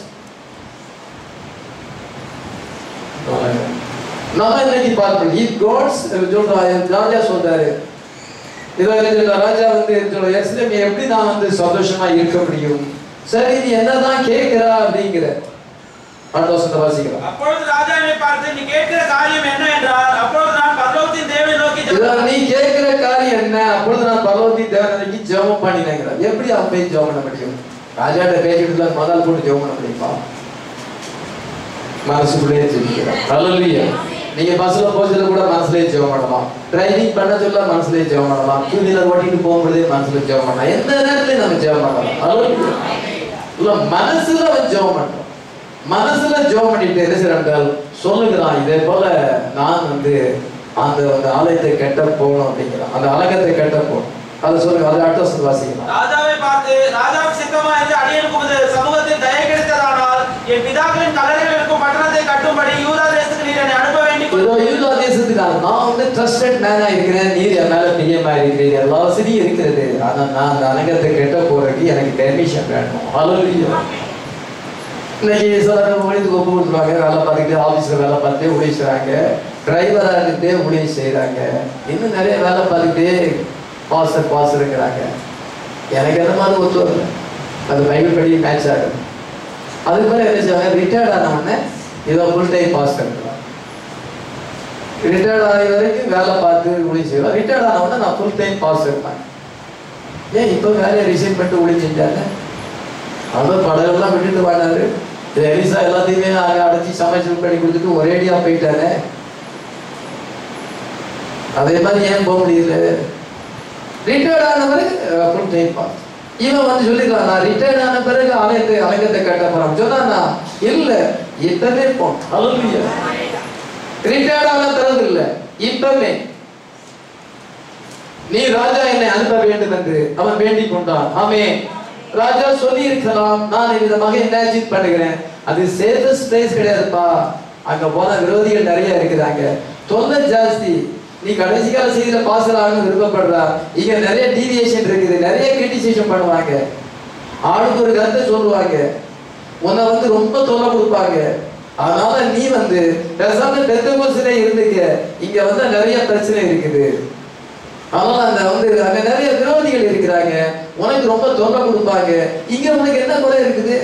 நம்ம இன்னைக்கு பார்ப்போம். If God's ராஜா சொல்றாரு, ராஜா வந்து எருசலேம் எப்படி நான் வந்து சந்தோஷமா இருக்க முடியும்? சரி, நீ என்னதான் கேட்கிறா அப்படிங்கிற வாசிக்கிறோம். அப்பொழுது ராஜா என்னை பார்த்து, நீ கேட்கிற காரியம் என்ன என்றார். அப்பொழுது நான் பரலோகத்தின் தேவனை நோக்கி, நீ கேட்கிற காரியம் என்ன? அப்பொழுது நான் பரலோகத்தின் தேவனை நோக்கி ஜெபம் பண்ணினேங்கிறார். எப்படி அவன் போய் ஜெபம் பண்ண முடியும்? ராஜாட்ட பேசிட்டு முதல் போட்டு ஜெபம் பண்ண முடியுமா? மனசுக்குள்ளேயே ஜெபிக்கிறார். ஹல்லேலூயா. நீங்க பஸ்ல போறதுல கூட மனசுலயே ஜெபம் பண்ணலாம், டிரைவிங் பண்ண சொல்ல மனசுலயே ஜெபம் பண்ணலாம், டூ வீலர் ஓட்டிட்டு போகும்போதே மனசுல ஜெபம் பண்ணலாம், எந்த நேரத்திலயும் நம்ம ஜெபம் பண்ணலாம். ஹல்லேலூயா. இல்ல மனசுல ஜெபம் பண்றோம். மனசுல ஜெபம் பண்ணிட்டு என்ன செய்யறாங்க சொல்லுகிறான், இதே போல நான் வந்து அந்த ஆலயத்தை கட்ட போகணும் அப்படிங்கிறான், அந்த அலங்கத்தை கட்ட போகணும். அதை சொல்லுங்க. அதை அடுத்த வருஷம் வாசிக்கலாம். ராஜாவை பார்த்து, ராஜாவுக்கு சித்தமா இருந்து அடியேனுக்கு சமூகத்தில் தயை கிடைத்ததானால் என் பிதாக்களின் கல்லறைகள் இருக்கும் பட்டணத்தை கட்டும்படி யூதா தேசத்துக்கு நீர் என்னை அனுப்ப வேண்டிக் கொள்ளும். யூதா தேசத்துக்கு நான் வந்து ட்ரஸ்டட் மேனா இருக்கிறேன், நீர் என் மேல பிரியமா இருக்கிறீர், எல்லா வசதியும் இருக்கிறது. ஆனா நான் அந்த அலங்கத்தை கட்ட போறதுக்கு எனக்கு பெர்மிஷன் வேணும். ஹல்லேலூயா. இன்னைக்கு சிலர் ஊழியத்துக்கு ஒப்பு கொடுத்துருவாங்க, வேலை பார்த்துக்கிட்டு ஆஃபீஸில் வேலை பார்த்துட்டே ஊழியம் செய்கிறாங்க, டிரைவராக இருந்துகிட்டே ஊழியம் செய்கிறாங்க, இன்னும் நிறைய வேலை பார்த்துக்கிட்டே பாஸ்டர் இருக்கிறாங்க. எனக்கு எந்த மாதிரி ஒத்து வரல, அது பைபிள் படி மேட்ச் ஆகுது. அதுக்கு மேலே என்ன செய்வாங்க, ரிட்டையர்ட் ஆனவுடனே ஏதோ ஃபுல் டைம் பாஸ்டர் இருக்கிறாங்க. ரிட்டையர்ட் ஆகிய வரைக்கும் வேலை பார்த்து ஊழியம் செய்வாங்க, ரிட்டையர்ட் ஆனவுடனே நான் ஃபுல் டைம் பாஸ்டர் இருப்பேன். ஏன் இப்போ வேலையை ரிசைன் பண்ணிட்டு ஊழியம் செஞ்சாங்க? அவன் படகெல்லாம் விட்டுட்டு வாடாரு. எலிசா எல்லாத்தையுமே அடைச்சி சமைச்சு பண்ணி கொடுத்துட்டு ஒரேடியா போயிட்டாரு. அதே மாதிரி ஏன் போக முடியல? ரிட்டையர்ட் ஆனவர் ஃபுல் டைம் பாஸ். இவன் வந்து சொல்லிக்கலாம், நான் ரிட்டையர்ட் ஆன பிறகு அலங்கத்தை கட்ட போறான் சொன்னா இல்ல, இப்பவே போன ரிட்டையர்ட் ஆன பிறகு இல்ல, இப்பவே நீ ராஜா என்னை அனுப்ப வேண்டும் என்று அவன் வேண்டிக் கொண்டான். ஆமென். ராஜா சொல்லி இருக்கலாம், நான் விதமாக இமேஜின் பண்ணுகிறேன், அது சேஃபஸ்ட் பிளேஸ் கிடையாதுப்பா, அங்க போன விரோதிகள் நிறைய இருக்கிறாங்க, தொல்லை ஜாஸ்தி, நீ கடைசி கால செய்தியில பாஸ் ஆகணும்னு விருப்பப்படுறா, இங்க நிறைய டீவியேஷன் இருக்குது, நிறைய கிரிட்டிசைசேஷன் பண்ணுவாங்க, ஆளுக்கு ஒரு கருத்தை சொல்லுவாங்க, உன்னை வந்து ரொம்ப தொல்லை கொடுப்பாங்க, அதனால நீ வந்து பெந்தகோஸ்திலே இருந்துக்க, இங்க வந்து நிறைய பிரச்சனை இருக்குது, அதனால அந்த வந்து அங்க நிறைய விரோதிகள் இருக்கிறாங்க, உனக்கு ரொம்ப தொல்லை கொடுப்பாங்க, இங்க உனக்கு என்ன குறை இருக்குது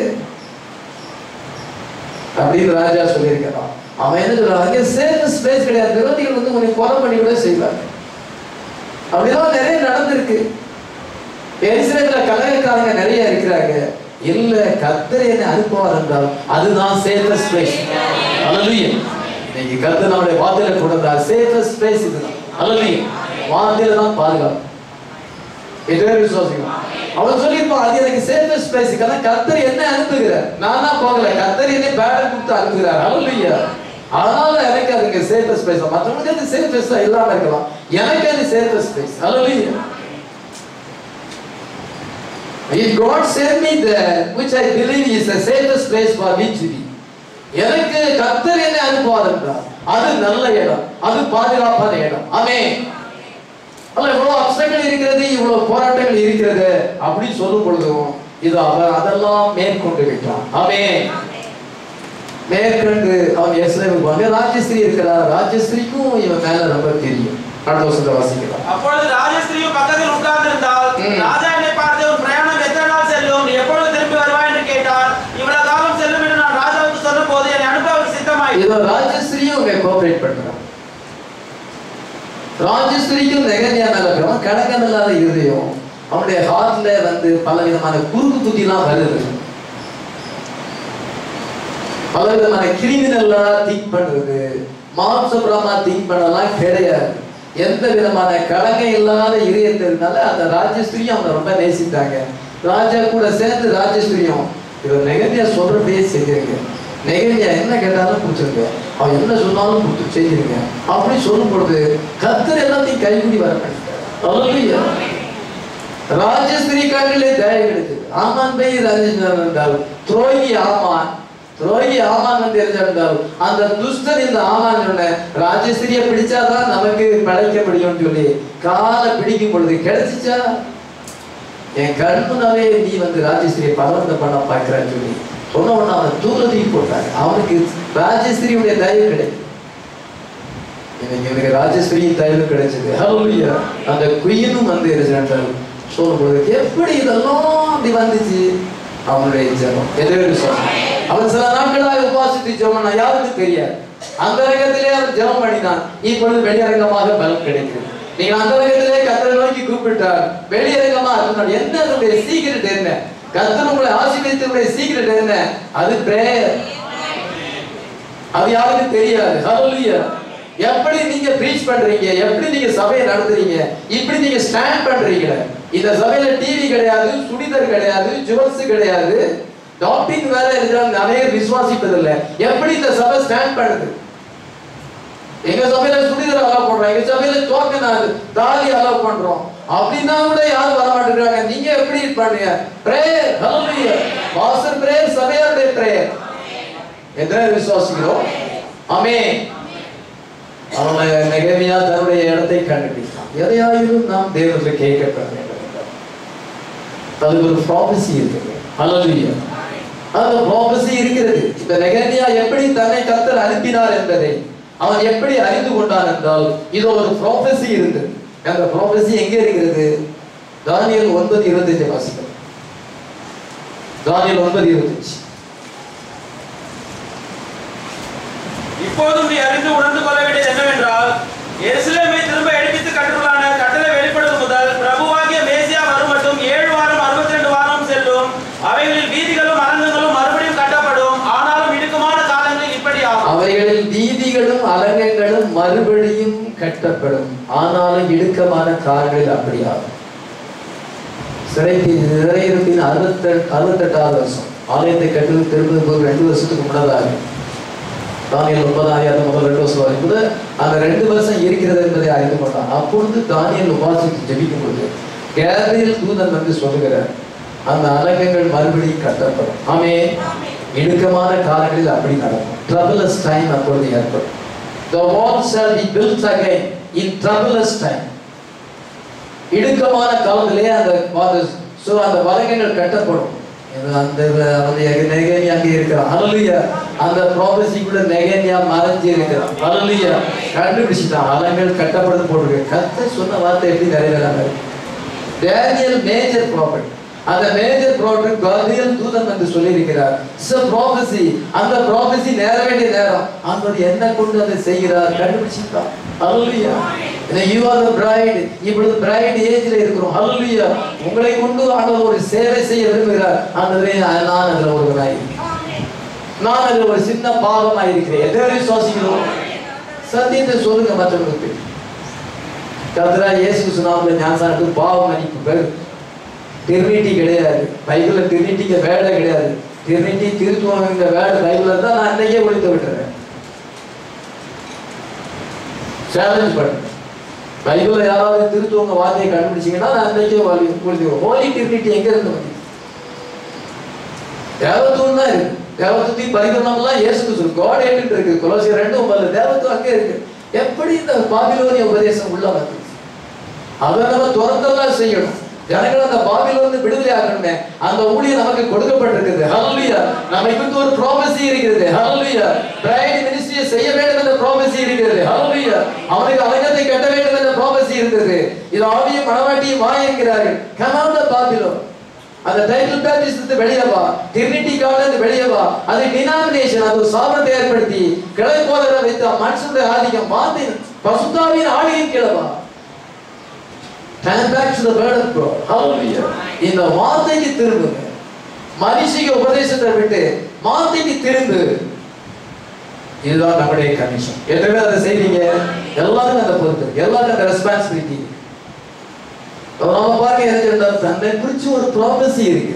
அப்படின்னு ராஜா சொல்லியிருக்கிறான். அவன் என்ன சொல்றான், சேஃப் ஸ்பேஸ் கிடையாது, விரோதிகள் வந்து உனக்கு கொலை பண்ணி கூட செய்வாங்க. அப்படிதான் நிறைய நடந்திருக்கு. எருசலேமில் கலகக்காரங்க நிறைய இருக்கிறாங்க. இல்ல, கர்த்தர் என்னை அனுப்புவார் என்றால் அதுதான் சேஃபஸ்ட் பிளேஸ். ஹல்லேலூயா. இன்னைக்கு கர்த்தர் நம்முடைய வார்த்தையில கொடுத்தார், சேஃபஸ்ட் பிளேஸ் இதுதான். ஹல்லேலூயா. வார்த்தையில தான் பாதுகாப்பு. இதுவே விசுவாசிக்கலாம். அவன் சொல்லியிருப்பான், அது எனக்கு சேஃபஸ்ட் பிளேஸ், கர்த்தர் என்ன அனுப்புகிறார், நானா போகல, கர்த்தர் என்னை பேடர் கொடுத்து அனுப்புகிறார். ஹல்லேலூயா. அதனால எனக்கு அதுக்கு சேஃபஸ்ட் பிளேஸ். மற்றவங்களுக்கு அது சேஃபஸ்டா இல்லாம இருக்கலாம், எனக்கு அது safest place. Hallelujah. If God sent me there, which I believe is the safest place for me to be, எனக்கு கர்த்தர் என்னை அனுப்புவார் என்றால் அது நல்ல இடம், அது பாதுகாப்பான இடம். ஆமென். அல்ல, இவ்வளவு அப்சங்கள் இருக்கிறது, இவ்வளவு போராட்டங்கள் இருக்கிறது அப்படி சொல்லும் பொழுதும் இது அவர் அதெல்லாம் மேற்கொண்டு விட்டான். ஆமென். மேற்கொண்டு அவன் எருசலேமுக்கு போங்க. ராஜஸ்ரீ இருக்கிறார், ராஜஸ்ரீக்கும் இவன் மேல ரொம்ப தெரியும். அடுத்த வசனத்தை வாசிக்கலாம். அப்பொழுது ராஜஸ்ரீயும் பக்கத்தில் உட்கார்ந்திருந்தால், ராஜா என்னை பார்த்து, உன் பிரயாணம் எத்தனை நாள் செல்லும், நீ எப்பொழுது திரும்பி வருவாய் என்று கேட்டார். இவ்வளவு காலம் செல்லும் என்று நான் ராஜாவுக்கு சொன்ன போது என்னை அனுப்ப அவருக்கு சித்தமாயிற்று. இதோ ராஜஸ்ரீயும் இவங்க கோஆபரேட் பண்றான். ராஜஸ்ரீக்கும் நெகனியா மேல கடக்கம் இல்லாத இருதயம், அவனுடைய ஹார்ட்ல வந்து பல விதமான குறுக்கு புத்தி எல்லாம் வருது, பல விதமான கிரிமினல்லா திங்க் பண்றது, மாம்சபுரமா திங்க் பண்ணலாம் கிடையாது. எந்த விதமான கடமை இல்லாத இதயத்தினால அந்த ராஜஸ்ரீயும் அவங்க ரொம்ப நேசித்தாங்க. ராஜா கூட சேர்ந்து ராஜஸ்ரீயும் இவர் நெகனியா சொல்றபடியே செய்யுங்க, நெகனியா என்ன கேட்டாலும் கொடுத்துருங்க, அவன் என்ன சொன்னாலும் கொடுத்து செஞ்சிருங்க அப்படி சொல்லும் பொழுது கர்த்தர் எல்லாத்தையும் கைகூடி வர பண்ணிட்டார். ராஜஸ்ரீ கண்ணிலே தயவு கிடைச்சது. ஆமான் பை ராஜேந்திரன் என்றால் துரோகி ஆமான் வந்து இருந்தால் அந்த துஷ்டன் இந்த ஆமான் சொன்ன ராஜஸ்ரீயை பிடிச்சாதான் நமக்கு படைக்க முடியும் சொல்லி காலை பிடிக்கும் பொழுது கிடைச்சிச்சா, என் கண்முனாலே நீ வந்து ராஜஸ்ரீயை பலவந்தம் பண்ண பார்க்கிறான்னு சொல்லி சொன்ன உடனே அவனை தூக்கி போட்டாங்க. அவனுக்கு ராஜஸ்ரீயுடைய தயவு கிடைக்கும். எனக்கு ராஜஸ்ரீயின் தயவு கிடைச்சது. ஹல்லேலூயா. அந்த குயினும் வந்து இருந்தால் சொல்லும் பொழுது எப்படி இதெல்லாம் அப்படி வந்துச்சு, அவனுடைய ஜெபம் எதிர்ப்பு சொன்னான். அவன் சில நாட்களாக உபாசித்து ஜெபம் யாருக்கு தெரியாது. அந்த ரகத்திலே அவன் ஜெபம் பண்ணினான். இப்பொழுது வெளியரங்கமாக பலன் கிடைக்கிறது. நீங்க அந்த ரகத்திலே கர்த்தரை நோக்கி கூப்பிட்டார், வெளியரங்கமா இருந்தால் என்ன அதனுடைய சீக்ரெட் என்ன, கர்த்தர் உங்களை ஆசீர்வதித்ததுடைய சீக்ரெட் என்ன, அது பிரேயர். அது யாருக்கும் தெரியாது. ஹல்லேலூயா. எப்படி நீங்க ப்ரீச் பண்றீங்க, எப்படி நீங்க சபையை நடத்துறீங்க, இப்படி நீங்க ஸ்டாண்ட் பண்றீங்க. இந்த சபையில டிவி கிடையாது, சுடிதர் கிடையாது, ஜுவல்ஸ் கிடையாது, டாக்டிங் வேற இருக்கிறாங்க, நிறைய விசுவாசிப்பதில்லை. எப்படி இந்த சபை ஸ்டாண்ட் பண்ணுது? எங்க சபையில சுடிதர் அலோவ் பண்றோம், எங்க சபையில டோக்கன் தாலி அலோவ் பண்றோம் அப்படின்னா கூட யாரும் வர மாட்டேங்கிறாங்க. நீங்க எப்படி பண்ணுங்க? பிரேயர். ஹல்லேலூயா. பாஸ்டர் பிரேயர், சபையோட பிரேயர். எத்தனை விசுவாசிக்கிறோம்? ஆமென். அவனை நெகமியா தன்னுடைய இடத்தை கண்டுபிடித்தான். எதையாயிலும் நாம் தேவனுக்கு கேட்கப்பட வேண்டும். அதுக்கு ஒரு ப்ராபசி இருக்குது. ஹல்லேலூயா. அந்த ப்ராபசி இருக்கிறது. இந்த நெகமியா எப்படி தன்னை கர்த்தர் அனுப்பினார் என்பதை அவன் எப்படி அறிந்து கொண்டான் என்றால் இது ஒரு ப்ராபசி இருந்தது. அந்த ப்ராபசி எங்கே இருக்கிறது? தானியேல் 9:25 வாசிக்கிறோம். தானியேல் 9:25. இப்போதும் நீ அறிந்து உணர்ந்து கொள்ள வேண்டியது என்னவென்றால், எருசலேமை திரும்ப எடுப்பித்து கட்டுவதான கட்டளை வெளிப்படுவது முதல் பிரபுவாகிய மேசியா வரும் மட்டும் 7 வாரம் 62 வாரம் செல்லும். அவைகளில் வீதிகளும் அரங்கங்களும் மறுபடியும் கட்டப்படும். ஆனாலும் இடுக்கமான காலங்களில் இப்படி ஆகும். அவைகளில் வீதிகளும் அரங்கங்களும் மறுபடியும் ஆலயம் கட்டப்படும், ஆனாலும் இடுக்கமான காலங்களில் அப்படியாகும். நிறையத்தின் 68வது வருஷம் ஆலயத்தை கட்டு திரும்பும் போது 2 வருஷத்துக்கு முன்னதாக தானியேல் 9 முதல் 2 வருஷம் வரும்போது அந்த 2 வருஷம் இருக்கிறது என்பதை அறிந்து கொண்டான். அப்பொழுது தானியேல் உபாசித்து ஜெபிக்கும் போது கேப்ரியேல் தூதன் வந்து சொல்லுகிறார், அந்த அலங்கங்கள் மறுபடியும் கட்டப்படும். ஆமென். இடுக்கமான காலங்களில் அப்படி நடக்கும். troublous time அப்பொழுது ஏற்படும். the walls shall be built again in troublous time. இடுக்கமான காலத்திலே அந்த வலங்கங்கள் கட்டப்படும். அந்த நெகேமியா அங்கே இருக்கிறான். ஹல்லேலூயா. அந்த ப்ராபசிக்குள்ள நெகேமியா மறைஞ்சு இருக்கிறான். ஹல்லேலூயா. கண்டுபிடிச்சிட்டான். அலங்கங்கள் கட்டப்படும் போட்டு கர்த்தர் சொன்ன வார்த்தை எப்படி நிறைவேறாங்க. டேனியல் மேஜர் ப்ராஃபட், அந்த மேஜர் ப்ராஃபட் காபிரியேல் தூதன் என்று சொல்லி இருக்கிறார். ப்ராபசி, அந்த ப்ராபசி நேர வேண்டிய நேரம் ஆண்டவர் என்ன கொண்டு அதை செய்கிறார் கண்டுபிடிச்சிட்டான். Hallelujah. you are the bride. இப்பொழுது பிரைட் ஏஜ்ல இருக்கிறோம். ஹல்லேலூயா. உங்களை கொண்டு ஆண்டவர் ஒரு சேவை செய்ய விரும்புகிறார். ஆண்டவரே, நான் அதுல ஒருவனாய் இருக்கிறேன், நான் அதுல ஒரு சின்ன பாவமாய் இருக்கிறேன். எதை விசுவாசிக்கிறோம்? சத்தியத்தை சொல்லுங்க மற்றவங்களுக்கு. கர்த்தராகிய இயேசு கிறிஸ்து நாமத்திலே ஞானஸ்நானத்துக்கு பாவ மன்னிப்பு பெறு. டிரினிட்டி கிடையாது. பைபிள்ல டிரினிட்டிக்கு வேலை கிடையாது. டிரினிட்டி திருத்துவங்கிற வேலை பைபிள்ல தான் நான் இன்னைக்கே ஒழித்து விட்டுறேன். சேலஞ்ச் பண்ணு. பைபிள்ல யாராவது திருத்துவங்க வார்த்தையை கண்டுபிடிச்சீங்கன்னா நான் இன்னைக்கே ஒழித்து. ஹோலி டிரினிட்டி எங்க இருந்து வந்து? தேவத்துவம் தான் இருக்கு. தேவத்துவத்தின் பரிபூரணம்லாம் இயேசு கிறிஸ்து காட் ஏட்டு இருக்கு. கொலோசியர் 2:9 தேவத்துவம் அங்கே இருக்கு. எப்படி இந்த பாபிலோனிய உபதேசம் உள்ள வந்து அதை நம்ம துறந்தெல்லாம் செய்யணும். ஜனங்கள் அந்த பாபிலோனிலிருந்து விடுதலை ஆகணுமே, அந்த ஊழியம் நமக்கு கொடுக்கப்பட்டிருக்குது. ஹல்லேலூயா. நமக்கு ஒரு ப்ராமிஸ் இருக்கிறது. ஹல்லேலூயா. பிரைட் மினிஸ்ட்ரியை செய்ய வேண்டும் என்ற ப்ராமிஸ் இருக்கிறது. ஹல்லேலூயா. அவனுக்கு அலங்கத்தை கட்ட வேண்டும் என்ற ப்ராமிஸ் இருக்கிறது. இது ஆவியும் மணவாட்டியும் வா என்கிறார்கள். come out of Babylon. அந்த டைட்டில் பேப்டிஸ்ட் வெளியே வா, டிரினிட்டி காலேஜ் வெளியே வா. அது டினாமினேஷன், அது சாபத்தை ஏற்படுத்தி கிளை போதர வைத்த மனுஷனுடைய ஆதிக்கம் வார்த்தை பசுத்தாவின் ஆளுகையின் கீழே வா. Turn back to the word of God. Hallelujah. இந்த வார்த்தைக்கு திரும்புங்க. மனுஷிக உபதேசத்தை விட்டு வார்த்தைக்கு திரும்பு. இதுதான் நம்முடைய கமிஷன். எத்தனை பேர் அதை செய்றீங்க? எல்லாரும் அந்த பொறுப்பு, எல்லாரும் அந்த ரெஸ்பான்சிபிலிட்டி. நம்ம பாருங்க, என்ன தன்னை குறிச்சு ஒரு ப்ராபசி இருக்கு.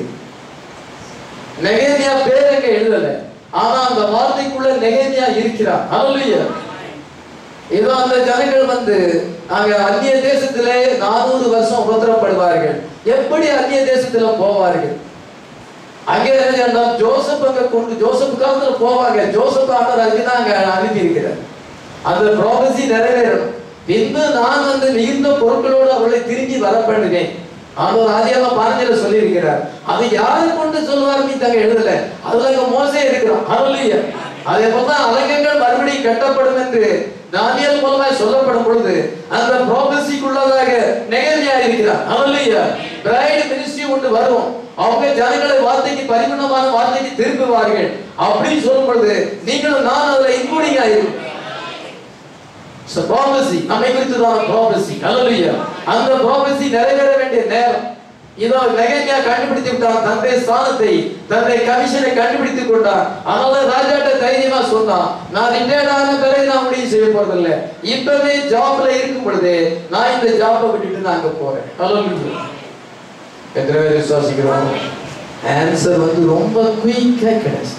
நெகேமியா பேர் எங்க எழுதல, ஆனா அந்த வார்த்தைக்குள்ள நெகேமியா இருக்கிறார். ஹல்லேலூயா. இதோ அந்த ஜனங்கள் வந்து அங்க அந்நிய தேசத்திலே 400 வருஷம் உபத்திரப்படுவார்கள். எப்படி அந்நிய தேசத்துல போவார்கள்? அங்கே என்ன ஜோசப் அங்க கொண்டு ஜோசப் காலத்துல போவாங்க. ஜோசப் ஆண்டவர் அங்கதான் அங்க அனுப்பி இருக்கிறார். அந்த ப்ராபசி நிறைவேறணும். பின்பு நான் வந்து மிகுந்த பொருட்களோடு அவர்களை திரும்பி வர பண்ணுவேன். ஆண்டவர் ஆதியாகமம் 15 சொல்லி இருக்கிறார். அது யாரை கொண்டு சொல்லுவார் நீ தங்க எழுதல. அதுல அங்க மோசே இருக்கிறான். ஹல்லேலூயா. அதே போலதான் அலங்கங்கள் மறுபடியும் கட்டப்படும் என்று தானியேல் மூலமாய் சொல்லப்படும் பொழுது அந்த ப்ராபசிக்குள்ளதாக நெகேமியா இருக்கிறார். ஹல்லேலூயா. பிரைட் மினிஸ்ட்ரி ஒன்று வரும். அவங்க ஜனங்களை வார்த்தைக்கு பரிபூர்ணமான வார்த்தைக்கு திரும்புவார்கள். அப்படி சொல்லும் பொழுது நீங்களும் நான் அதுல இன்க்ளூடிங் ஆயிருக்கும். So prophecy, நம்மை குறித்ததான prophecy. Hallelujah. அந்த prophecy நிறைவேற வேண்டிய நேரம். இதோ நெகேமியா கண்டுபிடித்து விட்டான். தன்னுடைய ஸ்தானத்தை, தன்னுடைய கமிஷனை கண்டுபிடித்துக் கொண்டான். அதனால ராஜாட்ட தைரியமா சொன்னான், நான் ரிட்டையர்ட் ஆன பிறகு நான் முடிவு செய்ய போறதில்லை. இப்பவே ஜாப்ல இருக்கும் பொழுது நான் இந்த ஜாப்பை விட்டுட்டு நான் அங்க போறேன். Hallelujah. எத்தனை பேர் விசுவாசிக்கிறோம்? ஆன்சர் வந்து ரொம்ப குயிக்கா கிடைச்சு.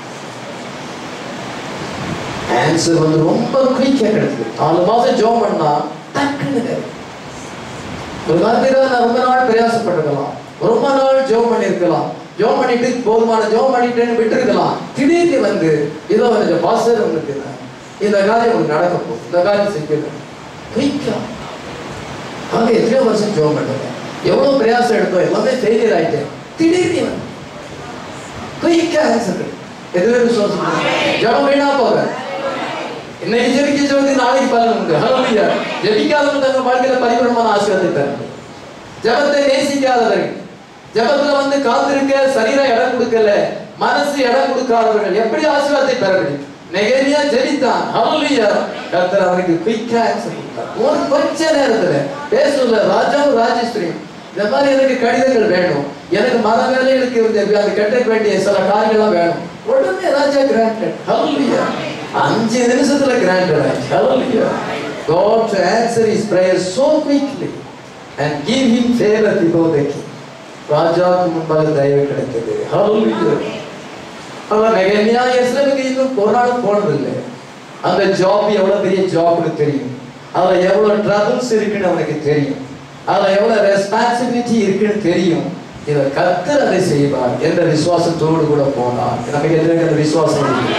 ஆன்சர் வந்து ரொம்ப குயிக்கா கிடைக்குது. 4 மாசம் ஜோம் பண்ணா டக்குன்னு ஒரு வாரத்துல நான் ரொம்ப நாள் பிரயாசப்பட்டிருக்கலாம், ரொம்ப நாள் ஜோம் பண்ணிருக்கலாம், ஜோம் பண்ணிட்டு போதுமான ஜோம் பண்ணிட்டேன்னு விட்டுருக்கலாம். திடீர்னு வந்து இதோ பாஸ்டர் உங்களுக்கு இந்த காரியம் உங்களுக்கு நடக்க போகும், இந்த காரியம் செய்யணும் குயிக்கா. அங்க எத்தனையோ வருஷம் ஜோம் பண்ணுங்க, எவ்வளவு பிரயாசம் எடுத்தோம், எல்லாமே ஃபெயிலியர் ஆயிட்டேன். திடீர்னு வந்து குயிக்கா ஆன்சர். எதுவே விசுவாசம் ஜபம் வீணா போக. இன்னைக்கு ஜெபிக்க சொல்லி நாளைக்கு பலன் உண்டு. ஹல்லேலூயா. ஜெபிக்காதவங்க தங்க வாழ்க்கையில பரிபூரணமான ஆசீர்வாதத்தை தரும். ஜபத்தை நேசிக்காதவர்கள், ஜபத்துல வந்து காத்திருக்க சரீரம் இடம் கொடுக்கல, மனசு இடம் கொடுக்காதவர்கள் எப்படி ஆசீர்வாதத்தை பெற முடியும்? நெகேமியா ஜெபித்தான். ஹல்லேலூயா. கர்த்தர் அவனுக்கு குயிக்கா ஆன்சர் கொடுத்தார். ஒரு கொஞ்ச நேரத்துல பேசல. ராஜாவும் ராஜேஸ்வரியும் இந்த மாதிரி எனக்கு கடிதங்கள் வேணும், எனக்கு மத வேலைகளுக்கு அது கட்ட வேண்டிய சில காரியங்கள்லாம் வேணும். உடனே ராஜா கிராண்டட். ஹல்லேலூயா. 5 நிமிஷத்துல கிராண்டட் ஆச்சு. ஹல்லேலூயா. God to answer his prayers so quickly and give him favor before the king. ராஜாவுக்கு முன்பாக தயவு கிடைத்தது. Hallelujah. அவன் நெகேமியா எஸ்ரேலுக்கு இன்னும் ஒரு நாள் போனதில்லை. அந்த ஜாப் எவ்வளவு பெரிய ஜாப்னு தெரியும். அதுல எவ்வளவு ட்ரபிள்ஸ் இருக்குன்னு அவனுக்கு தெரியும். அதுல எவ்வளவு ரெஸ்பான்சிபிலிட்டி இருக்குன்னு தெரியும். இத கர்த்தர் அதை செய்வார் என்ற விசுவாசத்தோடு கூட போனார். நமக்கு எதிராக அந்த விசுவாசம் இருக்கு.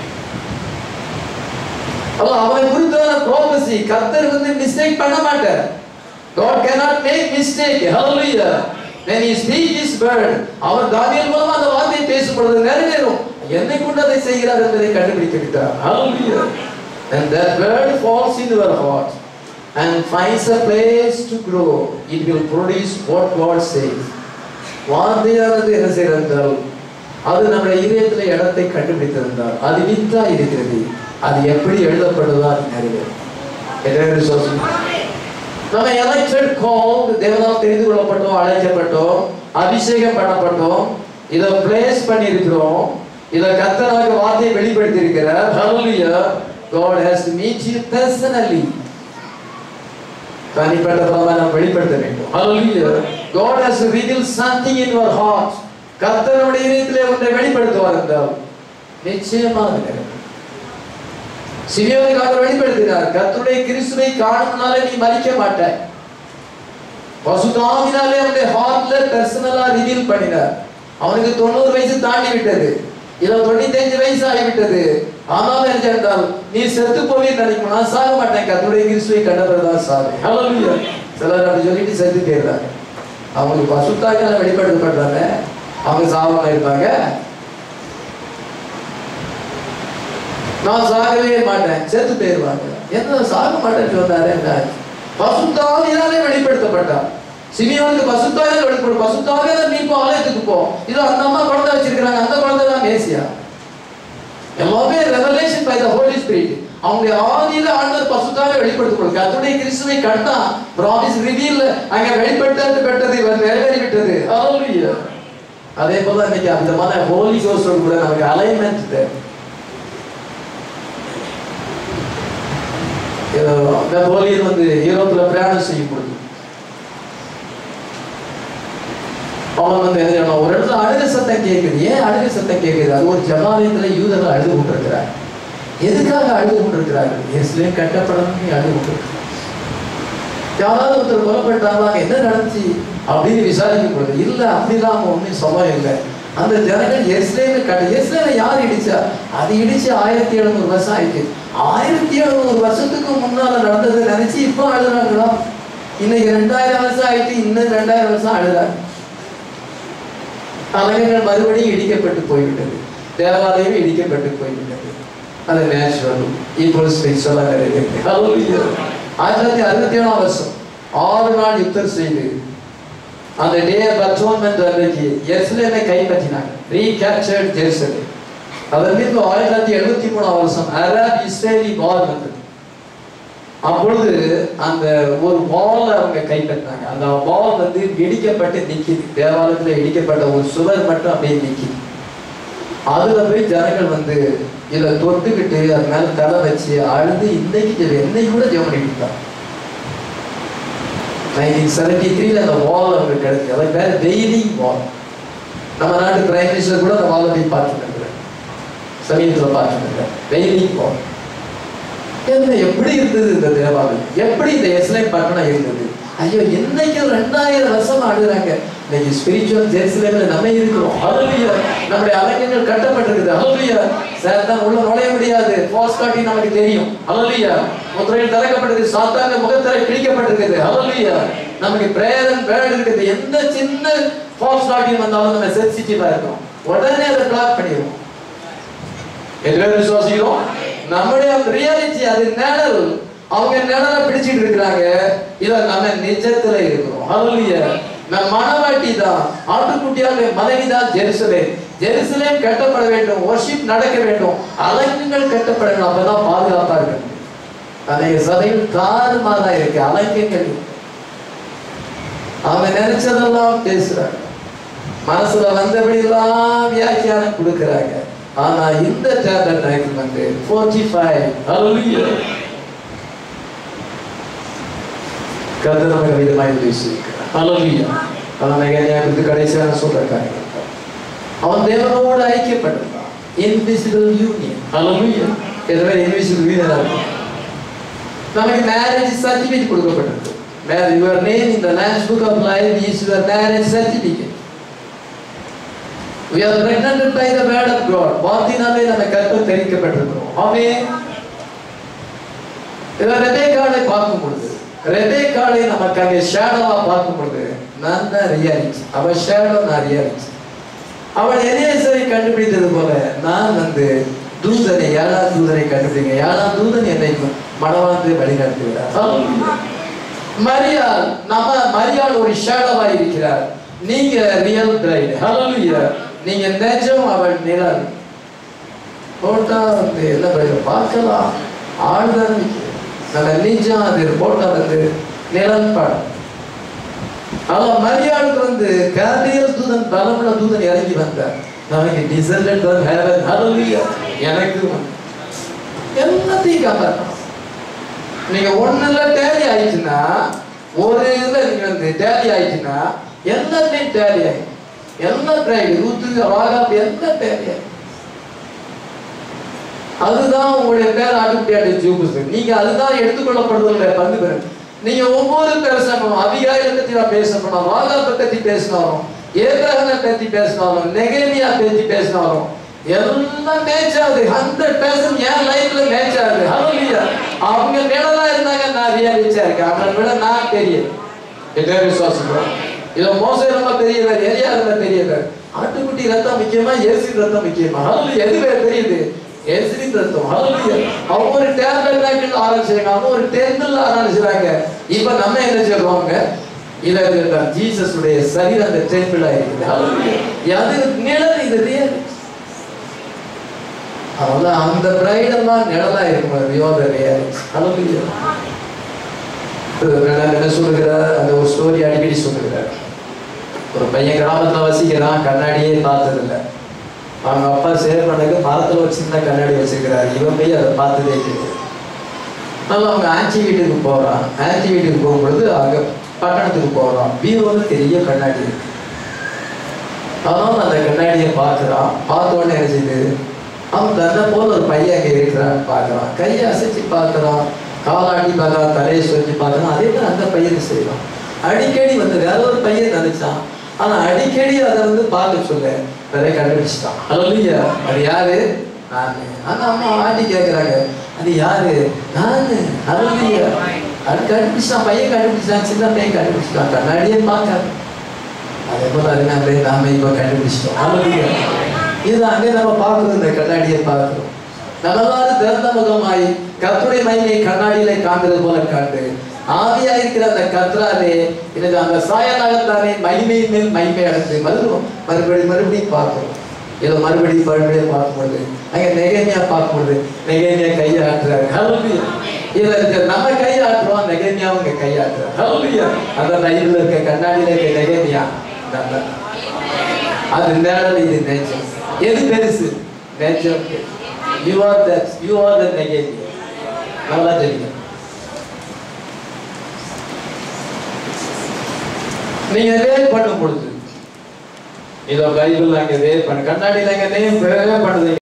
அவனை குறித்தான ப்ராபசி கர்த்தர் வந்து மிஸ்டேக் பண்ண மாட்டார். God cannot make mistake. Hallelujah. When he speak his word, அவர் தானியேல் மூலமா அந்த வார்த்தையை பேசும் பொழுது நிறைவேறும். என்னை கொண்டு அதை செய்கிறார் என்பதை கண்டுபிடித்து விட்டார். Hallelujah. And that word falls into our heart and finds a place to grow. It will produce what God says. வார்த்தையானது என்ன செய்தால் அது நம்முடைய இதயத்தில் இடத்தை கண்டுபிடித்திருந்தால் அது வித்தா இருக்கிறது. அது எப்படி எழுதப்படுதா நிறைவேறும். நம்ம எலெக்டட் கால்ட், தேவனால் தெரிந்து கொள்ளப்பட்டோம், அழைக்கப்பட்டோம், அபிஷேகம் பண்ணப்பட்டோம், இதை பிளேஸ் பண்ணியிருக்கிறோம், இதை கர்த்தராக வார்த்தையை வெளிப்படுத்தி இருக்கிறார். Hallelujah. God has to meet you personally. தனிப்பட்ட பலமாக நாம் வெளிப்படுத்த வேண்டும். Hallelujah. God has to reveal something in your heart. கர்த்தருடைய இதயத்திலே ஒன்றை வெளிப்படுத்துவார் என்றால் நிச்சயமாக நடக்கும். சிமியோனுக்கு அவர் வெளிப்படுத்தினார், கர்த்தருடைய கிறிஸ்துவை காணும்னாலே நீ மரிக்க மாட்டாய். பரிசுத்த ஆவியினாலே அவனுடைய ஹார்ட்ல பர்சனலா ரிவீல் பண்ணினார். அவனுக்கு 90 வயசு தாண்டி விட்டது, இல்ல 95 வயசு ஆகிவிட்டது. ஆனால் என்றால் நீ செத்து போவீன்னு நினைக்கும். நான் சாக மாட்டேன், கர்த்தருடைய கிறிஸ்துவை கண்டவர்தான் சாகு. ஹல்லேலூயா. சிலர் அப்படி சொல்லிட்டு செத்து போயிடுறாங்க. அவங்களுக்கு பரிசுத்த ஆவியால வெளிப்படுத்தப்படுறாங்க, அவங்க சாவாம இருப்பாங்க. நான் சாகவே மாட்டேன், செத்து போயிடுவாங்க. என்ன சாக மாட்டேன்னு சொன்னாரு? என்ன பரிசுத்த ஆவியாலே வெளிப்படுத்தப்பட்டார். சிமியோனுக்கு பரிசுத்த ஆவியால வெளிப்படும். பரிசுத்த ஆவியால நீ போ, ஆலயத்துக்கு போ. இது அந்த அம்மா குழந்தை வச்சிருக்கிறாங்க, அந்த குழந்தை தான் மேசியா. எல்லாமே revelation by the Holy Spirit. அவங்களுடைய ஆவியில ஆண்டவர் பரிசுத்தாவே வெளிப்படுத்தப்படும். கர்த்தருடைய கிறிஸ்துவை கண்டா ப்ராமிஸ் ரிவீல் அங்க வெளிப்படுத்தப்பட்டது, நிறைவேறி விட்டது. ஹல்லேலூயா. அதே போல இன்னைக்கு அந்த ஹோலி கோஸ்டோட கூட நமக்கு அலைன்மெண்ட் தேவை. நெப்போலியன் வந்து யூரோப்ல பிரயாணம் செய்யும் பொழுது அவன் வந்து ஒரு இடத்துல அழுக சத்தம் கேட்குது. ஏன் அழுக சத்தம் கேட்குது? அது ஒரு ஜமாலயத்துல யூதர்கள் அழுது கொண்டிருக்கிறார். எதுக்காக அழுது கொண்டிருக்கிறார்கள்? எருசலேம் கட்டப்படணும்னு அழுது கொண்டிருக்கிறார். யாராவது ஒருத்தர் கொல்லப்பட்டாங்களா, என்ன நடந்துச்சு அப்படின்னு விசாரிக்கும் பொழுது இல்ல அப்படிலாம் அவங்க ஒன்றும் சொல்ல இல்லை. அந்த ஜனங்கள் எருசலேமை யார் இடிச்சா? அது இடிச்சு 1700 வருஷம் ஆயிடுச்சு. 1700 வருஷத்துக்கு முன்னால நடந்ததை நினைச்சு இப்ப அழுறாங்களா? இன்னைக்கு 2000 வருஷம் ஆயிட்டு, இன்னும் 2000 வருஷம் அழுறாங்க. ஆலயங்கள் மறுபடியும் இடிக்கப்பட்டு போய்விட்டது, தேவாலயம் இடிக்கப்பட்டு போய்விட்டது. அது நேச்சுரல் ஈக்குவல் ஸ்பிரிச்சுவலா நிறைவேறுது. 1967 வருஷம் 6 நாள் யுத்தம் செய்து அந்த டே ஆஃப் அட்டோன்மென்ட் அன்னைக்கு எருசலேமை கைப்பற்றினாங்க. ரீகேப்சர்ட் ஜெருசலேம். அதன் பின்பு 1973 வருஷம் அரப் இஸ்ரேலி வார் வந்தது. அப்பொழுது அந்த ஒரு வால் அவங்க கைப்பற்றினாங்க. அந்த வால் வந்து இடிக்கப்பட்டு நிற்கிது. தேவாலயத்தில் இடிக்கப்பட்ட ஒரு சுவர் மட்டும் அப்படியே நிற்கிது. அதுல போய் ஜனங்கள் வந்து இதை தொட்டுக்கிட்டு அது மேல தலை வச்சு அழுது இன்னைக்கு கூட ஜெபம் பண்ணிட்டாங்க. 1973 அந்த வால் அவங்களுக்கு கிடைச்சு. அதுக்கு பேர் வெயிலிங் வால். நம்ம நாட்டு பிரைம் மினிஸ்டர் கூட அந்த வாலை போய் பார்த்துட்டு இருக்கிறேன், சமீபத்தில் பார்த்துட்டு இருக்கிறேன். வெயிலிங் வால் என்ன எப்படி இருந்தது இந்த தேவாலயம்? எப்படி இந்த எருசலேம் பட்டணம் இருந்தது? ஐயோ, இன்னைக்கு 2000 வருஷம் ஆடுறாங்க. இன்னைக்கு ஸ்பிரிச்சுவல் ஜெருசலேம்ல நம்ம இருக்கிறோம். ஹல்லேலூயா. நம்முடைய அலங்கங்கள் கட்டப்பட்டிருக்குது. ஹல்லேலூயா. சாத்தான் உள்ள நுழைய முடியாது. ஃபால்ஸ் காட்டி நமக்கு தெரியும். ஹல்லேலூயா. முத்திரைகள் திறக்கப்பட்டிருக்கு, சாத்தான முகத்திரை கிழிக்கப்பட்டிருக்குது. ஹல்லேலூயா. நமக்கு பிரேயர் அண்ட் வேர்ட் இருக்குது. எந்த சின்ன ஃபால்ஸ் காட்டி வந்தாலும் நம்ம சென்சிட்டிவா இருக்கோம், உடனே அதை பிளாக் பண்ணிடுவோம். எதுவே விசுவாசிக்கிறோம். நம்முடைய ரியாலிட்டி அது நிழல். அவங்க நிழலை பிடிச்சிட்டு இருக்கிறாங்க, இத நம்ம நிஜத்துல இருக்கிறோம். ஹல்லேலூயா. நம்ம மனவாட்டி தான், ஆட்டுக்குட்டியாக மனைவி தான் ஜெருசலேம். ஜெருசலேம் கட்டப்பட வேண்டும், வர்ஷிப் நடக்க வேண்டும், அலங்கங்கள் கட்டப்பட வேண்டும். அப்பதான் பாதுகாப்பா இருக்கு. அன்றைய சபையில் தாறுமாறா இருக்கு, அலங்கங்கள். அவங்க நினைச்சதெல்லாம் பேசுறாங்க, மனசுல வந்தபடி எல்லாம் வியாக்கியானம் கொடுக்கிறாங்க. ஆனா இந்த டேபர்நாக்கிள் வந்து 45 ஹல்லேலூயா கர்த்தர் நமக்கு விதமாய் பேசியிருக்கிறார். ஹல்லேலூயா. அதான் நெகேமியாவுக்கு கடைசியான சொல்ற காரியம். அவன் தேவனோடு ஐக்கியப்பட்டிருந்தான். Invisible union. ஹல்லேலூயா. எதுவே இன்விசிபிள் யூனியன். நமக்கு மேரேஜ் சர்டிஃபிகேட் கொடுக்கப்பட்டிருக்கு. Your name in the Lamb's Book of Life is your marriage certificate. We are pregnant by the word of God. வார்த்தையினாலே நம்ம கர்த்தர் தெரிவிக்கப்பட்டிருக்கிறோம். ஆமென். இத ரெபேக்காளை பார்க்கும் பொழுது, ரெபேக்காளை நமக்கு அங்கே ஷேடோவா பார்க்கும் பொழுது, நான் தான் ரியாலிட்டி. அவள் ஷேடோ, நான் ரியாலிட்டி. அவள் எலியேசரை கண்டுபிடித்தது போல நான் தூதனை, 7ஆம் தூதனை கண்டுபிடிங்க. 7ஆம் தூதன் என்னை மணவாளத்தை வழிநடத்துகிறார். மரியாள், மரியாள் ஒரு ஷேடோவா இருக்கிறார். நீங்க ரியல் பிரைட். ஹல்லேலூயா. நீங்க நிஜம், அவள் நிழல். போட்டா என்ன பார்க்கலாம், ஆழ்தான் நம்ம நிஜம். அது போட்டா நிழல் பாடம். அவன் மரியாளுக்கு கேப்ரியல் தூதன், பலமுள்ள தூதன் இறங்கி வந்தார். நமக்கு டிசெண்டன்ட் ஃப்ரம் ஹெவன். ஹல்லேலூயா. எனக்கு எல்லாத்தையும் காப்பாற்றணும். நீங்க ஒண்ணுல டேலி ஆயிடுச்சுன்னா, ஒரு இதுல நீங்க டேலி ஆயிடுச்சுன்னா எல்லாத்தையும் டேலி ஆயிடும். எல்லாம் ட்ரைடு ரூத்து ராகாப் எல்லாம் டேலி ஆயிடும். அதுதான் உங்களுடைய பேர் ஆட்டுக்குட்டியாட்டு ஜூபுஸ். நீங்க அதுதான் எடுத்துக்கொள்ளப்படுவதில்லை பங்கு பெறும். நீங்க ஒவ்வொரு பேசணும். அபிகாயிலை பத்தி நான் பேசணும், ராகாப்பை பத்தி பேசினாலும், ஏப்ரஹாமை பத்தி பேசினாலும், நெகேமியா பத்தி பேசினாலும் எல்லாம் மேட்ச் ஆகுது. 100% என் லைஃப்ல மேட்ச் ஆகுது. ஹல்லேலூயா. அவங்க நிழலா இருந்தாங்க, நான் ரியாலிட்டியா இருக்கேன். அவங்களை விட நான் பெரிய விசுவாசம். இதை மோசம் ரொம்ப பெரியவர், எரியா ரொம்ப பெரியவர். ஆட்டுக்குட்டி ரத்தம் முக்கியமா, இயேசுவின் ரத்தம் முக்கியமா? ஹல்லேலூயா. எது தெரியுது? இயேசுவின் ரத்தம். ஹல்லேலூயா. அவங்க ஒரு டேப்லெட் ஆரம்பிச்சாங்க, அவங்க ஒரு டென்த்ல ஆரம்பிச்சாங்க. இப்ப நம்ம என்ன சொல்றோங்க? இத ஜீசஸ் உடைய சரீரம் அந்த டெம்பிளா இருக்குது. ஹல்லேலூயா. அது நிழல், இது ரியாலிட்டி. அதான் அந்த பிரைடெல்லாம் நிழலா இருக்கும். என்ன சொல்லுகிறார்? அந்த ஒரு ஸ்டோரி அடிக்கடி சொல்லுகிறார். ஒரு பையன் கிராமத்துல வசிக்கிறான், கண்ணாடியே பார்த்ததில்லை. அவங்க அப்பா சேர் பண்ணக்கு மரத்துல வச்சிருந்தா கண்ணாடி வச்சிருக்கிறார். இவன் போய் அதை பார்த்ததே கிடையாது. அதனால அவங்க ஆன்டி வீட்டுக்கு போறான். ஆன்டி வீட்டுக்கு போகும்பொழுது அங்க பட்டணத்துக்கு போறான். வீடு பெரிய கண்ணாடி இருக்கு. அதனால அந்த கண்ணாடியை பார்க்கிறான். பார்த்த உடனே என்ன செய்யுது? அவன் தன்னை போல ஒரு பையன் அங்கே இருக்கிறான்னு பார்க்குறான். கையை அசைச்சு பார்க்குறான், காலாட்டி பார்க்குறான், தலையை சொல்லி பார்க்குறான். அதே மாதிரி அந்த பையனை செய்வான். அடிக்கடி வேற ஒரு பையன் நினைச்சான். ஆனால் அடிக்கடி அதை பார்க்க சொல்ல வேற கண்டுபிடிச்சிட்டான். ஹல்லேலூயா. அது யாரு? நான். ஆனால் அம்மா ஆட்டி கேட்குறாங்க, அது யாரு? நான். ஹல்லேலூயா. அது கண்டுபிடிச்சான், பையன் கண்டுபிடிச்சான், சின்ன பையன் கண்டுபிடிச்சிட்டான். கண்ணாடியே பார்க்காது. அதே போல அது நாம இப்போ கண்டுபிடிச்சிட்டோம். ஹல்லேலூயா. இது அங்கே நம்ம பார்க்கறது, இந்த கண்ணாடியை பார்க்கிறோம். நல்லவாறு திறந்த முகமாய் கர்த்தருடைய மகிமையை கண்ணாடியிலே காண்கிறது போல காண்டு, ஆவியா இருக்கிற அந்த கர்த்தராலே எனக்கு அந்த சாயலாகத்தானே மகிமையின் மேல் மகிமை அடைந்து மறுபடியும் பார்க்கிறோம். ஏதோ மறுபடியும் பார்க்கும்போது அங்கே நெகேமியா பார்க்கும்போது நெகேமியா கையை ஆட்டுறாரு. ஹல்லேலூயா. இதில் நம்ம கையை ஆட்டுறோம், நெகேமியாவும் இங்கே கையை ஆட்டுறாரு. ஹல்லேலூயா. அந்த லைவ்ல இருக்க கண்ணாடியில இருக்க நெகேமியா அது நிழல், இது நேச்சர். எது பெருசு? Nature. You are the negative. நல்லா தெரியும். நீங்க வேர் பண்ணும் பொழுது இதோ பைபிள் அங்க வேர் பண்ண, கண்ணாடியில அங்க வேர் பண்ணுது.